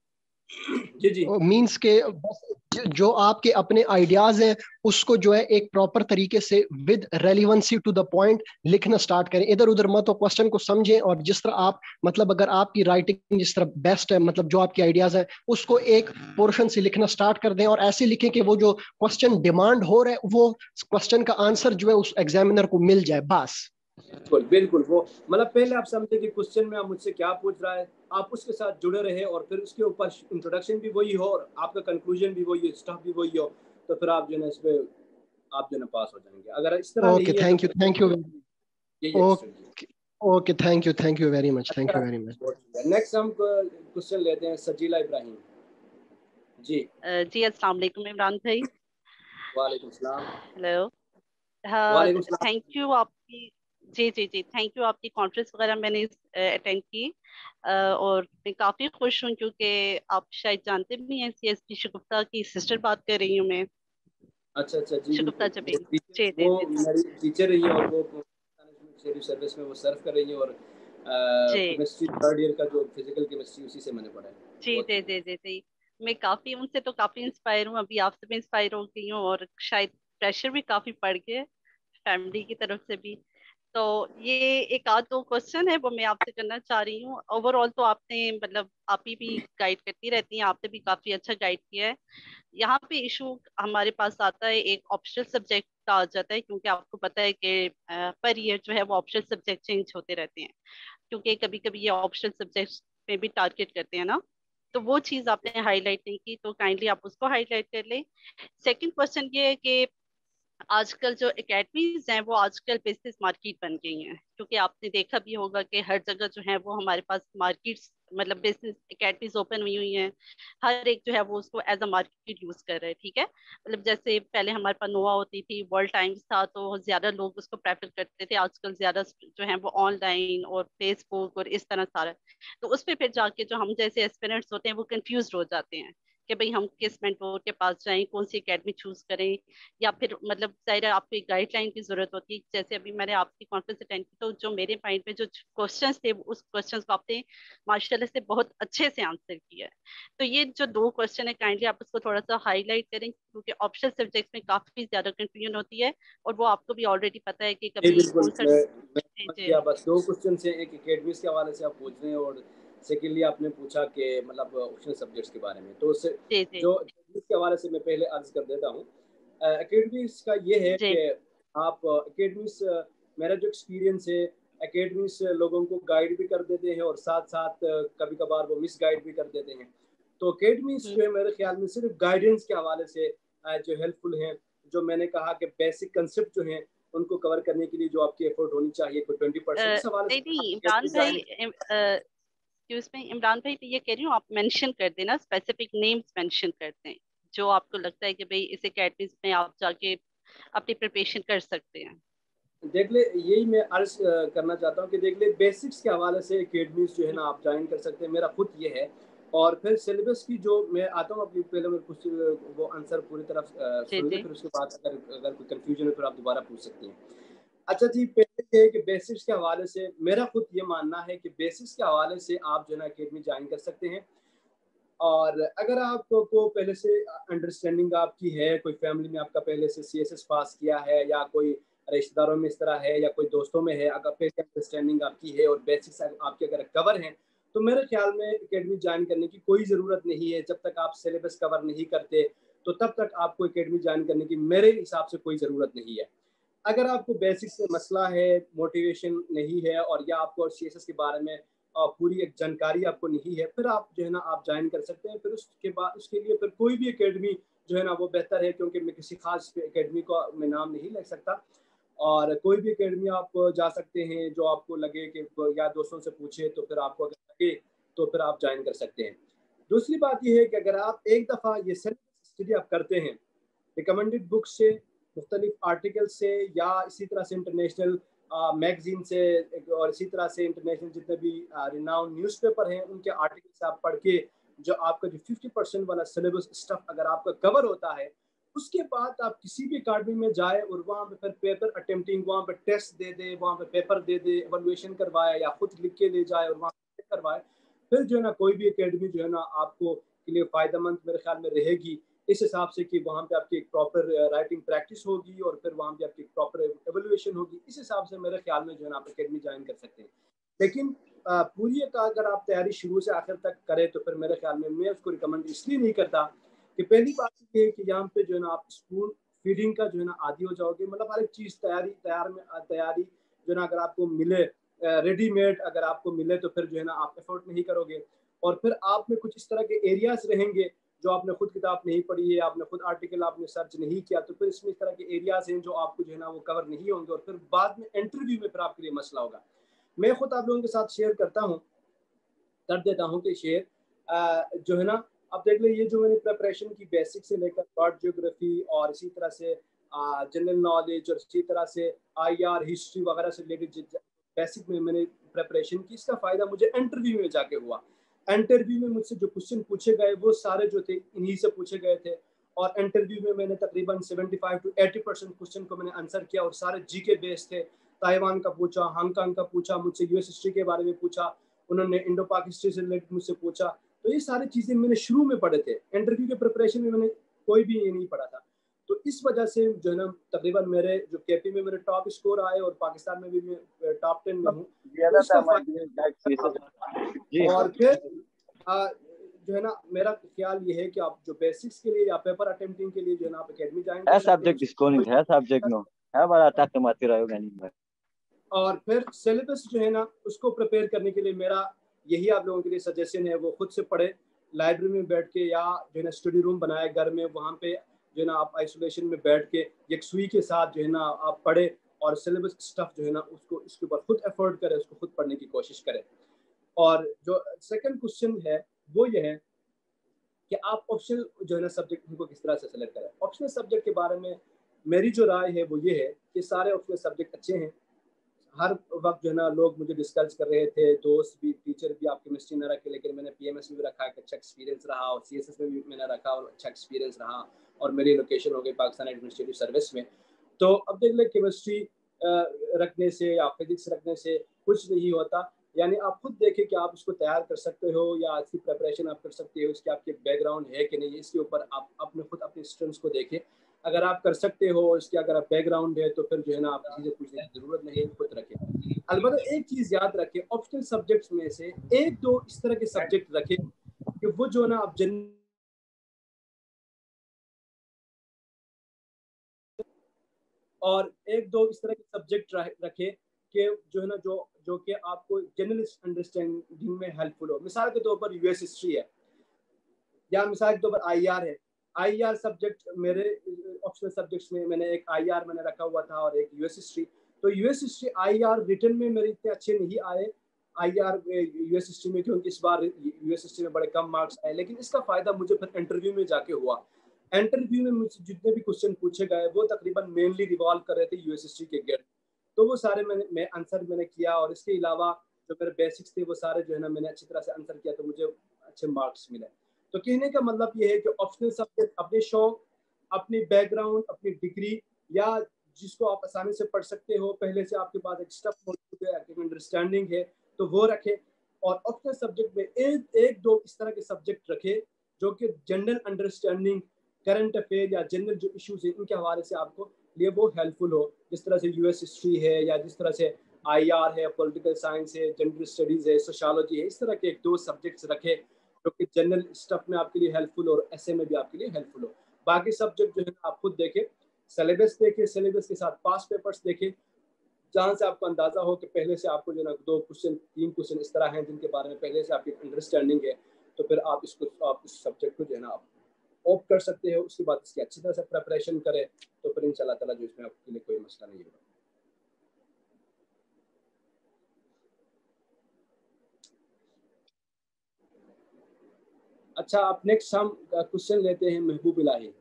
जी मींस के बस जो आपके अपने आइडियाज हैं उसको जो है एक प्रॉपर तरीके से with relevancy to the point लिखना स्टार्ट करें, इधर उधर मत, क्वेश्चन को समझें, और जिस तरह आप मतलब अगर आपकी राइटिंग जिस तरह बेस्ट है, मतलब जो आपकी आइडियाज है उसको एक पोर्शन से लिखना स्टार्ट कर दें, और ऐसे लिखें कि वो जो क्वेश्चन डिमांड हो रहा है वो क्वेश्चन का आंसर जो है उस एग्जामिनर को मिल जाए। बस बिल्कुल वो मतलब पहले आप समझे कि क्वेश्चन में आप मुझसे क्या पूछ रहा है, आप उसके साथ जुड़े रहे, और फिर उसके ऊपर इंट्रोडक्शन भी वही हो और आपका कंक्लूजन भी वही हो, स्टफ भी वही हो, तो फिर आप जो है ना इस पे आप जो है ना पास हो जाएंगे। अगर इस तरह okay, thank you okay, thank you very much. Next हम क्वेश्चन लेते हैं सजीला इब्राहिम जी। जी अस्सलाम वालेकुम इमरान भाई। वालेकुम सलाम। हेलो, हाँ थैंक यू आपकी, जी थैंक यू आपकी कॉन्फ्रेंस वगैरह मैंने अटेंड की, और मैं काफ़ी खुश हूँ क्योंकि आप शायद जानते भी हैं CSP शगुफ्ता की सिस्टर बात कर रही हूँ मैं। अच्छा जी, शगुफ्ता जबीन वो मेरी टीचर रही है और वो सिविल सर्विस में वो सर्व कर रही है, और केमिस्ट्री 3rd ईयर का जो फिजिकल केमिस्ट्री उसी से मैंने पढ़ा है। जी मैं काफ़ी उनसे तो काफ़ी इंस्पायर हूँ, अभी आपसे भी इंस्पायर हो गई हूँ, और शायद प्रेशर भी काफ़ी पड़ गया फैमिली की तरफ से भी। तो ये एक आध दो क्वेश्चन है वो मैं आपसे करना चाह रही हूँ। ओवरऑल तो आपने मतलब आप ही भी गाइड करती रहती हैं, आपने भी काफ़ी अच्छा गाइड किया है। यहाँ पे इशू हमारे पास आता है, एक ऑप्शनल सब्जेक्ट का आ जाता है, क्योंकि आपको पता है कि पर ईयर जो है वो ऑप्शनल सब्जेक्ट चेंज होते रहते हैं, क्योंकि कभी कभी ये ऑप्शनल सब्जेक्ट पे भी टारगेट करते हैं ना, तो वो चीज़ आपने हाईलाइट नहीं की, तो काइंडली आप उसको हाईलाइट कर लें। सेकंड क्वेश्चन ये है कि आजकल जो एकेडमीज हैं वो आजकल बिजनेस मार्केट बन गई हैं, क्योंकि आपने देखा भी होगा कि हर जगह जो है वो हमारे पास मार्केट्स मतलब बिजनेस एकेडमीज ओपन हुई हैं, हर एक जो है वो उसको एज अ मार्केट यूज कर रहे हैं। ठीक है, मतलब जैसे पहले हमारे पास नोवा होती थी, वर्ल्ड टाइम्स था, तो ज्यादा लोग उसको प्रेफर करते थे, आजकल ज्यादा जो है वो ऑनलाइन और फेसबुक और इस तरह सारा, तो उस पर फिर जाके जो हम जैसे एस्पिरेंट्स होते हैं वो कंफ्यूज हो जाते हैं कि भाई हम किस मेंटोर के पास जाएं, कौन सी एकेडमी चूज करें, या फिर मतलब जाहिर है आपको एक गाइडलाइन की जरूरत होती है। जैसे अभी मैंने आपकी कॉन्फ्रेंस अटेंड की, तो जो मेरे माइंड में जो क्वेश्चंस थे उस क्वेश्चंस को आपने माशाल्लाह से बहुत अच्छे से आंसर किया है। तो ये जो 2 क्वेश्चन है काइंडली आप उसको थोड़ा सा हाईलाइट करें, क्योंकि ऑप्शनल सब्जेक्ट्स में काफी ज्यादा कंफ्यूजन होती है, और वो आपको भी ऑलरेडी पता है कि कभी बिल्कुल, मैं बस 2 क्वेश्चन से एक एकेडमीज के हवाले से आप पूछ रहे हैं, और सेकेंडली आपने पूछा कि मतलब ऑप्शनल सब्जेक्ट्स के बारे में, तो उससे जी जी जो इसके हवाले से मैं पहले अर्ज कर देता हूँ। एकेडमिक्स का ये है जी कि आप एकेडमिक्स, मेरा जो एक्सपीरियंस है, एकेडमिक्स लोगों को गाइड भी कर देते हैं और साथ साथ कभी कभार वो मिस गाइड भी कर देते हैं। तो एकेडमिक्स जो है मेरे ख्याल में सिर्फ गाइडेंस के हवाले से जो हेल्पफुल हैं, जो मैंने कहा कि बेसिक कंसेप्ट जो हैं उनको कवर करने के लिए जो आपकी एफर्ट होनी चाहिए कोई 20%, इस हवाले से नहीं इमरान भाई, एक्सक्यूज मी इमरान भाई, ये कह रही हूँ आप मेंशन कर देना, स्पेसिफिक नेम्स मेंशन कर दें जो आपको लगता है कि भाई इस एकेडमीज में आप जाके अपनी प्रिपरेशन कर सकते हैं। देख ले, यही मैं अर्ज करना चाहता हूँ कि देख ले बेसिक्स के हवाले से एकेडमीज जो है ना आप ज्वाइन कर सकते हैं, मेरा खुद ये है। और फिर सिलेबस की जो मैं आता हूँ अपनी, पहले मैं कुछ वो आंसर पूरी तरफ जी सुन ले, जी फिर उसके बाद अगर कोई कंफ्यूजन है फिर आप दोबारा पूछ सकती हैं। अच्छा जी, पहले ये है कि बेसिक्स के हवाले से मेरा खुद ये मानना है कि बेसिक्स के हवाले से आप जो है ना एकेडमी ज्वाइन कर सकते हैं। और अगर आपको पहले से अंडरस्टैंडिंग आपकी है, कोई फैमिली में आपका पहले से CSS पास किया है या कोई रिश्तेदारों में इस तरह है या कोई दोस्तों में है, अगर पहले अंडरस्टैंडिंग आपकी है और बेसिक्स आपके अगर कवर हैं, तो मेरे ख्याल में एकेडमी ज्वाइन करने की कोई ज़रूरत नहीं है। जब तक आप सिलेबस कवर नहीं करते तो तब तक आपको एकेडमी ज्वाइन करने की मेरे हिसाब से कोई ज़रूरत नहीं है। अगर आपको बेसिक से मसला है, मोटिवेशन नहीं है और या आपको CSS के बारे में पूरी एक जानकारी आपको नहीं है, फिर आप जो है ना आप ज्वाइन कर सकते हैं। फिर उसके बाद उसके लिए फिर कोई भी एकेडमी जो है ना वो बेहतर है, क्योंकि मैं किसी खास एकेडमी का मैं नाम नहीं ले सकता। और कोई भी एकेडमी आप जा सकते हैं जो आपको लगे कि या दोस्तों से पूछे, तो फिर आपको अगर लगे तो फिर आप ज्वाइन कर सकते हैं। दूसरी बात यह है कि अगर आप एक दफ़ा ये सिलेबस स्टडी आप करते हैं रिकमेंडेड बुक से, मुख्तलिफ आर्टिकल से, या इसी तरह से इंटरनेशनल मैगजीन से और इसी तरह से इंटरनेशनल जितने भी रिनाउंड न्यूज़पेपर हैं उनके आर्टिकल से आप पढ़ के जो आपका जो 50% वाला सिलेबस स्टफ अगर आपका कवर होता है, उसके बाद आप किसी भी अकेडमी में जाए और वहाँ पे फिर पेपर अटेम्प्टिंग, वहाँ पे टेस्ट दे दे, वहाँ पे पेपर दे दे, एवल्यूएशन करवाए या खुद लिख के ले जाए और वहाँ पे करवाए, फिर जो है ना कोई भी एकेडमी जो है ना आपको के लिए फ़ायदेमंद मेरे ख्याल में रहेगी, इस हिसाब से कि वहाँ पे आपकी एक प्रॉपर राइटिंग प्रैक्टिस होगी और फिर वहाँ पे आपकी प्रॉपर एवल्यूएशन होगी। इस हिसाब से मेरे ख्याल में जो है ना आप एकेडमी ज्वाइन कर सकते हैं। लेकिन पूरी का अगर आप तैयारी शुरू से आखिर तक करें तो फिर मेरे ख्याल में मैं उसको रिकमेंड इसलिए नहीं करता कि पहली बात ये है कि यहाँ पे जो है ना आप स्पून फीडिंग का जो है ना आदी हो जाओगे। मतलब हर एक चीज़ तैयारी जो है ना अगर आपको मिले रेडीमेड अगर आपको मिले तो फिर जो है ना आप एफर्ट नहीं करोगे, और फिर आप में कुछ इस तरह के एरियाज रहेंगे जो आपने खुद किताब नहीं पढ़ी है, आपने खुद आर्टिकल आपने सर्च नहीं किया, तो फिर इसमें इस तरह के एरियाज हैं जो आपको जो है ना वो कवर नहीं होंगे और फिर बाद में इंटरव्यू में फिर आपके लिए मसला होगा। मैं खुद आप लोगों के साथ शेयर कर देता हूँ कि शेयर जो है ना, अब देख ले, ये जो मैंने प्रिपरेशन की बेसिक से लेकर वर्ल्ड ज्योग्राफी और इसी तरह से जनरल नॉलेज और इसी तरह से IR हिस्ट्री वगैरह से रिलेटेड बेसिक में मैंने प्रिपरेशन की, इसका फ़ायदा मुझे इंटरव्यू में जाके हुआ। इंटरव्यू में मुझसे जो क्वेश्चन पूछे गए वो सारे जो थे इन्हीं से पूछे गए थे, और इंटरव्यू में मैंने तकरीबन 75 to 80% क्वेश्चन को मैंने आंसर किया और सारे GK बेस्ड थे। ताइवान का पूछा, हांगकांग का पूछा, मुझसे US हिस्ट्री के बारे में पूछा, उन्होंने इंडो पाक हिस्ट्री से रिलेटेड मुझसे पूछा। तो ये सारी चीज़ें मैंने शुरू में पढ़े थे, इंटरव्यू के प्रिपरेशन में मैंने कोई भी ये नहीं पढ़ा था। तो इस वजह से जो है ना तकरीबन मेरे जो KP में मेरे टॉप स्कोर आए और पाकिस्तान में भी मैं टॉप 10 में हूँ। और फिर जो है ना मेरा ख्याल ये है कि आप जो बेसिक्स के लिए या पेपर अटेम्प्टिंग के लिए जो है ना आप एकेडमी जाएंगे सब्जेक्ट डिस्कोनिंग है सब्जेक्ट नो है बड़ा तक मारते रहोगे नहीं। और फिर सिलेबस जो है ना उसको प्रिपेयर करने के लिए मेरा यही आप लोगों के लिए सजेशन है, वो खुद से पढ़े लाइब्रेरी में बैठ के, या जो है ना स्टडी रूम बनाए घर में, वहाँ पे जो है ना आप आइसोलेशन में बैठ के एक सुई के साथ जो है ना आप पढ़े और सिलेबस स्टफ जो है ना उसको इसके ऊपर खुद एफर्ट करें, उसको खुद पढ़ने की कोशिश करें। और जो सेकंड क्वेश्चन है वो ये है कि आप ऑप्शनल जो है ना सब्जेक्ट उनको किस तरह से सेलेक्ट करें। ऑप्शनल सब्जेक्ट के बारे में मेरी जो राय है वो ये है कि सारे ऑप्शनल सब्जेक्ट अच्छे हैं। हर वक्त जो है ना लोग मुझे डिस्कस कर रहे थे, दोस्त भी, टीचर भी, आप केमिस्ट्री न रखे लेकिन मैंने PMS में भी रखा, एक अच्छा एक्सपीरियंस रहा, और CSS में भी मैंने रखा और अच्छा एक्सपीरियंस रहा, और मेरी लोकेशन हो गई पाकिस्तान एडमिनिस्ट्रेटिव सर्विस में। तो अब देख ले, केमिस्ट्री रखने से या फिजिक्स रखने से कुछ नहीं होता, यानी आप खुद देखें कि आप इसको तैयार कर सकते हो या इसकी प्रिपरेशन आप कर सकते हो, इसके आपके बैकग्राउंड है कि नहीं, इसके ऊपर आप अपने खुद अपने स्टूडेंट्स को देखें। اگر آپ کر سکتے ہو اس کے اگر آپ بیک گراؤنڈ ہے تو پھر جو ہے نا آپ چیزیں پوچھنے کی ضرورت نہیں, خود رکھیں. البتہ ایک چیز یاد رکھیں, آپشنل سبجیکٹس میں سے ایک دو اس طرح کے سبجیکٹ رکھیں کہ وہ جو ہے نا آپ اور ایک دو اس طرح کے سبجیکٹ رکھے کہ جو ہے نا جو کہ آپ کو جنرل انڈرسٹینڈنگ میں ہیلپ فل ہو. مثال کے طور پر یو ایس ہسٹری ہے, یا مثال کے طور پر آئی آر ہے. آئی آر سبجیکٹ میرے آپشنل سبجیکٹس میں نے ایک آئی آر میں نے رکھا ہوا تھا اور ایک یو ایس ہسٹری. تو U S history I R written میں میرے اتنے اچھے نہیں آئے I R U S history میں, کیونکہ اس بار یو ایس ہسٹری میں بڑے کم مارکس آئے. لیکن اس کا فائدہ مجھے پھر انٹرویو میں جا کے ہوا. انٹرویو میں مجھ سے جتنے بھی کوشچن پوچھے گئے وہ تقریباً مینلی ریوالو کر رہے تھے یو ایس ہسٹری کے گرد. تو وہ سارے میں آنسر میں نے کیا, اور اس کے علاوہ جو میرے بیسکس تھے وہ سارے جو ہے نا میں نے اچھی طرح سے آنسر کیا, تو مجھے اچھے مارکس ملے. تو کہنے کا مطلب یہ ہے کہ آپشنل سبجیکٹ اپنے شوق, اپنی بیک گراؤنڈ, اپنی ڈگری, یا جس کو آپ آسانی سے پڑھ سکتے ہو, پہلے سے آپ کے پاس ایک اسٹف موجود ہے, ایک انڈرسٹینڈنگ ہے, تو وہ رکھے. اور آپشنل سبجیکٹ میں ایک دو اس طرح کے سبجیکٹ رکھے جو کہ جنرل انڈرسٹینڈنگ, کرنٹ افیئر یا جنرل جو ایشوز ہیں ان کے حوالے سے آپ کو لیے وہ ہیلپ فل ہو. جس طرح سے یو ایس ہسٹری ہے, یا جس طرح سے آئی آر ہے, پولیٹیکل سائنس ہے, جنرل اسٹڈیز ہے, سوشالوجی ہے, اس طرح کے ایک دو سبجیکٹس رکھے جو کہ جنرل اسٹف میں آپ کے لیے ہیلپ فل ہو اور ایس اے میں بھی آپ کے لیے ہیلپ فل ہو. باقی سبجیکٹ جو ہے آپ خود دیکھیں, سلیبس دیکھیں, سلیبس کے ساتھ پاس پیپرس دیکھیں, جہاں سے آپ کو اندازہ ہو کہ پہلے سے آپ کو جو ہے نا 2 کوشچن 3 کوشچن اس طرح ہیں جن کے بارے میں پہلے سے آپ کی انڈرسٹینڈنگ ہے, تو پھر آپ اس سبجیکٹ کو جو ہے نا آپ اوپ کر سکتے ہو. اس کے بعد اس کی اچھی طرح سے پریپریشن کریں تو پھر انشاءاللہ تعالیٰ جو اس میں آپ کے لیے کوئی مسئلہ نہیں ہوگا. اچھا, آپ نیکسٹ ہم کوشچن لیتے ہیں محبوب الہی.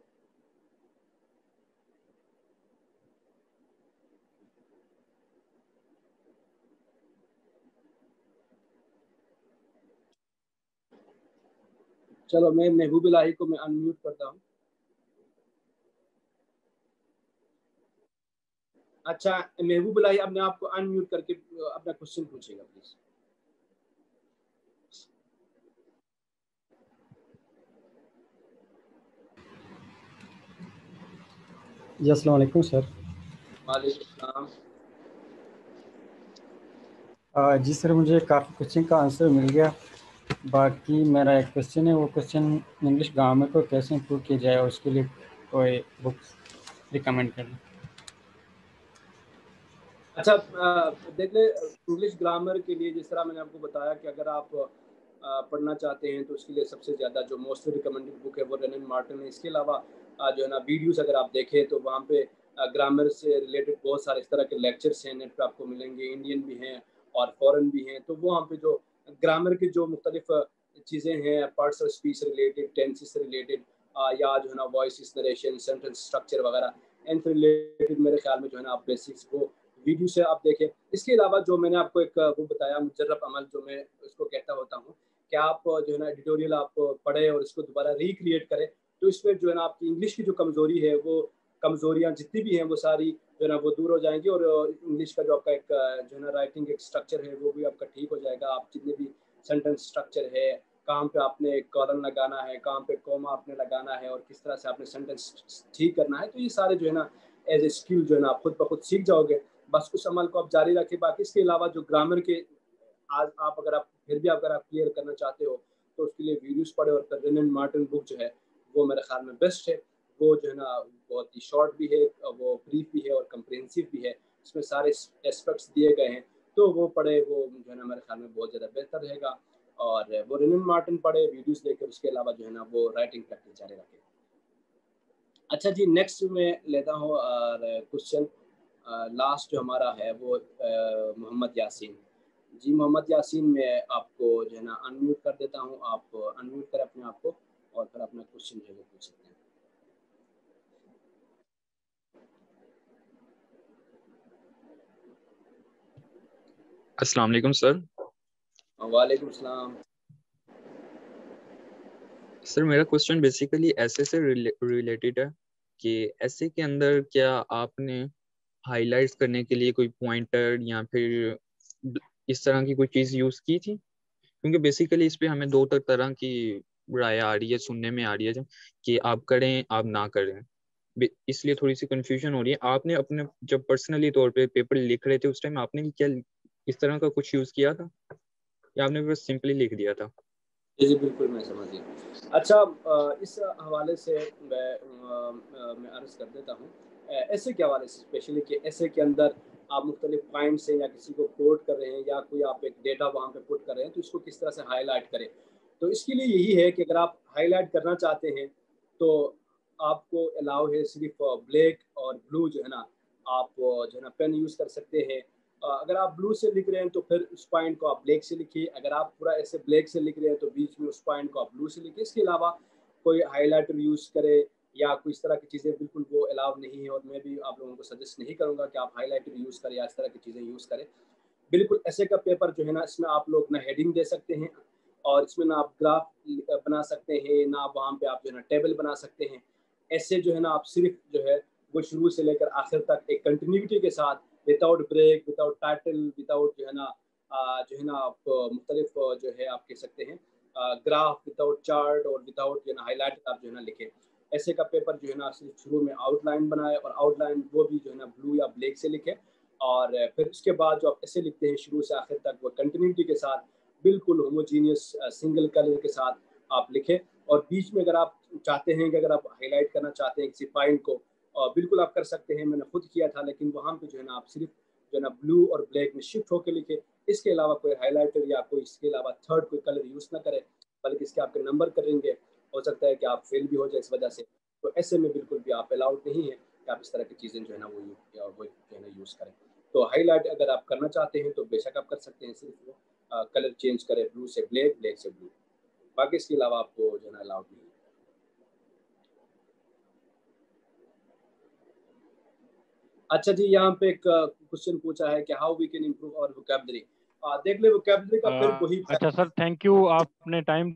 چلو میں محبوب الہی کو میں انمیوٹ کرتا ہوں. اچھا محبوب الہی اپنے آپ کو انمیوٹ کر کے اپنا کوشچن پوچھے گا پلیز. جی السلام علیکم سر. وعلیکم السلام. جی سر, مجھے کافی کوشچن کا آنسر مل گیا. باقی میرا ایک کوشچن ہے, وہ کوشچن انگلش گرامر کو کیسے امپروو کیا جائے اور اس کے لیے کوئی بکس ریکمینڈ کر دیں. اچھا دیکھ لیں, انگلش گرامر کے لیے جس طرح میں نے آپ کو بتایا کہ اگر آپ پڑھنا چاہتے ہیں تو اس کے لیے سب سے زیادہ جو موسٹلی ریکمینڈڈ بک ہے وہ رینن مارٹن ہے. اس کے علاوہ جو ہے نا ویڈیوز اگر آپ دیکھیں تو وہاں پہ گرامر سے ریلیٹڈ بہت سارے اس طرح کے لیکچرس ہیں نیٹ پہ آپ کو ملیں گے, انڈین بھی ہیں اور فورن بھی ہیں. تو وہاں پہ جو گرامر کی جو مختلف چیزیں ہیں, پارٹس آف اسپیچ سے ریلیٹڈ, ٹینسز سے ریلیٹڈ, یا جو ہے نا وائس نریشن, سینٹینس اسٹرکچر وغیرہ ان سے ریلیٹڈ میرے خیال میں جو ہے نا آپ بیسکس کو ویڈیو سے آپ دیکھیں. اس کے علاوہ جو میں نے آپ کو ایک وہ بتایا مجرب عمل, جو میں اس کو کہتا ہوتا ہوں کہ آپ جو ہے نا ایڈیٹوریل آپ پڑھیں اور اس کو دوبارہ ریکریٹ کریں, تو اس میں جو ہے نا آپ کی انگلش کی جو کمزوری ہے, وہ کمزوریاں جتنی بھی ہیں وہ ساری جو ہے نا وہ دور ہو جائیں گی, اور انگلش کا جو آپ کا ایک جو ہے نا رائٹنگ ایک اسٹرکچر ہے وہ بھی آپ کا ٹھیک ہو جائے گا. آپ جتنے بھی سینٹینس اسٹرکچر ہے, کہاں پہ آپ نے کالن لگانا ہے, کہاں پہ کوما آپ نے لگانا ہے, اور کس طرح سے آپ نے سینٹینس ٹھیک کرنا ہے, تو یہ سارے جو ہے نا ایز اے اسکل جو ہے نا آپ خود بخود سیکھ جاؤ گے. بس اس عمل کو آپ جاری رکھیں. باقی اس کے علاوہ جو گرامر کے آج آپ اگر آپ پھر بھی اگر آپ کلیئر کرنا چاہتے ہو تو اس کے لیے ویڈیوز پڑھے, اور پھر رینن مارٹن بک جو ہے وہ میرے خیال میں بیسٹ ہے. وہ جو ہے نا بہت ہی شارٹ بھی ہے, وہ بریف بھی ہے اور کمپریہنسو بھی ہے, اس میں سارے اسپیکٹس دیے گئے ہیں, تو وہ پڑھے, وہ جو ہے نا میرے خیال میں بہت زیادہ بہتر رہے گا. اور وہ رینن مارٹن پڑھے, ویڈیوز دیکھ کر, اس کے علاوہ جو ہے نا وہ رائٹنگ پریکٹس جاری رکھے. اچھا جی, نیکسٹ میں لیتا ہوں کوشچن لاسٹ جو ہمارا ہے وہ محمد یاسین. جی محمد یاسین, میں آپ کو جو ہے نا انمیوٹ کر دیتا ہوں, آپ انمیوٹ کریں اپنے آپ کو اور پھر اپنا کوشچن جو ہے وہ پوچھ سکتے ہیں. السلام علیکم سر. وعلیکم السلام. سر میرا کوشچن بیسیکلی ایسے سے ریلیٹڈ ہے کہ ایسے کے اندر کیا آپ نے ہائی لائٹس کرنے کے لیے کوئی پوائنٹر یا پھر اس طرح کی کوئی چیز یوز کی تھی؟ کیونکہ بیسیکلی اس پہ ہمیں 2 طرح کی رائے آ رہی ہے, سننے میں آ رہی ہے کہ آپ کریں آپ نہ کریں. इसलिए थोड़ी सी कंफ्यूजन हो रही है। आपने अपने जब पर्सनली तौर पे पेपर लिख रहे थे उस टाइम आपने क्या इस तरह का कुछ यूज़ किया था या आपने बस सिंपली लिख दिया था? जी बिल्कुल, मैं समझ गया। अच्छा, इस हवाले से मैं अर्ज़ कर देता हूँ, ऐसे के हवाले से स्पेशली कि ऐसे के अंदर आप मुख्तलिफ पॉइंट्स हैं या किसी को कोट कर रहे हैं या कोई आप एक डेटा वहाँ पे पुट कर रहे हैं, तो इसको किस तरह से हाईलाइट करें। तो इसके लिए यही है कि अगर आप हाईलाइट करना चाहते हैं तो आपको अलाउ है सिर्फ ब्लैक और ब्लू जो है ना, आप जो है ना पेन यूज़ कर सकते हैं। अगर आप ब्लू से लिख रहे हैं तो फिर उस पॉइंट को आप ब्लैक से लिखिए, अगर आप पूरा ऐसे ब्लैक से लिख रहे हैं तो बीच में उस पॉइंट को आप ब्लू से लिखिए। इसके अलावा कोई हाईलाइटर यूज़ करे या कोई इस तरह की चीज़ें बिल्कुल वो अलाउ नहीं है, और मैं भी आप लोगों को सजेस्ट नहीं करूँगा कि आप हाईलाइटर यूज़ करें या इस तरह की चीज़ें यूज़ करें। बिल्कुल ऐसे का पेपर जो है ना, इसमें आप लोग ना हेडिंग दे सकते हैं और इसमें ना आप ग्राफ बना सकते हैं, ना वहाँ पे आप जो है ना टेबल बना सकते हैं। ऐसे जो है ना आप सिर्फ जो है वो शुरू से लेकर आखिर तक एक कंटिन्यूटी के साथ, without break, without title, without जो है ना जो है ना आप मुख्तलिफ जो है आप कह सकते हैं ग्राफ, विदाउट चार्ट और विदाउट जो है ना हाईलाइट आप जो है ना लिखें। ऐसे का पेपर जो है ना सिर्फ शुरू में आउटलाइन बनाए और आउटलाइन वो भी जो है ना ब्लू या ब्लैक से लिखे, और फिर उसके बाद जो आप ऐसे लिखते हैं शुरू से आखिर तक वो कंटिन्यूटी के साथ बिल्कुल होमोजीनियस सिंगल कलर के साथ आप लिखें। और बीच में अगर आप चाहते हैं कि अगर आप हाईलाइट करना चाहते हैं किसी पॉइंट को, बिल्कुल आप कर सकते हैं, मैंने खुद किया था, लेकिन वहाँ पे जो है ना आप सिर्फ जो है ना ब्लू और ब्लैक में शिफ्ट होकर लिखे। इसके अलावा कोई हाईलाइटर या कोई इसके अलावा थर्ड कोई कलर यूज़ ना करें, बल्कि इसके आपके नंबर करेंगे, हो सकता है कि आप फेल भी हो जाए इस वजह से। तो ऐसे में बिल्कुल भी आप अलाउड नहीं है कि आप इस तरह की चीज़ें जो है ना वो जो है ना यूज़ करें। तो हाईलाइट अगर आप करना चाहते हैं तो बेशक आप कर सकते हैं, सिर्फ वो कलर चेंज करें, ब्लू से ब्लैक, ब्लैक से ब्लू, बाकी इसके अलावा आपको जो है ना अलाउड नहीं है। अच्छा जी, यहाँ पे एक क्वेश्चन पूछा है कि how we can improve our vocabulary. देख ले वोकैबुलरी का फिर वही। अच्छा सर, थैंक यू, आपने टाइम।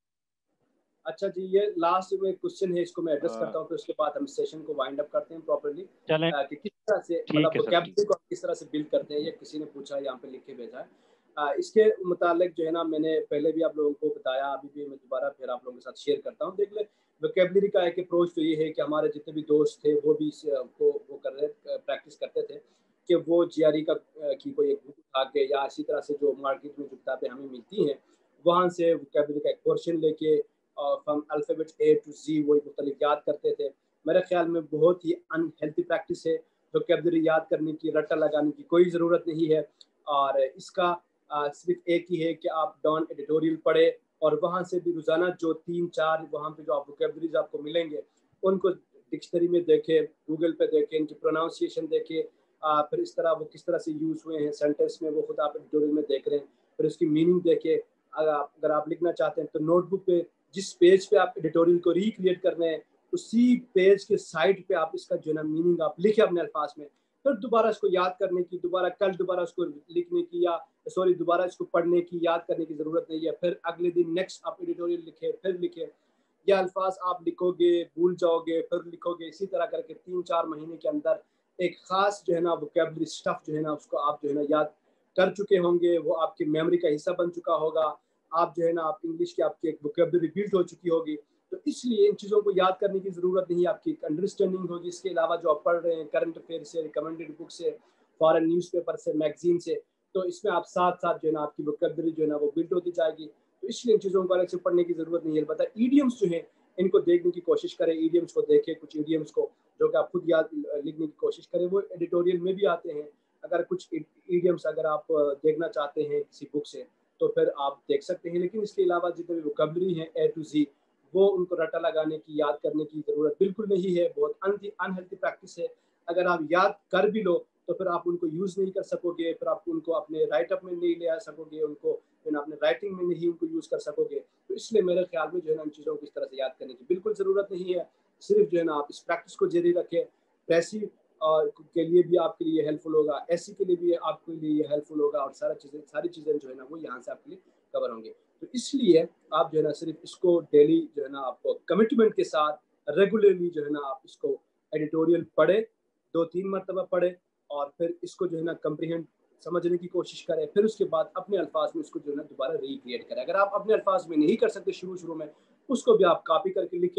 अच्छा जी, ये लास्ट में क्वेश्चन है, इसको मैं एड्रेस करता हूँ, फिर उसके बाद हम सेशन को वाइंड अप करते हैं प्रॉपर्ली। चलें, कि किस तरह से ठीक मतलब है सर। वोकैबुलरी को किस तरह से बिल्ड करते हैं, ये किसी ने पूछा है, यहाँ पे लिख के भेजा है। इसके मुतालिक जो है ना मैंने पहले भी आप लोगों को बताया, अभी भी मैं दोबारा फिर आप लोगों के साथ शेयर करता हूँ। देख ले, वोकैबुलरी का एक अप्रोच तो ये है कि हमारे जितने भी दोस्त थे वो भी वो कर रहे प्रैक्टिस करते थे कि वो GRE का की कोई एक बुक उठा के या इसी तरह से जो मार्केट में जो किताबें हमें मिलती हैं वहाँ से वोकैबुलरी का एक पोर्शन लेके from alphabet A to Z वो मुख्तलिफ याद करते थे। मेरे ख्याल में बहुत ही अनहेल्थी प्रैक्टिस है। वोकैबुलरी याद करने की, रट्टा लगाने की कोई ज़रूरत नहीं है, और इसका सिर्फ एक ही है कि आप डॉन एडिटोरियल पढ़े और वहाँ से भी रोज़ाना जो 3-4 वहाँ पे जो आप वोकैबुलरीज आपको मिलेंगे उनको डिक्शनरी में देखें, गूगल पे देखें, इनकी प्रोनाउंसिएशन देखें, फिर इस तरह वो किस तरह से यूज़ हुए हैं सेंटेंस में, वो खुद आप एडिटोरियल में देख रहे हैं, फिर उसकी मीनिंग देखें। अगर आप लिखना चाहते हैं तो नोटबुक पे जिस पेज पे आप एडिटोरियल को रिक्रिएट कर रहे हैं उसी पेज के साइड पे आप इसका जो है ना मीनिंग आप लिखे अपने अल्फाज में, फिर दोबारा इसको याद करने की, दोबारा उसको लिखने की या दोबारा इसको पढ़ने की, याद करने की ज़रूरत नहीं है। फिर अगले दिन नेक्स्ट आप एडिटोरियल लिखे, फिर लिखे, या अल्फाज आप लिखोगे, भूल जाओगे, फिर लिखोगे, इसी तरह करके 3-4 महीने के अंदर एक ख़ास जो है ना वोकैबुलरी स्टफ़ जो है ना उसको आप जो है ना याद कर चुके होंगे, वो आपकी मेमोरी का हिस्सा बन चुका होगा। आप जो है ना आप इंग्लिश की आपकी एक वोकैबुलरी बिल्ड हो चुकी होगी, तो इसलिए इन चीज़ों को याद करने की ज़रूरत नहीं है, आपकी एक अंडरस्टैंडिंग होगी। इसके अलावा जो आप पढ़ रहे हैं करंट अफेयर से, रिकमेंडेड बुक से, फॉरेन न्यूज़पेपर से, मैगजीन से, तो इसमें आप साथ साथ जो है ना आपकी वोकैबुलरी जो है ना वो बिल्ड होती जाएगी। तो इसलिए इन चीज़ों को अलग से पढ़ने की ज़रूरत नहीं है। अलबत्ता ईडियम्स जो है इनको देखने की कोशिश करें, ईडियम्स को देखें, कुछ ईडियम्स को जो कि आप खुद याद लिखने की कोशिश करें, वो एडिटोरियल में भी आते हैं। अगर कुछ ईडियम्स अगर आप देखना चाहते हैं किसी बुक से तो फिर आप देख सकते हैं, लेकिन इसके अलावा जितने भी वोकैबुलरी हैं A to Z वो उनको रट्टा लगाने की, याद करने की ज़रूरत बिल्कुल नहीं है। बहुत अनहेल्थी प्रैक्टिस है। अगर आप याद कर भी लो तो फिर आप उनको यूज़ नहीं कर सकोगे, फिर आप उनको अपने राइटअप में नहीं ले आ सकोगे, उनको अपने राइटिंग में नहीं उनको यूज़ कर सकोगे। तो इसलिए मेरे ख्याल में जो है ना इन चीज़ों को इस तरह से याद करने की बिल्कुल ज़रूरत नहीं है। सिर्फ जो है ना आप इस प्रैक्टिस को जारी रखें। पैसिव के लिए भी आपके लिए हेल्पफुल होगा, ऐसी के लिए भी आपके लिए हेल्पफुल होगा, और सारी चीज़ें जो है ना वो यहाँ से आपके लिए कवर होंगे। तो इसलिए आप जो है ना सिर्फ इसको डेली जो है ना आपको कमिटमेंट के साथ रेगुलरली जो है ना आप इसको एडिटोरियल पढ़े, 2-3 मरतबा पढ़े, और फिर इसको जो है ना कंप्रीहेंड समझने की कोशिश करें। फिर उसके बाद अपने अल्फाज में इसको जो है ना दोबारा रिक्रिएट करें। अगर आप अपने अल्फाज में नहीं कर सकते शुरू में, उसको भी आप कॉपी करके लिखें,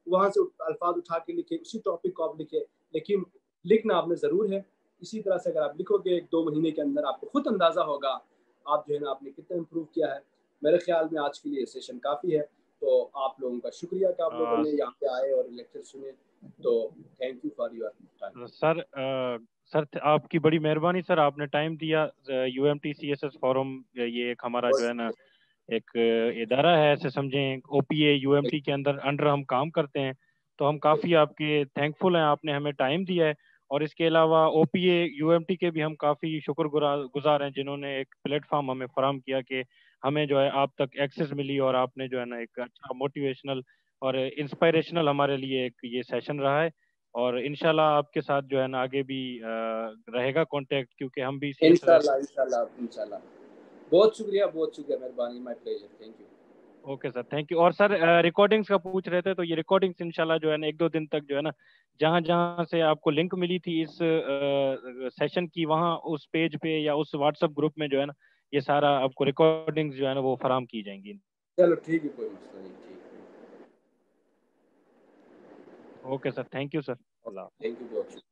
वहाँ से अल्फाज उठा के लिखे, उसी टॉपिक को आप लिखे, लेकिन लिखना आपने ज़रूर है। इसी तरह से अगर आप लिखोगे 1-2 महीने के अंदर आपको खुद अंदाज़ा होगा आप जो है ना आपने कितना इम्प्रूव किया है। मेरे ख्याल में आज के लिए सेशन काफ़ी है, तो आप लोगों का शुक्रिया कि आप लोगों ने यहाँ पे आए और लेक्चर सुने, तो thank you for your time. Sir आपकी बड़ी मेहरबानी सर, आपने टाइम दिया। UMT CSS फोरम ये एक हमारा जो है ना एक इदारा है, ऐसे समझें OPA UMT के अंडर हम काम करते हैं, तो हम काफ़ी आपके थैंकफुल हैं, आपने हमें टाइम दिया है। और इसके अलावा OPA UMT के भी हम काफ़ी शुक्रगुजार हैं जिन्होंने एक प्लेटफॉर्म हमें फराहम किया कि हमें जो है आप तक एक्सेस मिली, और आपने जो है ना एक अच्छा मोटिवेशनल और इंस्पायरेशनल हमारे लिए एक ये सेशन रहा है। और इंशाल्लाह आपके साथ जो है ना आगे भी रहेगा कांटेक्ट, क्योंकि हम भी इंशाल्लाह। बहुत शुक्रिया, मेहरबानी, my pleasure, thank you. Okay sir, thank you. और सर रिकॉर्डिंग्स का पूछ रहे थे, तो ये रिकॉर्डिंग्स इंशाल्लाह जो है ना 1-2 दिन तक जो है ना जहाँ जहाँ से आपको लिंक मिली थी इस सेशन की, वहाँ उस पेज पे या उस व्हाट्सएप ग्रुप में जो है ना ये सारा आपको रिकॉर्डिंग्स जो है ना वो फराहम की जाएंगी। चलो ठीक है, कोई मसला नहीं, ठीक है। Okay sir, thank you sir. Thank you बहुत।